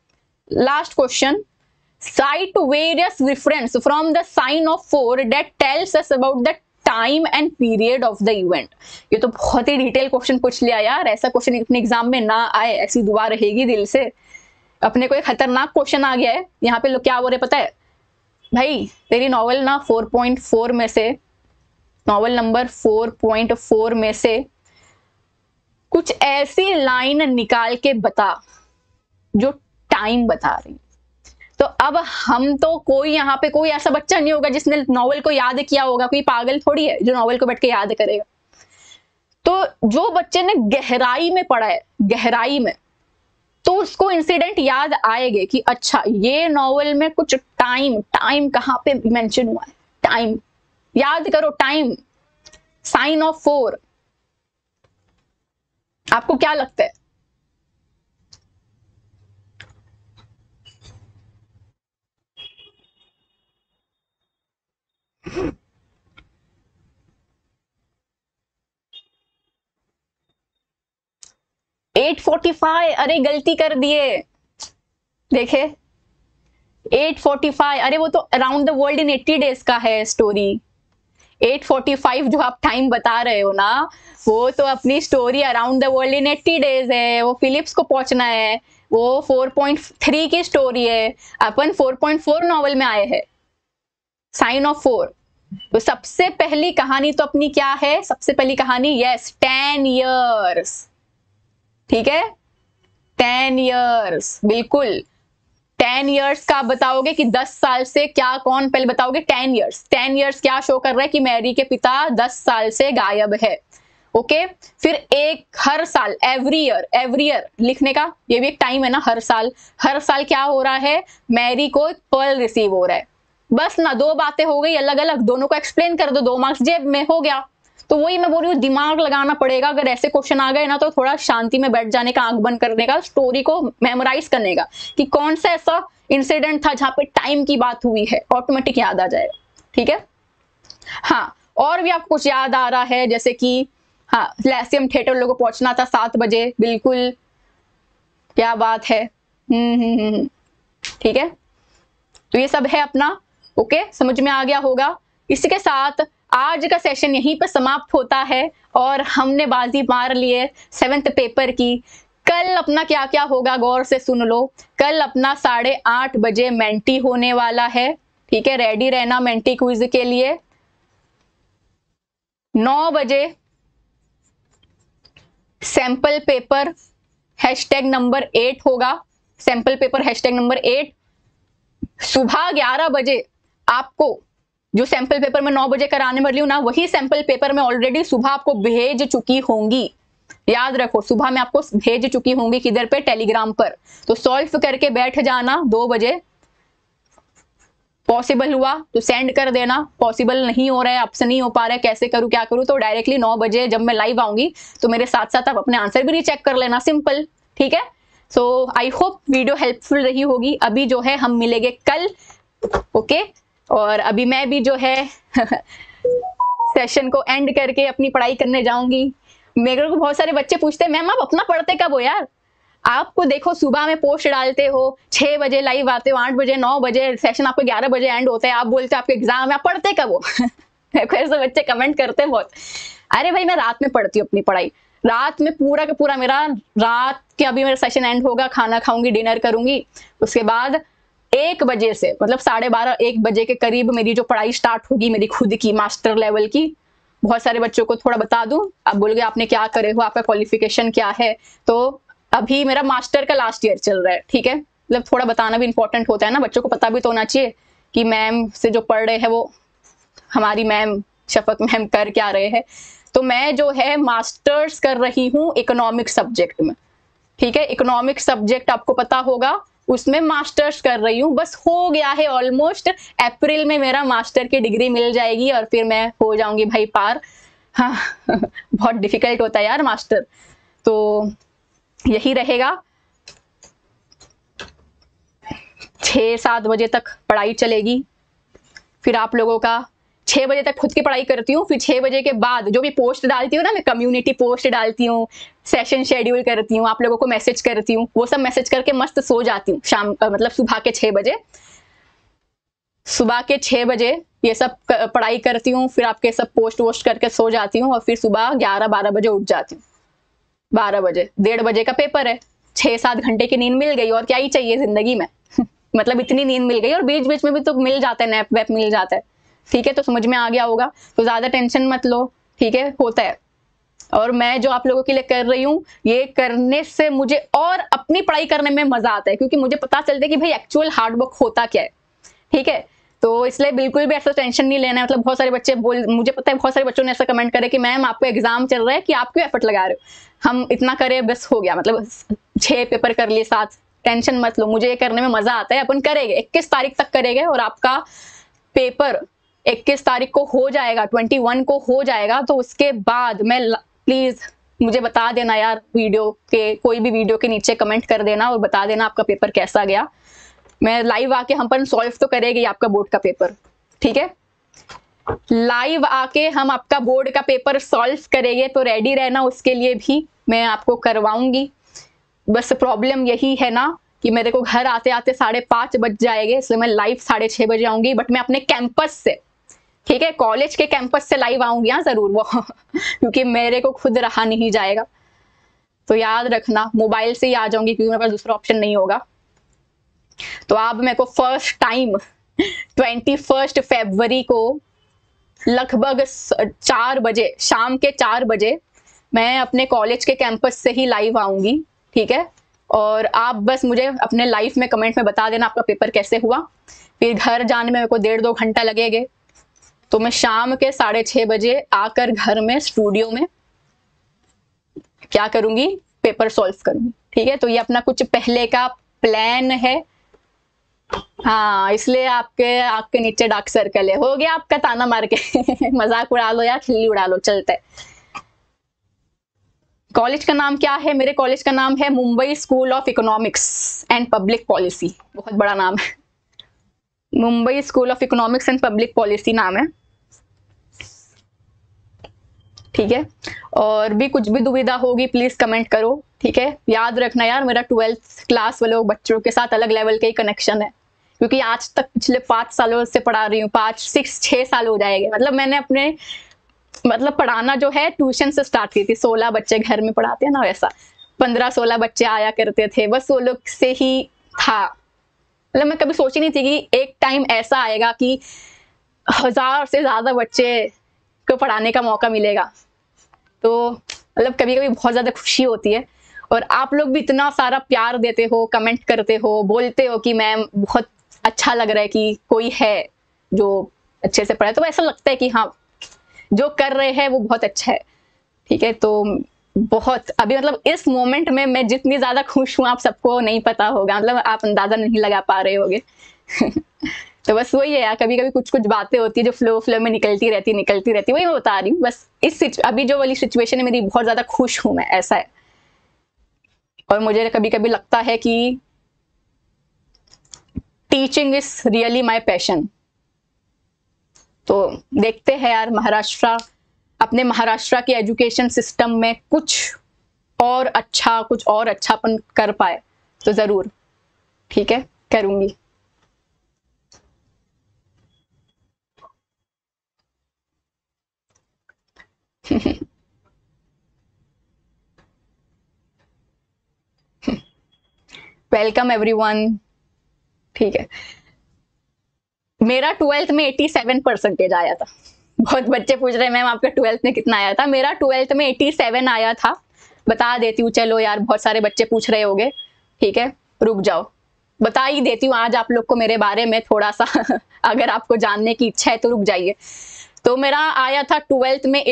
Last question, cite various reference from the sign of 4 that tells us about the time and period of the event. ये तो बहुत ही डिटेल क्वेश्चन पूछ लिया यार, ऐसा क्वेश्चन अपने एग्जाम में ना आए, ऐसी दुआ रहेगी दिल से। अपने को एक खतरनाक क्वेश्चन आ गया है यहाँ पे। लोग क्या बोल रहे पता है, भाई तेरी नॉवल ना 4.4 में से, नॉवल नंबर 4.4 में से कुछ ऐसी लाइन निकाल के बता जो टाइम बता रही। तो अब हम तो कोई यहाँ पे कोई ऐसा बच्चा नहीं होगा जिसने नॉवल को याद किया होगा, कोई पागल थोड़ी है जो नॉवल को बैठ के याद करेगा। तो जो बच्चे ने गहराई में पढ़ा है, गहराई में, तो उसको इंसिडेंट याद आएंगे कि अच्छा ये नॉवल में कुछ टाइम कहाँ पे मेंशन हुआ है, टाइम याद करो, टाइम, साइन ऑफ 4। आपको क्या लगता है? एट 45, अरे गलती कर दिए, देखे 8:45, अरे वो तो around the world in 80 days का है स्टोरी। 8:45 जो आप टाइम बता रहे हो ना, वो तो अपनी story around the world in 80 days है, वो फिलिप्स को पहुंचना है, वो 4.3 की स्टोरी है, अपन 4.4 नॉवल में आए हैं, साइन ऑफ 4। तो सबसे पहली कहानी तो अपनी क्या है, सबसे पहली कहानी, यस 10 इयर्स, ठीक है 10 इयर्स, बिल्कुल 10 इयर्स का बताओगे कि 10 साल से क्या, कौन पहले बताओगे? 10 इयर्स क्या शो कर रहा है कि मैरी के पिता 10 साल से गायब है। ओके, फिर एक हर साल, एवरी ईयर लिखने का ये भी एक टाइम है ना, हर साल क्या हो रहा है, मैरी को एक पर्ल रिसीव हो रहा है। बस ना, 2 बातें हो गई अलग अलग, दोनों को एक्सप्लेन कर दो, 2 मार्क्स जेब में, हो गया। तो वही मैं बोल रही हूँ, दिमाग लगाना पड़ेगा, अगर ऐसे क्वेश्चन आ गए ना तो थोड़ा शांति में बैठ जाने का, आंख बंद करने का, स्टोरी को मेमोराइज करने का कि कौन सा ऐसा इंसिडेंट था जहां पे टाइम की बात हुई है, ऑटोमेटिक याद आ जाएगा, ठीक है। हाँ, और भी आपको कुछ याद आ रहा है, जैसे कि हाँ, लैसियम थिएटर लोगों को पहुंचना था 7 बजे, बिल्कुल, क्या बात है, ठीक है। तो ये सब है अपना, ओके, समझ में आ गया होगा। इसी के साथ आज का सेशन यहीं पर समाप्त होता है और हमने बाजी मार लिए 7th पेपर की। कल अपना क्या क्या होगा गौर से सुन लो। कल अपना 8:30 बजे मेंटी होने वाला है, ठीक है, रेडी रहना मेंटी क्विज के लिए। 9 बजे सैंपल पेपर हैशटैग नंबर 8 होगा, सैंपल पेपर हैशटैग नंबर 8। सुबह 11 बजे आपको जो सैंपल पेपर में 9 बजे कराने वाली हूं ना, वही सैंपल पेपर में ऑलरेडी सुबह आपको भेज चुकी होंगी, याद रखो, सुबह में आपको भेज चुकी होंगी, किधर पे, टेलीग्राम पर। तो सॉल्व करके बैठ जाना 2 बजे, पॉसिबल हुआ तो सेंड कर देना, पॉसिबल नहीं हो रहा है, आपसे नहीं हो पा रहा है, कैसे करूं क्या करूं, तो डायरेक्टली 9 बजे जब मैं लाइव आऊंगी तो मेरे साथ साथ आप अपने आंसर भी रीचेक कर लेना, सिंपल, ठीक है। So I hope video helpful रही होगी। अभी जो है हम मिलेंगे कल, ओके, और अभी मैं भी जो है सेशन को एंड करके अपनी पढ़ाई करने जाऊंगी। मेरे को बहुत सारे बच्चे पूछते हैं, मैम आप अपना पढ़ते कब हो यार? आपको देखो सुबह में पोस्ट डालते हो, 6 बजे लाइव आते हो, 8 बजे, 9 बजे सेशन, आपको 11 बजे एंड होता है, आप बोलते हो आपके एग्जाम है, आप पढ़ते कब हो? देखो ऐसे बच्चे कमेंट करते हैं बहुत। अरे भाई मैं रात में पढ़ती हूँ अपनी पढ़ाई, रात में पूरा का पूरा मेरा रात के, अभी मेरा सेशन एंड होगा, खाना खाऊंगी, डिनर करूंगी, उसके बाद 1 बजे से मतलब 12:30 1 बजे के करीब मेरी जो पढ़ाई स्टार्ट होगी, मेरी खुद की मास्टर लेवल की। बहुत सारे बच्चों को थोड़ा बता दूं, आप बोलोगे आपने क्या करे हो, आपका क्वालिफिकेशन क्या है, तो अभी मेरा मास्टर का लास्ट ईयर चल रहा है, ठीक है, मतलब थोड़ा बताना भी इंपॉर्टेंट होता है ना, बच्चों को पता भी तो होना चाहिए कि मैम से जो पढ़ रहे हैं वो हमारी मैम शफक मैम कर क्या रहे हैं। तो मैं जो है मास्टर्स कर रही हूँ इकोनॉमिक सब्जेक्ट में, ठीक है, इकोनॉमिक सब्जेक्ट आपको पता होगा, उसमें मास्टर्स कर रही हूँ, बस हो गया है ऑलमोस्ट, अप्रैल में मेरा मास्टर की डिग्री मिल जाएगी और फिर मैं हो जाऊंगी भाई पार। हाँ बहुत डिफिकल्ट होता है यार मास्टर, तो यही रहेगा, 6-7 बजे तक पढ़ाई चलेगी, फिर आप लोगों का 6 बजे तक खुद की पढ़ाई करती हूँ, फिर 6 बजे के बाद जो भी पोस्ट डालती हूँ ना, मैं कम्युनिटी पोस्ट डालती हूँ, सेशन शेड्यूल करती हूँ, आप लोगों को मैसेज करती हूँ, वो सब मैसेज करके मस्त सो जाती हूँ शाम, मतलब सुबह के 6 बजे, सुबह के 6 बजे ये सब पढ़ाई करती हूँ, फिर आपके सब पोस्ट वोस्ट करके सो जाती हूँ और फिर सुबह 11-12 बजे उठ जाती हूँ। 12 बजे 1:30 बजे का पेपर है, 6-7 घंटे की नींद मिल गई और क्या ही चाहिए जिंदगी में मतलब इतनी नींद मिल गई, और बीच बीच में भी तो मिल जाता है, नैप वैप मिल जाता है, ठीक है। तो समझ में आ गया होगा, तो ज्यादा टेंशन मत लो, ठीक है, होता है, और मैं जो आप लोगों के लिए कर रही हूँ, ये करने से मुझे और अपनी पढ़ाई करने में मजा आता है, क्योंकि मुझे पता चलता है कि भाई एक्चुअल हार्ड वर्क होता क्या है। ठीक है, तो इसलिए बिल्कुल भी ऐसा टेंशन नहीं लेना है। मतलब बहुत सारे बच्चे मुझे पता है बहुत सारे बच्चों ने ऐसा कमेंट करे कि मैम आपको एग्जाम चल रहा है कि आप क्यों एफर्ट लगा रहे हो, हम इतना करें बस हो गया, मतलब 6 पेपर कर लिए 7, टेंशन मत लो, मुझे ये करने में मजा आता है, अपन करेंगे, 21 तारीख तक करेंगे और आपका पेपर 21 तारीख को हो जाएगा, 21 को हो जाएगा। तो उसके बाद मैं प्लीज मुझे बता देना यार, वीडियो के कोई भी वीडियो के नीचे कमेंट कर देना और बता देना आपका पेपर कैसा गया। मैं लाइव आके हम पर सॉल्व तो करेंगे आपका बोर्ड का पेपर, ठीक है, लाइव आके हम आपका बोर्ड का पेपर सॉल्व करेंगे, तो रेडी रहना, उसके लिए भी मैं आपको करवाऊंगी। बस प्रॉब्लम यही है ना कि मेरे को घर आते आते 5:30 बज जाएंगे, इसलिए मैं लाइव 6:30 बजे आऊंगी, बट मैं अपने कैंपस से, ठीक है, कॉलेज के कैंपस से लाइव आऊंगी, हाँ जरूर वो क्योंकि मेरे को खुद रहा नहीं जाएगा, तो याद रखना मोबाइल से ही आ जाऊंगी, क्योंकि मेरे पास दूसरा ऑप्शन नहीं होगा। तो आप मेरे को फर्स्ट टाइम 21 फरवरी को लगभग 4 बजे, शाम के 4 बजे मैं अपने कॉलेज के कैंपस से ही लाइव आऊंगी, ठीक है। और आप बस मुझे अपने लाइफ में कमेंट में बता देना आपका पेपर कैसे हुआ। फिर घर जाने में मेरे को 1.5-2 घंटा लगेंगे, तो मैं शाम के 6:30 बजे आकर घर में स्टूडियो में क्या करूंगी, पेपर सॉल्व करूंगी, ठीक है। तो ये अपना कुछ पहले का प्लान है, हाँ, इसलिए आपके आँख के नीचे डार्क सर्कल है, हो गया आपका ताना मार के मजाक उड़ा लो या खिल्ली उड़ा लो, चलता है। कॉलेज का नाम क्या है? मेरे कॉलेज का नाम है Mumbai school of economics and public policy, बहुत बड़ा नाम है, Mumbai school of economics and public policy नाम है, ठीक है। और भी कुछ भी दुविधा होगी प्लीज कमेंट करो, ठीक है। याद रखना यार, मेरा 12th क्लास वाले बच्चों के साथ अलग लेवल का ही कनेक्शन है, क्योंकि आज तक पिछले 5 सालों से पढ़ा रही हूँ, 6 साल हो जाएंगे। मतलब मैंने अपने पढ़ाना जो है ट्यूशन से स्टार्ट की थी, 16 बच्चे घर में पढ़ाते हैं ना, वैसा 15-16 बच्चे आया करते थे, बस वो लोग से ही था। मतलब मैं कभी सोची नहीं थी कि एक टाइम ऐसा आएगा कि 1000 से ज्यादा बच्चे को पढ़ाने का मौका मिलेगा। तो मतलब कभी कभी बहुत ज्यादा खुशी होती है, और आप लोग भी इतना सारा प्यार देते हो, कमेंट करते हो, बोलते हो कि मैम बहुत अच्छा लग रहा है कि कोई है जो अच्छे से पढ़ाए, तो ऐसा लगता है कि हाँ जो कर रहे हैं वो बहुत अच्छा है, ठीक है। तो बहुत अभी मतलब इस मोमेंट में मैं जितनी ज्यादा खुश हूँ आप सबको नहीं पता होगा, मतलब आप अंदाजा नहीं लगा पा रहे होगे तो बस वही है यार, कभी कभी कुछ कुछ बातें होती है जो फ्लो में निकलती रहती, वही मैं बता रही हूँ। बस अभी जो वाली सिचुएशन है मेरी, बहुत ज्यादा खुश हूं मैं, ऐसा है। और मुझे कभी कभी लगता है कि teaching is really my passion. तो देखते हैं यार, अपने महाराष्ट्र के एजुकेशन सिस्टम में कुछ और अच्छा अपन कर पाए तो जरूर, ठीक है, करूंगी। वेलकम एवरीवन, ठीक है। मेरा 12th में 87% आया था। बहुत बच्चे पूछ रहे हैं मैम आपका 12th में कितना आया था? मेरा 12th में 87 आया था, बता देती हूँ। चलो यार, बहुत सारे बच्चे पूछ रहे होंगे, ठीक है, रुक जाओ, बता ही देती हूँ आज आप लोग को मेरे बारे में थोड़ा सा अगर आपको जानने की इच्छा है तो रुक जाइए। तो मेरा आया था 12th में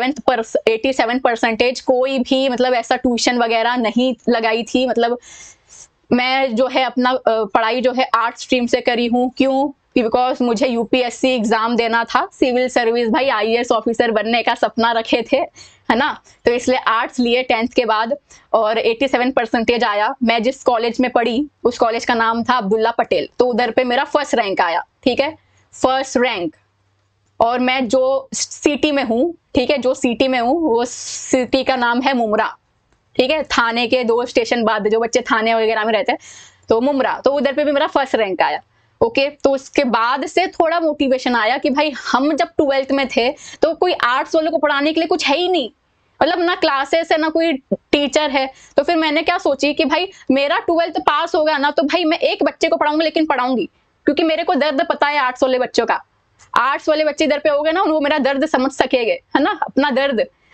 87%। कोई भी मतलब ऐसा ट्यूशन वगैरह नहीं लगाई थी। मतलब मैं जो है अपना पढ़ाई जो है आर्ट स्ट्रीम से करी हूँ। क्यों? बिकॉज मुझे यूपीएससी एग्जाम देना था, सिविल सर्विस, भाई आईएएस ऑफिसर बनने का सपना रखे थे, है ना। तो इसलिए आर्ट्स लिए 10th के बाद, और 87% आया। मैं जिस कॉलेज में पढ़ी उस कॉलेज का नाम था अब्दुल्ला पटेल, तो उधर पे मेरा फर्स्ट रैंक आया, ठीक है, फर्स्ट रैंक। और मैं जो सिटी में हूँ, ठीक है, जो सिटी में हूँ वो सिटी का नाम है मुमरा, ठीक है, थाने के 2 स्टेशन बाद, जो बच्चे थाने वगैरह में रहते हैं, तो मुमरा, तो उधर पे भी मेरा फर्स्ट रैंक आया। ओके, तो उसके बाद से थोड़ा मोटिवेशन आया कि भाई हम जब 12th में थे तो कोई आर्ट्स वालों को पढ़ाने के लिए कुछ है ही नहीं, मतलब ना क्लासेस है ना कोई टीचर है। तो फिर मैंने क्या सोची कि भाई मेरा 12th पास हो गया ना, तो भाई मैं एक बच्चे को पढ़ाऊंगी, लेकिन पढ़ाऊंगी, क्योंकि मेरे को दर्द पता है आर्ट्स वाले बच्चों का। आर्ट्स वाले बच्चे इधर पे हो गए ना, वो मेरा दर्द समझ सकेंगे, है ना, अपना दर्द।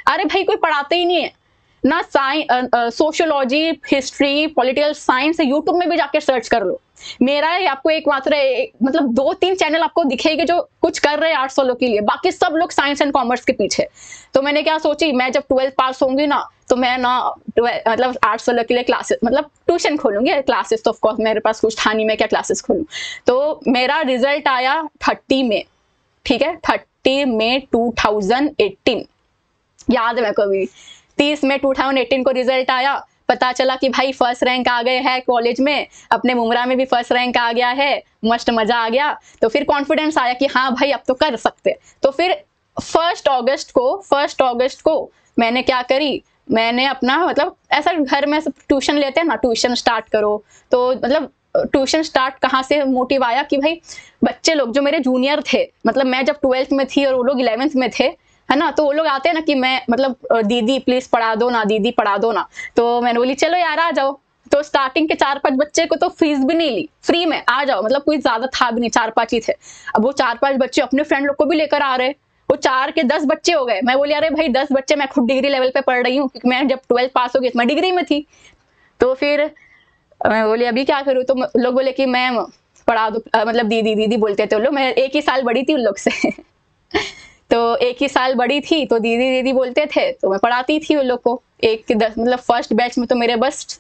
अरे भाई कोई पढ़ाते ही नहीं है ना, sociology, history, political science, YouTube में भी जाके सर्च कर लो। मेरा है आपको एक मात्र मतलब 2-3 चैनल आपको दिखेंगे जो कुछ कर रहे हैं आर्ट्स वालों के लिए, बाकी सब लोग साइंस एंड कॉमर्स के पीछे। तो मैंने क्या सोची, मैं जब 12th पास होंगी ना तो मैं ना मतलब आर्ट्स वालों के लिए क्लासेस मतलब ट्यूशन खोलूंगी। क्लासेस तो ऑफकोर्स मेरे पास कुछ था नहीं, मैं क्या क्लासेस खोलूं। तो मेरा रिजल्ट आया 30 में, ठीक है, 30 मई 2018, याद है मेरे को भी। 30 मई 2018 को रिजल्ट आया, पता चला कि भाई फर्स्ट रैंक आ गए हैं कॉलेज में, अपने मुंगरा में भी फर्स्ट रैंक आ गया है, मस्त मजा आ गया। तो फिर कॉन्फिडेंस आया कि हाँ भाई अब तो कर सकते। तो फिर 1 अगस्त को मैंने क्या करी, मैंने अपना मतलब ऐसा घर में ट्यूशन लेते हैं ना, ट्यूशन स्टार्ट करो। तो मतलब ट्यूशन स्टार्ट कहाँ से मोटिव आया कि भाई बच्चे लोग जो मेरे जूनियर थे, मतलब मैं जब 12th में थी और वो लोग 11th में थे, है ना, तो वो लोग आते हैं ना कि मैं मतलब दीदी प्लीज पढ़ा दो ना, दीदी पढ़ा दो ना। तो मैंने बोली चलो यार आ जाओ। तो स्टार्टिंग के 4-5 बच्चे को तो फीस भी नहीं ली, फ्री में आ जाओ, मतलब कोई ज्यादा था भी नहीं, 4-5 ही थे। अब वो 4-5 बच्चे अपने फ्रेंड लोग को भी लेकर आ रहे, वो 4 के 10 बच्चे हो गए। मैं बोली अरे भाई 10 बच्चे, मैं खुद डिग्री लेवल पे पढ़ रही हूँ, क्योंकि मैं जब 12th पास हो गई तो मैं डिग्री में थी। तो फिर मैं बोली अभी क्या करूँ, तो लोग बोले कि मैम पढ़ा दो, मतलब दीदी दीदी बोलते थे लोग, मैं 1 ही साल बड़ी थी उन लोग से तो 1 ही साल बड़ी थी तो दीदी दीदी बोलते थे, तो मैं पढ़ाती थी उन लोग को। 1 के 10 मतलब फर्स्ट बैच में तो मेरे बस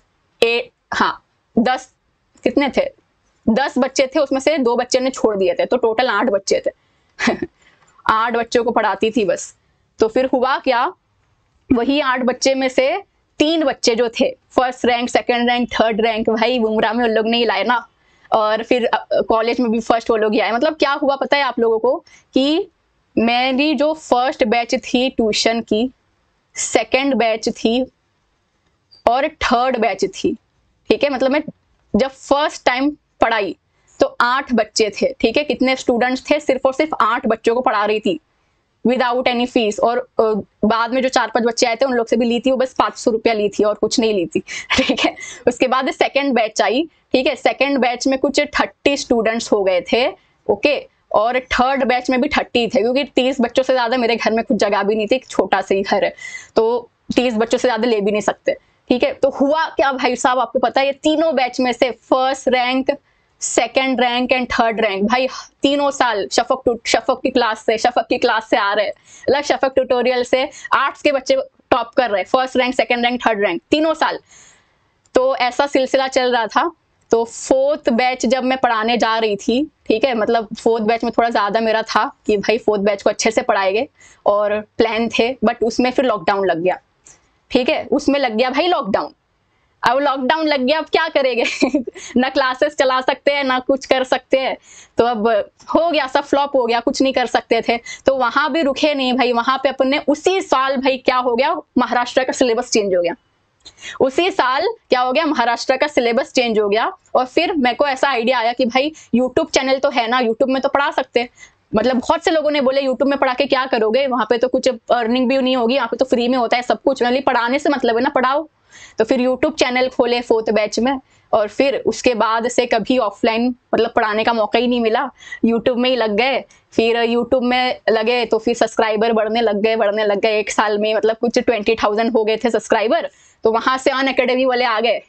10 कितने थे, 10 बच्चे थे, उसमें से 2 बच्चे ने छोड़ दिए थे, तो टोटल 8 बच्चे थे 8 बच्चों को पढ़ाती थी बस। तो फिर हुआ क्या, वही 8 बच्चे में से 3 बच्चे जो थे first rank, second rank, third rank, भाई बुमराह में उन लोग नहीं लाए ना। और फिर कॉलेज में भी फर्स्ट वो लोग ही आए। मतलब क्या हुआ पता है आप लोगों को, कि मेरी जो फर्स्ट बैच थी ट्यूशन की, सेकंड बैच थी और थर्ड बैच थी, ठीक है, मतलब मैं जब फर्स्ट टाइम पढ़ाई तो 8 बच्चे थे, ठीक है, कितने स्टूडेंट्स थे, सिर्फ और सिर्फ 8 बच्चों को पढ़ा रही थी विदाउट एनी फीस। और बाद में जो 4-5 बच्चे आए थे उन लोग से भी ली थी, वो बस 500 रुपया ली थी और कुछ नहीं ली थी ठीक है। उसके बाद सेकंड बैच आई, ठीक है, सेकंड बैच में कुछ 30 स्टूडेंट्स हो गए थे, ओके, और थर्ड बैच में भी 30 थे, क्योंकि 30 बच्चों से ज्यादा मेरे घर में कुछ जगह भी नहीं थी, छोटा सा ही घर है, तो 30 बच्चों से ज्यादा ले भी नहीं सकते, ठीक है। तो हुआ क्या भाई साहब, आपको पता है ये तीनों बैच में से first rank, second rank and third rank, भाई तीनों साल शफक की क्लास से आ रहे, मतलब शफक ट्यूटोरियल से आर्ट्स के बच्चे टॉप कर रहे, first rank, second rank, third rank तीनों साल। तो ऐसा सिलसिला चल रहा था। तो 4th बैच जब मैं पढ़ाने जा रही थी, ठीक है, मतलब 4th बैच में थोड़ा ज्यादा मेरा था कि भाई 4th बैच को अच्छे से पढ़ाएंगे और प्लान थे, बट उसमें फिर लॉकडाउन लग गया, ठीक है, उसमें लग गया भाई लॉकडाउन। अब लॉकडाउन लग गया, अब क्या करेंगे ना क्लासेस चला सकते हैं ना कुछ कर सकते हैं। तो अब हो गया, सब फ्लॉप हो गया, कुछ नहीं कर सकते थे। तो वहां भी रुके नहीं भाई, वहां पे अपन ने उसी साल भाई क्या हो गया, महाराष्ट्र का सिलेबस चेंज हो गया। उसी साल क्या हो गया, महाराष्ट्र का सिलेबस चेंज हो गया। और फिर मेरे को ऐसा आइडिया आया कि भाई यूट्यूब चैनल तो है ना, यूट्यूब में तो पढ़ा सकते हैं। मतलब बहुत से लोगों ने बोले यूट्यूब में पढ़ा के क्या करोगे, वहां पे तो कुछ अर्निंग भी नहीं होगी, यहाँ पे तो फ्री में होता है सब कुछ, मतलब पढ़ाने से मतलब है ना, पढ़ाओ। तो फिर यूट्यूब चैनल खोले 4th बैच में, और फिर उसके बाद से कभी ऑफलाइन मतलब पढ़ाने का मौका ही नहीं मिला, यूट्यूब में ही लग गए। फिर यूट्यूब में लगे तो फिर सब्सक्राइबर बढ़ने लग गए 1 साल में, मतलब कुछ 20,000 हो गए थे सब्सक्राइबर। तो वहां से अनअकैडमी वाले आ गए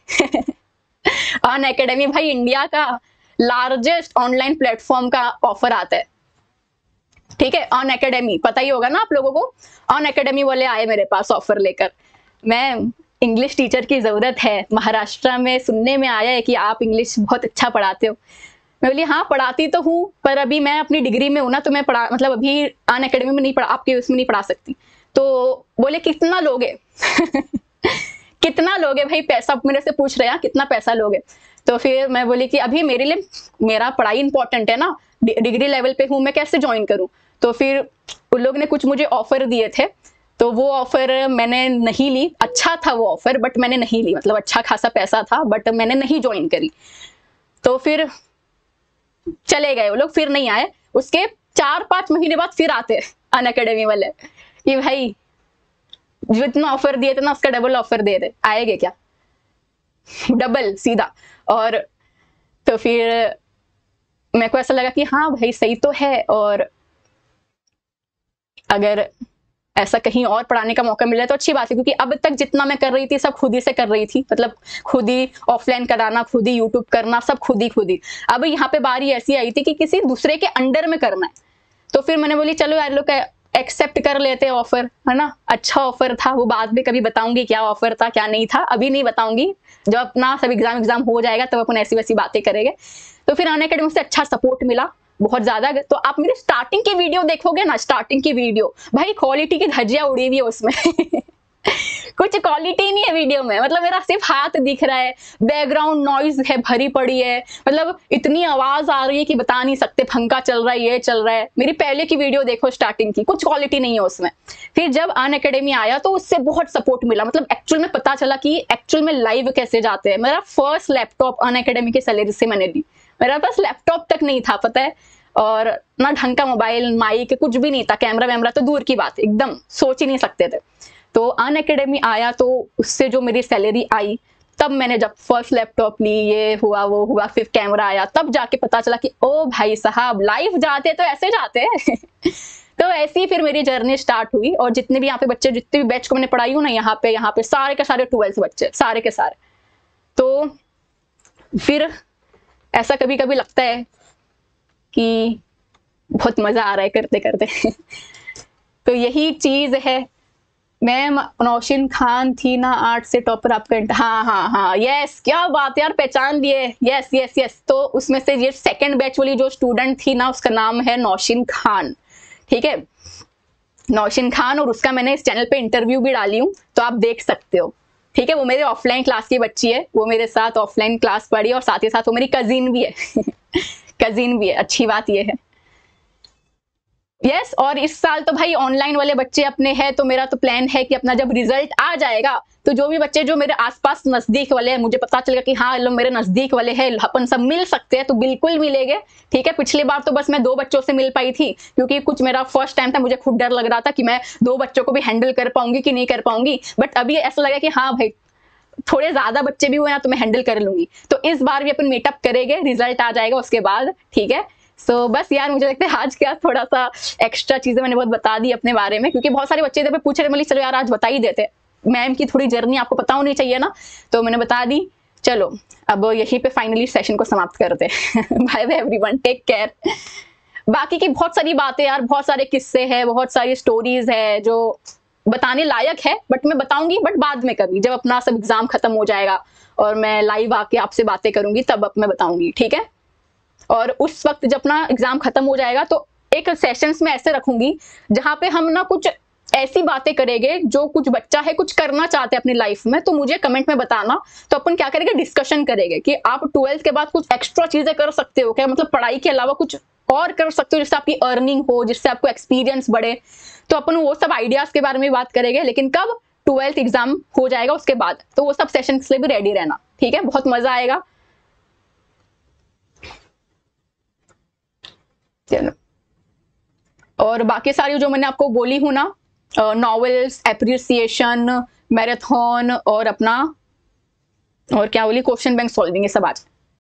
अनअकैडमी भाई इंडिया का लार्जेस्ट ऑनलाइन प्लेटफॉर्म का ऑफर आता है, ठीक है, अनअकैडमी पता ही होगा ना आप लोगों को। अनअकैडमी वाले आए मेरे पास ऑफर लेकर, मैं इंग्लिश टीचर की जरूरत है महाराष्ट्र में, सुनने में आया है कि आप इंग्लिश बहुत अच्छा पढ़ाते हो। मैं बोली हाँ पढ़ाती तो हूँ, पर अभी मैं अपनी डिग्री में हूँ ना, तो मैं पढ़ा मतलब अभी अनअकैडमी में नहीं पढ़ा, आपके उसमें नहीं पढ़ा सकती। तो बोले कितना लोगे कितना लोगे भाई, पैसा मेरे से पूछ रहे हैं कितना पैसा लोगे। तो फिर मैं बोली कि अभी मेरे लिए मेरा पढ़ाई इंपॉर्टेंट है ना, डिग्री लेवल पे हूँ, मैं कैसे ज्वाइन करूँ। तो फिर उन लोग ने कुछ मुझे ऑफर दिए थे, तो वो ऑफर मैंने नहीं ली। अच्छा था वो ऑफर बट मैंने नहीं ली, मतलब अच्छा खासा पैसा था बट मैंने नहीं ज्वाइन करी। तो फिर चले गए वो लोग, फिर नहीं आए। उसके 4-5 महीने बाद फिर आते अनअकैडमी वाले कि भाई जितना ऑफर दिए थे ना उसका डबल ऑफर दे दे, आएगे क्या, डबल सीधा। और तो फिर मेरे को ऐसा लगा कि हाँ भाई सही तो है, और अगर ऐसा कहीं और पढ़ाने का मौका मिला तो अच्छी बात है, क्योंकि अब तक जितना मैं कर रही थी सब खुद ही से कर रही थी, मतलब खुद ही ऑफलाइन कराना, खुद ही यूट्यूब करना, सब खुद ही। अब यहाँ पे बारी ऐसी आई थी कि किसी दूसरे के अंडर में करना है, तो फिर मैंने बोली चलो यार लोग एक्सेप्ट कर लेते हैं ऑफर, है ना। अच्छा ऑफर था वो, बाद में कभी बताऊंगी क्या ऑफर था क्या नहीं था, अभी नहीं बताऊंगी, जब अपना सब एग्जाम हो जाएगा तब अपन ऐसी वैसी बातें करेंगे। तो फिर अनअकैडमी से अच्छा सपोर्ट मिला बहुत ज्यादा। तो आप मेरे स्टार्टिंग की वीडियो देखोगे ना, स्टार्टिंग की वीडियो भाई क्वालिटी की धज्जियां उड़ी हुई है उसमें कुछ क्वालिटी नहीं है वीडियो में, मतलब मेरा सिर्फ हाथ दिख रहा है, बैकग्राउंड नॉइज है भरी पड़ी है, मतलब इतनी आवाज आ रही है कि बता नहीं सकते, पंखा चल रहा है, ये चल रहा है। मेरी पहले की वीडियो देखो स्टार्टिंग की, कुछ क्वालिटी नहीं है उसमें। फिर जब अनअकैडमी आया तो उससे बहुत सपोर्ट मिला, मतलब एक्चुअल में पता चला कि एक्चुअल में लाइव कैसे जाते हैं। मेरा फर्स्ट लैपटॉप अनअकैडमी की सैलरी से मैंने ली, मेरा पास लैपटॉप तक नहीं था पता है, और ना ढंग का मोबाइल माइक कुछ भी नहीं था, कैमरा वैमरा तो दूर की बात, एकदम सोच ही नहीं सकते थे। तो अनअकैडमी आया तो उससे जो मेरी सैलरी आई, तब मैंने जब फर्स्ट लैपटॉप ली, ये हुआ वो हुआ, फिर कैमरा आया, तब जाके पता चला कि ओ भाई साहब लाइव जाते तो ऐसे जाते हैं तो ऐसी फिर मेरी जर्नी स्टार्ट हुई। और जितने भी यहाँ पे बच्चे, जितने भी बैच को मैंने पढ़ाई हूँ ना यहाँ पे सारे के सारे 12th बच्चे, सारे के सारे। तो फिर ऐसा कभी कभी लगता है कि बहुत मजा आ रहा है करते करते तो यही चीज है। मैं नौशीन खान थी ना 8 से टॉपर आपका, हाँ यस, क्या बात यार, पहचान लिए, यस। तो उसमें से ये सेकंड बैच वाली जो स्टूडेंट थी ना, उसका नाम है नौशीन खान, ठीक है, नौशीन खान। और उसका मैंने इस चैनल पे इंटरव्यू भी डाली हूँ, तो आप देख सकते हो, ठीक है। वो मेरे ऑफलाइन क्लास की बच्ची है, वो मेरे साथ ऑफलाइन क्लास पढ़ी, और साथ ही साथ वो मेरी कजिन भी है कजिन भी है, अच्छी बात ये है। यस और इस साल तो भाई ऑनलाइन वाले बच्चे अपने हैं, तो मेरा तो प्लान है कि अपना जब रिजल्ट आ जाएगा तो जो भी बच्चे जो मेरे आसपास नजदीक वाले हैं, मुझे पता चलेगा कि हाँ लोग मेरे नजदीक वाले हैं, अपन सब मिल सकते हैं, तो बिल्कुल मिलेंगे, ठीक है। पिछली बार तो बस मैं 2 बच्चों से मिल पाई थी, क्योंकि कुछ मेरा फर्स्ट टाइम था, मुझे खुद डर लग रहा था कि मैं 2 बच्चों को भी हैंडल कर पाऊंगी कि नहीं कर पाऊंगी। बट अभी ऐसा लगा कि हाँ भाई थोड़े ज्यादा बच्चे भी हुए ना तो मैं हैंडल कर लूंगी। तो इस बार भी अपन मीटअप करेंगे, रिजल्ट आ जाएगा उसके बाद, ठीक है। सो बस यार मुझे लगता है आज क्या थोड़ा सा एक्स्ट्रा चीजें मैंने बहुत बता दी अपने बारे में, क्योंकि बहुत सारे बच्चे जब पूछ रहे, चलो यार आज बता ही देते, मैम की थोड़ी जर्नी आपको पता होनी चाहिए ना, तो मैंने बता दी। चलो अब यहीं पे फाइनली सेशन को समाप्त करते हैं bye bye everyone, take care. बाकी की बहुत सारी बातें यार, बहुत सारे किस्से हैं, बहुत सारी स्टोरीज है जो बताने लायक है, बट मैं बताऊंगी बट बाद में कभी, जब अपना सब एग्जाम खत्म हो जाएगा और मैं लाइव आके आपसे बातें करूंगी तब अब मैं बताऊंगी, ठीक है। और उस वक्त जब अपना एग्जाम खत्म हो जाएगा तो एक सेशंस में ऐसे रखूंगी जहां पे हम ना कुछ ऐसी बातें करेंगे, जो कुछ बच्चा है कुछ करना चाहते हैं अपनी लाइफ में, तो मुझे कमेंट में बताना, तो अपन क्या करेंगे, डिस्कशन करेंगे कि आप 12th के बाद कुछ एक्स्ट्रा चीजें कर सकते हो क्या, मतलब पढ़ाई के अलावा कुछ और कर सकते हो जिससे आपकी अर्निंग हो, जिससे आपको एक्सपीरियंस बढ़े। तो अपन वो सब आइडियाज के बारे में बात करेंगे, लेकिन कब, 12th एग्जाम हो जाएगा उसके बाद, तो वो सब सेशन के लिए भी रेडी रहना, ठीक है। बहुत मजा आएगा। चलो, और बाकी सारी जो मैंने आपको बोली हूं ना, नॉवेल्स, एप्रिसिएशन, मैराथन और अपना और क्या बोली, क्वेश्चन बैंक सॉल्विंग, ये सब आज